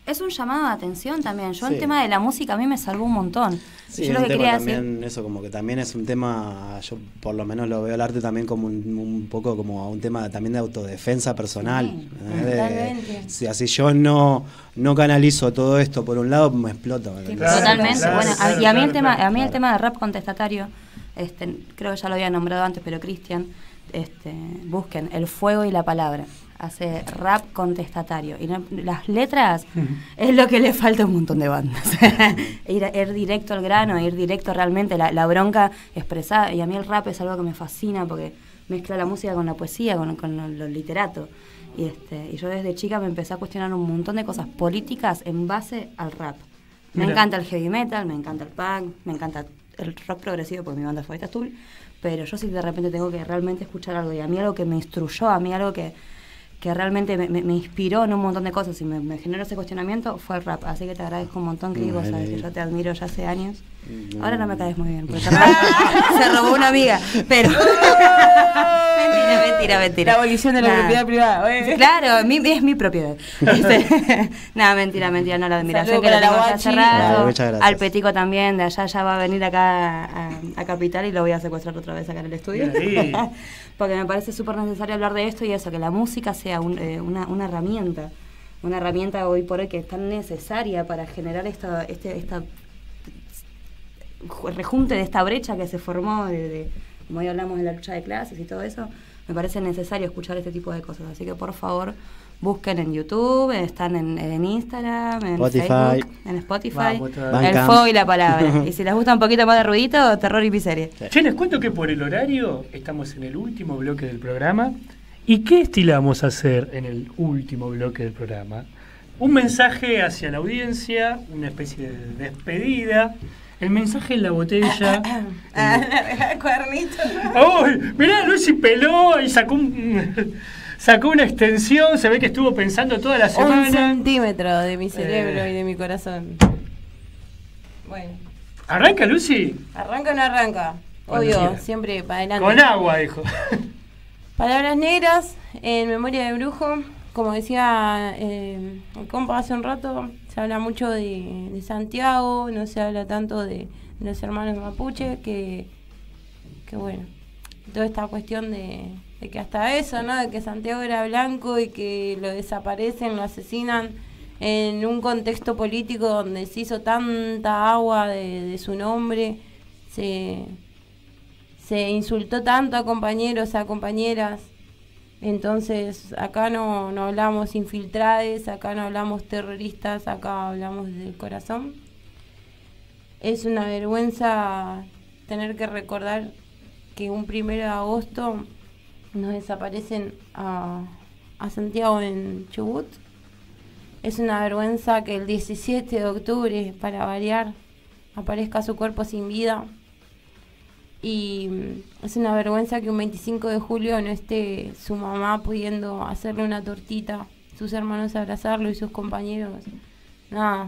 Es un llamado de atención también. Yo Sí. el tema de la música a mí me salvó un montón. Sí, yo es lo un que tema quería también, decir... eso como que también es un tema, yo por lo menos lo veo el arte también como un, un poco como un tema también de autodefensa personal. Sí, ¿eh? De- totalmente. si así yo no, no canalizo todo esto por un lado, me explota. ¿me entendés? Totalmente. Claro, bueno, claro, y a mí claro, el tema, claro. a mí el tema de rap contestatario, este, creo que ya lo había nombrado antes, pero Cristian, este, busquen El Fuego y la Palabra. Hace rap contestatario. Y no- las letras es lo que le falta a un montón de bandas. ir, ir directo al grano, ir directo realmente, la, la bronca expresada. Y a mí el rap es algo que me fascina porque mezcla la música con la poesía, con, con lo, lo literato. Y, este, y yo desde chica me empecé a cuestionar un montón de cosas políticas en base al rap. Me Mira. encanta el heavy metal, me encanta el punk, me encanta el rock progresivo porque mi banda favorita es Tool. Pero yo sí de repente tengo que realmente escuchar algo. Y a mí algo que me instruyó, a mí algo que... que realmente me, me, me inspiró en un montón de cosas y me, me generó ese cuestionamiento fue el rap. Así que te agradezco un montón, que vos sabes que yo te admiro ya hace años. Ahora no me caes muy bien, porque se robó una amiga. Pero. mentira, mentira, mentira. La abolición de la Nah. propiedad privada. ¿eh? Claro, mi, es mi propiedad. Este, Nada, mentira, mentira, no, la admiración Saludo que le para la tengo ya hace Guachi. rato. Dale, muchas gracias. Al Petico también, de allá ya va a venir acá a, a Capital y lo voy a secuestrar otra vez acá en el estudio. Ahí. Porque me parece súper necesario hablar de esto y eso, que la música sea un, eh, una, una herramienta. Una herramienta hoy por hoy que es tan necesaria para generar esta, este, esta rejunte de esta brecha que se formó, de, de, como hoy hablamos de la lucha de clases y todo eso. Me parece necesario escuchar este tipo de cosas. Así que por favor, busquen en YouTube, están en, en Instagram, en Spotify. Facebook, en Spotify. Vamos, otra vez. El Bandcamp. Fuego y la Palabra. Y si les gusta un poquito más de ruidito, terror y miseria. Che, les cuento que por el horario estamos en el último bloque del programa. ¿Y qué estilo vamos a hacer en el último bloque del programa? Un mensaje hacia la audiencia, una especie de despedida. El mensaje en la botella. Ah, cuernito. ¡Uy! Mirá, Lucy peló y sacó un, sacó una extensión. Se ve que estuvo pensando toda la Un semana. centímetro de mi cerebro Eh. y de mi corazón. Bueno, ¿Arranca, Lucy? ¿arranca o no arranca? Cuando Obvio, quiera. siempre para adelante. Con agua, dijo. Palabras negras en Memoria de Brujo. Como decía eh, el compa hace un rato, se habla mucho de, de Santiago, no se habla tanto de, de los hermanos mapuche, que, que bueno, toda esta cuestión de, de que hasta eso, ¿no? De que Santiago era blanco y que lo desaparecen, lo asesinan en un contexto político donde se hizo tanta agua de, de su nombre, se, se insultó tanto a compañeros, a compañeras. Entonces, acá no, no hablamos infiltrades, acá no hablamos terroristas, acá hablamos del corazón. Es una vergüenza tener que recordar que un primero de agosto nos desaparecen a, a Santiago en Chubut. Es una vergüenza que el diecisiete de octubre, para variar, aparezca su cuerpo sin vida. Y mm, es una vergüenza que un veinticinco de julio no esté su mamá pudiendo hacerle una tortita, sus hermanos abrazarlo y sus compañeros, nada,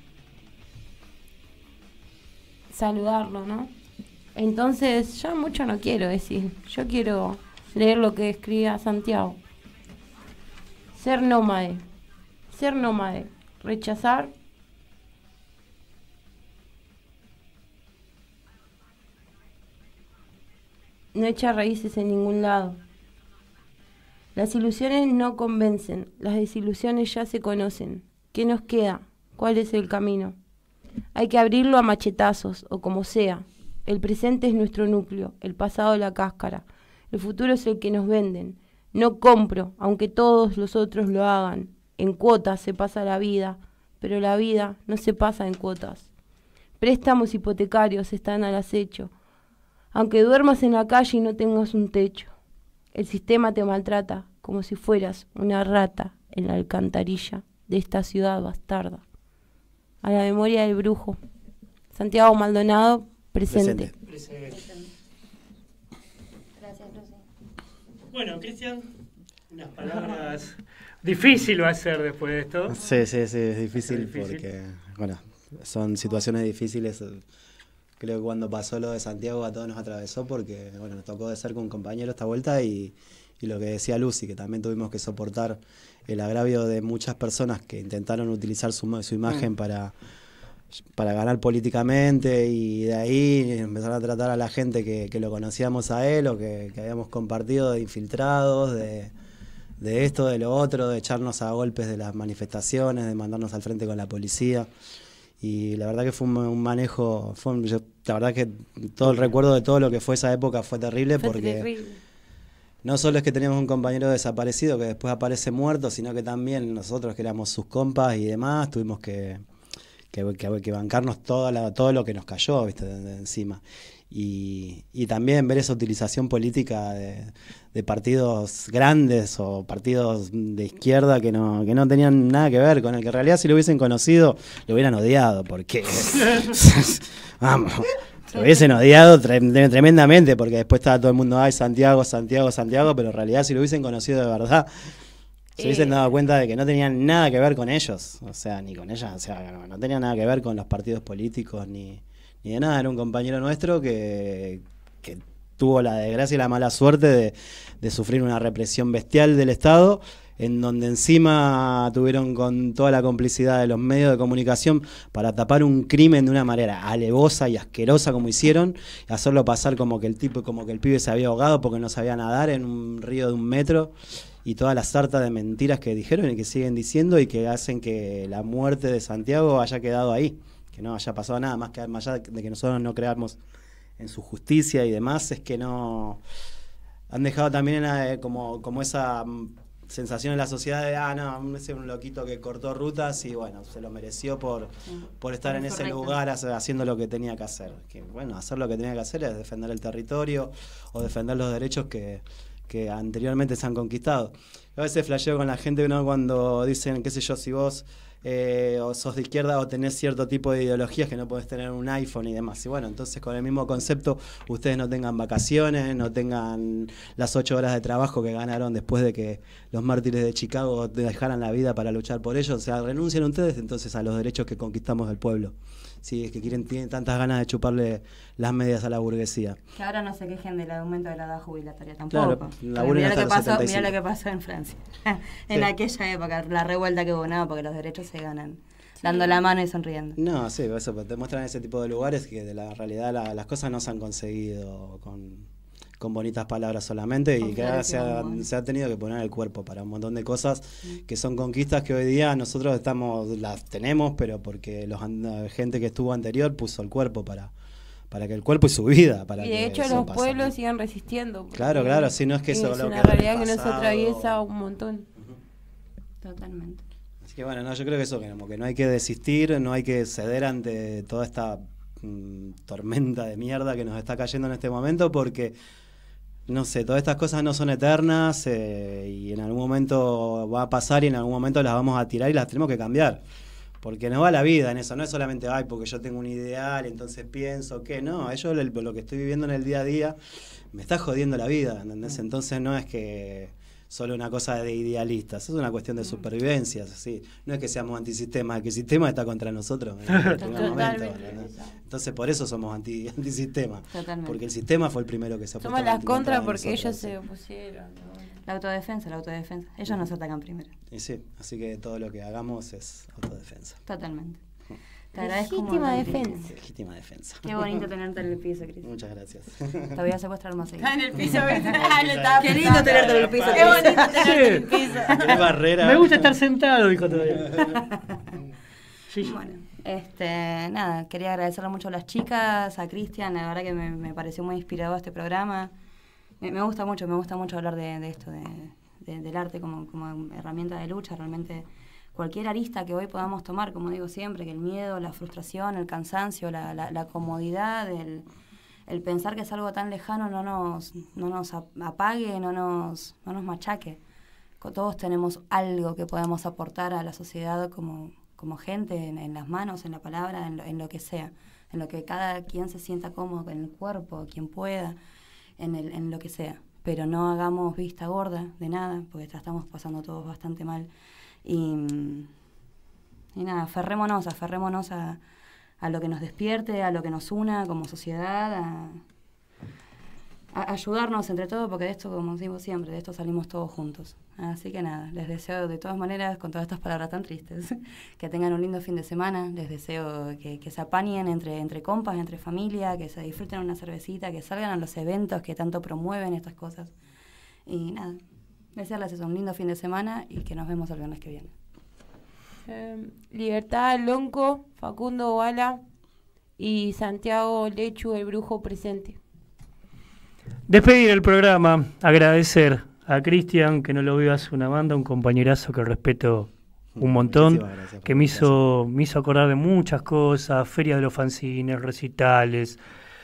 saludarlo, ¿no? Entonces, ya mucho no quiero decir, yo quiero leer lo que escribía Santiago. Ser nómade, ser nómade, rechazar. No echa raíces en ningún lado. Las ilusiones no convencen, las desilusiones ya se conocen. ¿Qué nos queda? ¿Cuál es el camino? Hay que abrirlo a machetazos, o como sea. El presente es nuestro núcleo, el pasado la cáscara. El futuro es el que nos venden. No compro, aunque todos los otros lo hagan. En cuotas se pasa la vida, pero la vida no se pasa en cuotas. Préstamos hipotecarios están al acecho. Aunque duermas en la calle y no tengas un techo, el sistema te maltrata como si fueras una rata en la alcantarilla de esta ciudad bastarda. A la memoria del brujo. Santiago Maldonado, presente. Presente. Gracias, Lucy. Bueno, Cristian, unas palabras. Difícil va a ser después de esto. Sí, sí, sí, es difícil, Es difícil. porque, bueno, son situaciones difíciles. Creo que cuando pasó lo de Santiago a todos nos atravesó porque, bueno, nos tocó de cerca un compañero esta vuelta y, y lo que decía Lucy, que también tuvimos que soportar el agravio de muchas personas que intentaron utilizar su, su imagen mm. para, para ganar políticamente, y de ahí empezaron a tratar a la gente que, que lo conocíamos a él o que, que habíamos compartido de infiltrados, de, de esto, de lo otro, de echarnos a golpes de las manifestaciones, de mandarnos al frente con la policía. Y la verdad que fue un, un manejo, fue un, yo, la verdad que todo el recuerdo de todo lo que fue esa época fue terrible, fue porque terrible. No solo es que teníamos un compañero desaparecido que después aparece muerto, sino que también nosotros que éramos sus compas y demás, tuvimos que, que, que, que bancarnos toda la, todo lo que nos cayó, ¿viste? De, de encima. Y, y también ver esa utilización política de, de partidos grandes o partidos de izquierda que no, que no tenían nada que ver con el que en realidad si lo hubiesen conocido lo hubieran odiado, porque vamos, lo hubiesen odiado tre- tremendamente, porque después estaba todo el mundo, ay, Santiago, Santiago, Santiago, pero en realidad si lo hubiesen conocido de verdad se hubiesen dado cuenta de que no tenían nada que ver con ellos, o sea, ni con ellas, o sea, no, no tenía nada que ver con los partidos políticos ni ni de nada. Era un compañero nuestro que, que tuvo la desgracia y la mala suerte de, de sufrir una represión bestial del Estado, en donde encima tuvieron con toda la complicidad de los medios de comunicación para tapar un crimen de una manera alevosa y asquerosa como hicieron, y hacerlo pasar como que el tipo, como que el pibe se había ahogado porque no sabía nadar en un río de un metro, y toda la sarta de mentiras que dijeron y que siguen diciendo y que hacen que la muerte de Santiago haya quedado ahí, que no haya pasado nada, más que más allá de que nosotros no creamos en su justicia y demás, es que no han dejado también eh, como, como esa sensación en la sociedad de, ah, no, ese es un loquito que cortó rutas y bueno, se lo mereció por, por estar en ese lugar haciendo lo que tenía que hacer. Que bueno, hacer lo que tenía que hacer es defender el territorio o defender los derechos que, que anteriormente se han conquistado. A veces flasheo con la gente, ¿no? Cuando dicen, qué sé yo, si vos Eh, o sos de izquierda o tenés cierto tipo de ideologías que no podés tener un iPhone y demás. Y bueno, entonces con el mismo concepto ustedes no tengan vacaciones, no tengan las ocho horas de trabajo que ganaron después de que los mártires de Chicago dejaran la vida para luchar por ellos. O sea, renuncien ustedes entonces a los derechos que conquistamos del pueblo. Si es que quieren, tienen tantas ganas de chuparle las medias a la burguesía. Que ahora no se quejen del aumento de la edad jubilatoria tampoco. Claro, la mirá, lo que pasó, mirá lo que pasó en Francia. en sí. aquella época, la revuelta que hubo, no, porque los derechos se ganan sí. dando la mano y sonriendo. No, sí, eso te muestran ese tipo de lugares que de la realidad la, las cosas no se han conseguido con, con bonitas palabras solamente, y que ahora se ha, se ha tenido que poner el cuerpo para un montón de cosas sí. que son conquistas que hoy día nosotros estamos las tenemos, pero porque los gente que estuvo anterior puso el cuerpo para para que el cuerpo y su vida para y de que hecho los pasa, pueblos ¿no? siguen resistiendo, claro, claro, si no es que eso es lo una que realidad que nos atraviesa un montón. Uh-huh. Totalmente. Así que bueno, no, yo creo que eso, que, como que no hay que desistir, no hay que ceder ante toda esta mmm, tormenta de mierda que nos está cayendo en este momento, porque no sé, todas estas cosas no son eternas eh, y en algún momento va a pasar y en algún momento las vamos a tirar y las tenemos que cambiar. Porque no va la vida en eso, no es solamente, ay, porque yo tengo un ideal, entonces pienso que no, yo lo, lo que estoy viviendo en el día a día me está jodiendo la vida, ¿entendés? Entonces no es que solo una cosa de idealistas, es una cuestión de supervivencia, ¿sí? No es que seamos antisistema, es que el sistema está contra nosotros en el primer momento, ¿no? Entonces por eso somos anti, antisistema, Totalmente. Porque el sistema fue el primero que se opuso. Somos las contras porque nosotros. Ellos se opusieron, ¿no? La autodefensa, la autodefensa. Ellos nos atacan primero. Y sí, así que todo lo que hagamos es autodefensa. Totalmente. Te agradezco. Legítima defensa. Legítima defensa. Qué bonito tenerte en el piso, Cris. Muchas gracias. Te voy a secuestrar más seguido. En el piso, ¿ves? Qué lindo tenerte en el piso. Qué bonito tenerte en el piso. Qué barrera. Me gusta estar sentado, dijo todavía. Sí. Bueno, este, nada, quería agradecerle mucho a las chicas, a Cristian, la verdad que me, me pareció muy inspirador este programa. Me, me gusta mucho, me gusta mucho hablar de, de esto, de, de, del arte como, como herramienta de lucha. Realmente cualquier arista que hoy podamos tomar, como digo siempre, que el miedo, la frustración, el cansancio, la, la, la comodidad, el, el pensar que es algo tan lejano no nos, no nos apague, no nos, no nos machaque. Todos tenemos algo que podemos aportar a la sociedad como, como gente, en, en las manos, en la palabra, en lo, en lo que sea, en lo que cada quien se sienta cómodo, en el cuerpo, quien pueda. En, el, en lo que sea, pero no hagamos vista gorda de nada, porque ya estamos pasando todos bastante mal. Y, y nada, aferrémonos, aferrémonos a, a lo que nos despierte, a lo que nos una como sociedad, a, a ayudarnos entre todos, porque de esto, como decimos siempre, de esto salimos todos juntos. Así que nada, les deseo de todas maneras, con todas estas palabras tan tristes, que tengan un lindo fin de semana. Les deseo que, que se apañen entre, entre compas, entre familia, que se disfruten una cervecita, que salgan a los eventos que tanto promueven estas cosas. Y nada, desearles eso, un lindo fin de semana y que nos vemos el viernes que viene. Eh, Libertad Lonco, Facundo Bala y Santiago Lechu, el brujo presente. Despedir el programa, agradecer a Cristian, que no lo veo hace una banda, un compañerazo que respeto un montón, que me hizo, me hizo acordar de muchas cosas, Feria de los Fanzines, recitales,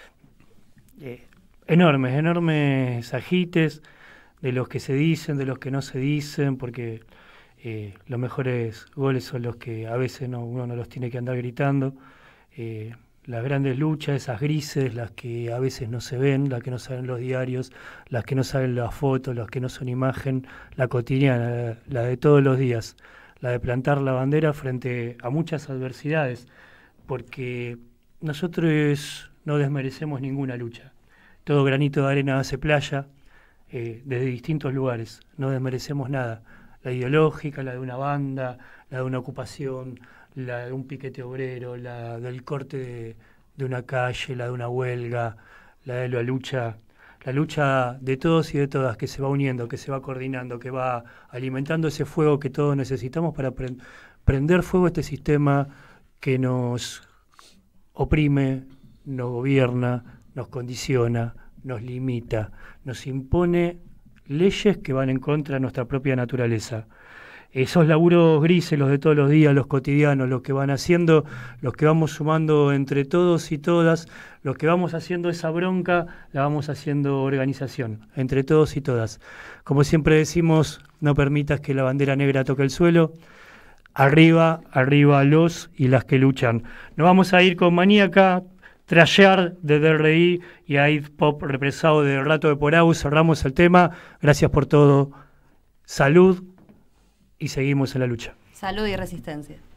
eh, enormes, enormes ajites de los que se dicen, de los que no se dicen, porque eh, los mejores goles son los que a veces no, uno no los tiene que andar gritando. Eh, las grandes luchas, esas grises, las que a veces no se ven, las que no salen los diarios, las que no salen las fotos, las que no son imagen, la cotidiana, la, la de todos los días, la de plantar la bandera frente a muchas adversidades, porque nosotros no desmerecemos ninguna lucha. Todo granito de arena hace playa, eh, desde distintos lugares, no desmerecemos nada. La ideológica, la de una banda, la de una ocupación, la de un piquete obrero, la del corte de, de una calle, la de una huelga, la de la lucha, la lucha de todos y de todas, que se va uniendo, que se va coordinando, que va alimentando ese fuego que todos necesitamos para pre prender fuego a este sistema que nos oprime, nos gobierna, nos condiciona, nos limita, nos impone leyes que van en contra de nuestra propia naturaleza. Esos laburos grises, los de todos los días, los cotidianos, los que van haciendo, los que vamos sumando entre todos y todas, los que vamos haciendo esa bronca, la vamos haciendo organización, entre todos y todas. Como siempre decimos, no permitas que la bandera negra toque el suelo. Arriba, arriba los y las que luchan. Nos vamos a ir con Maníaca, Trashear de D R I y Aid Pop represado de Rato de Porau. Cerramos el tema. Gracias por todo. Salud. Y seguimos en la lucha. Salud y resistencia.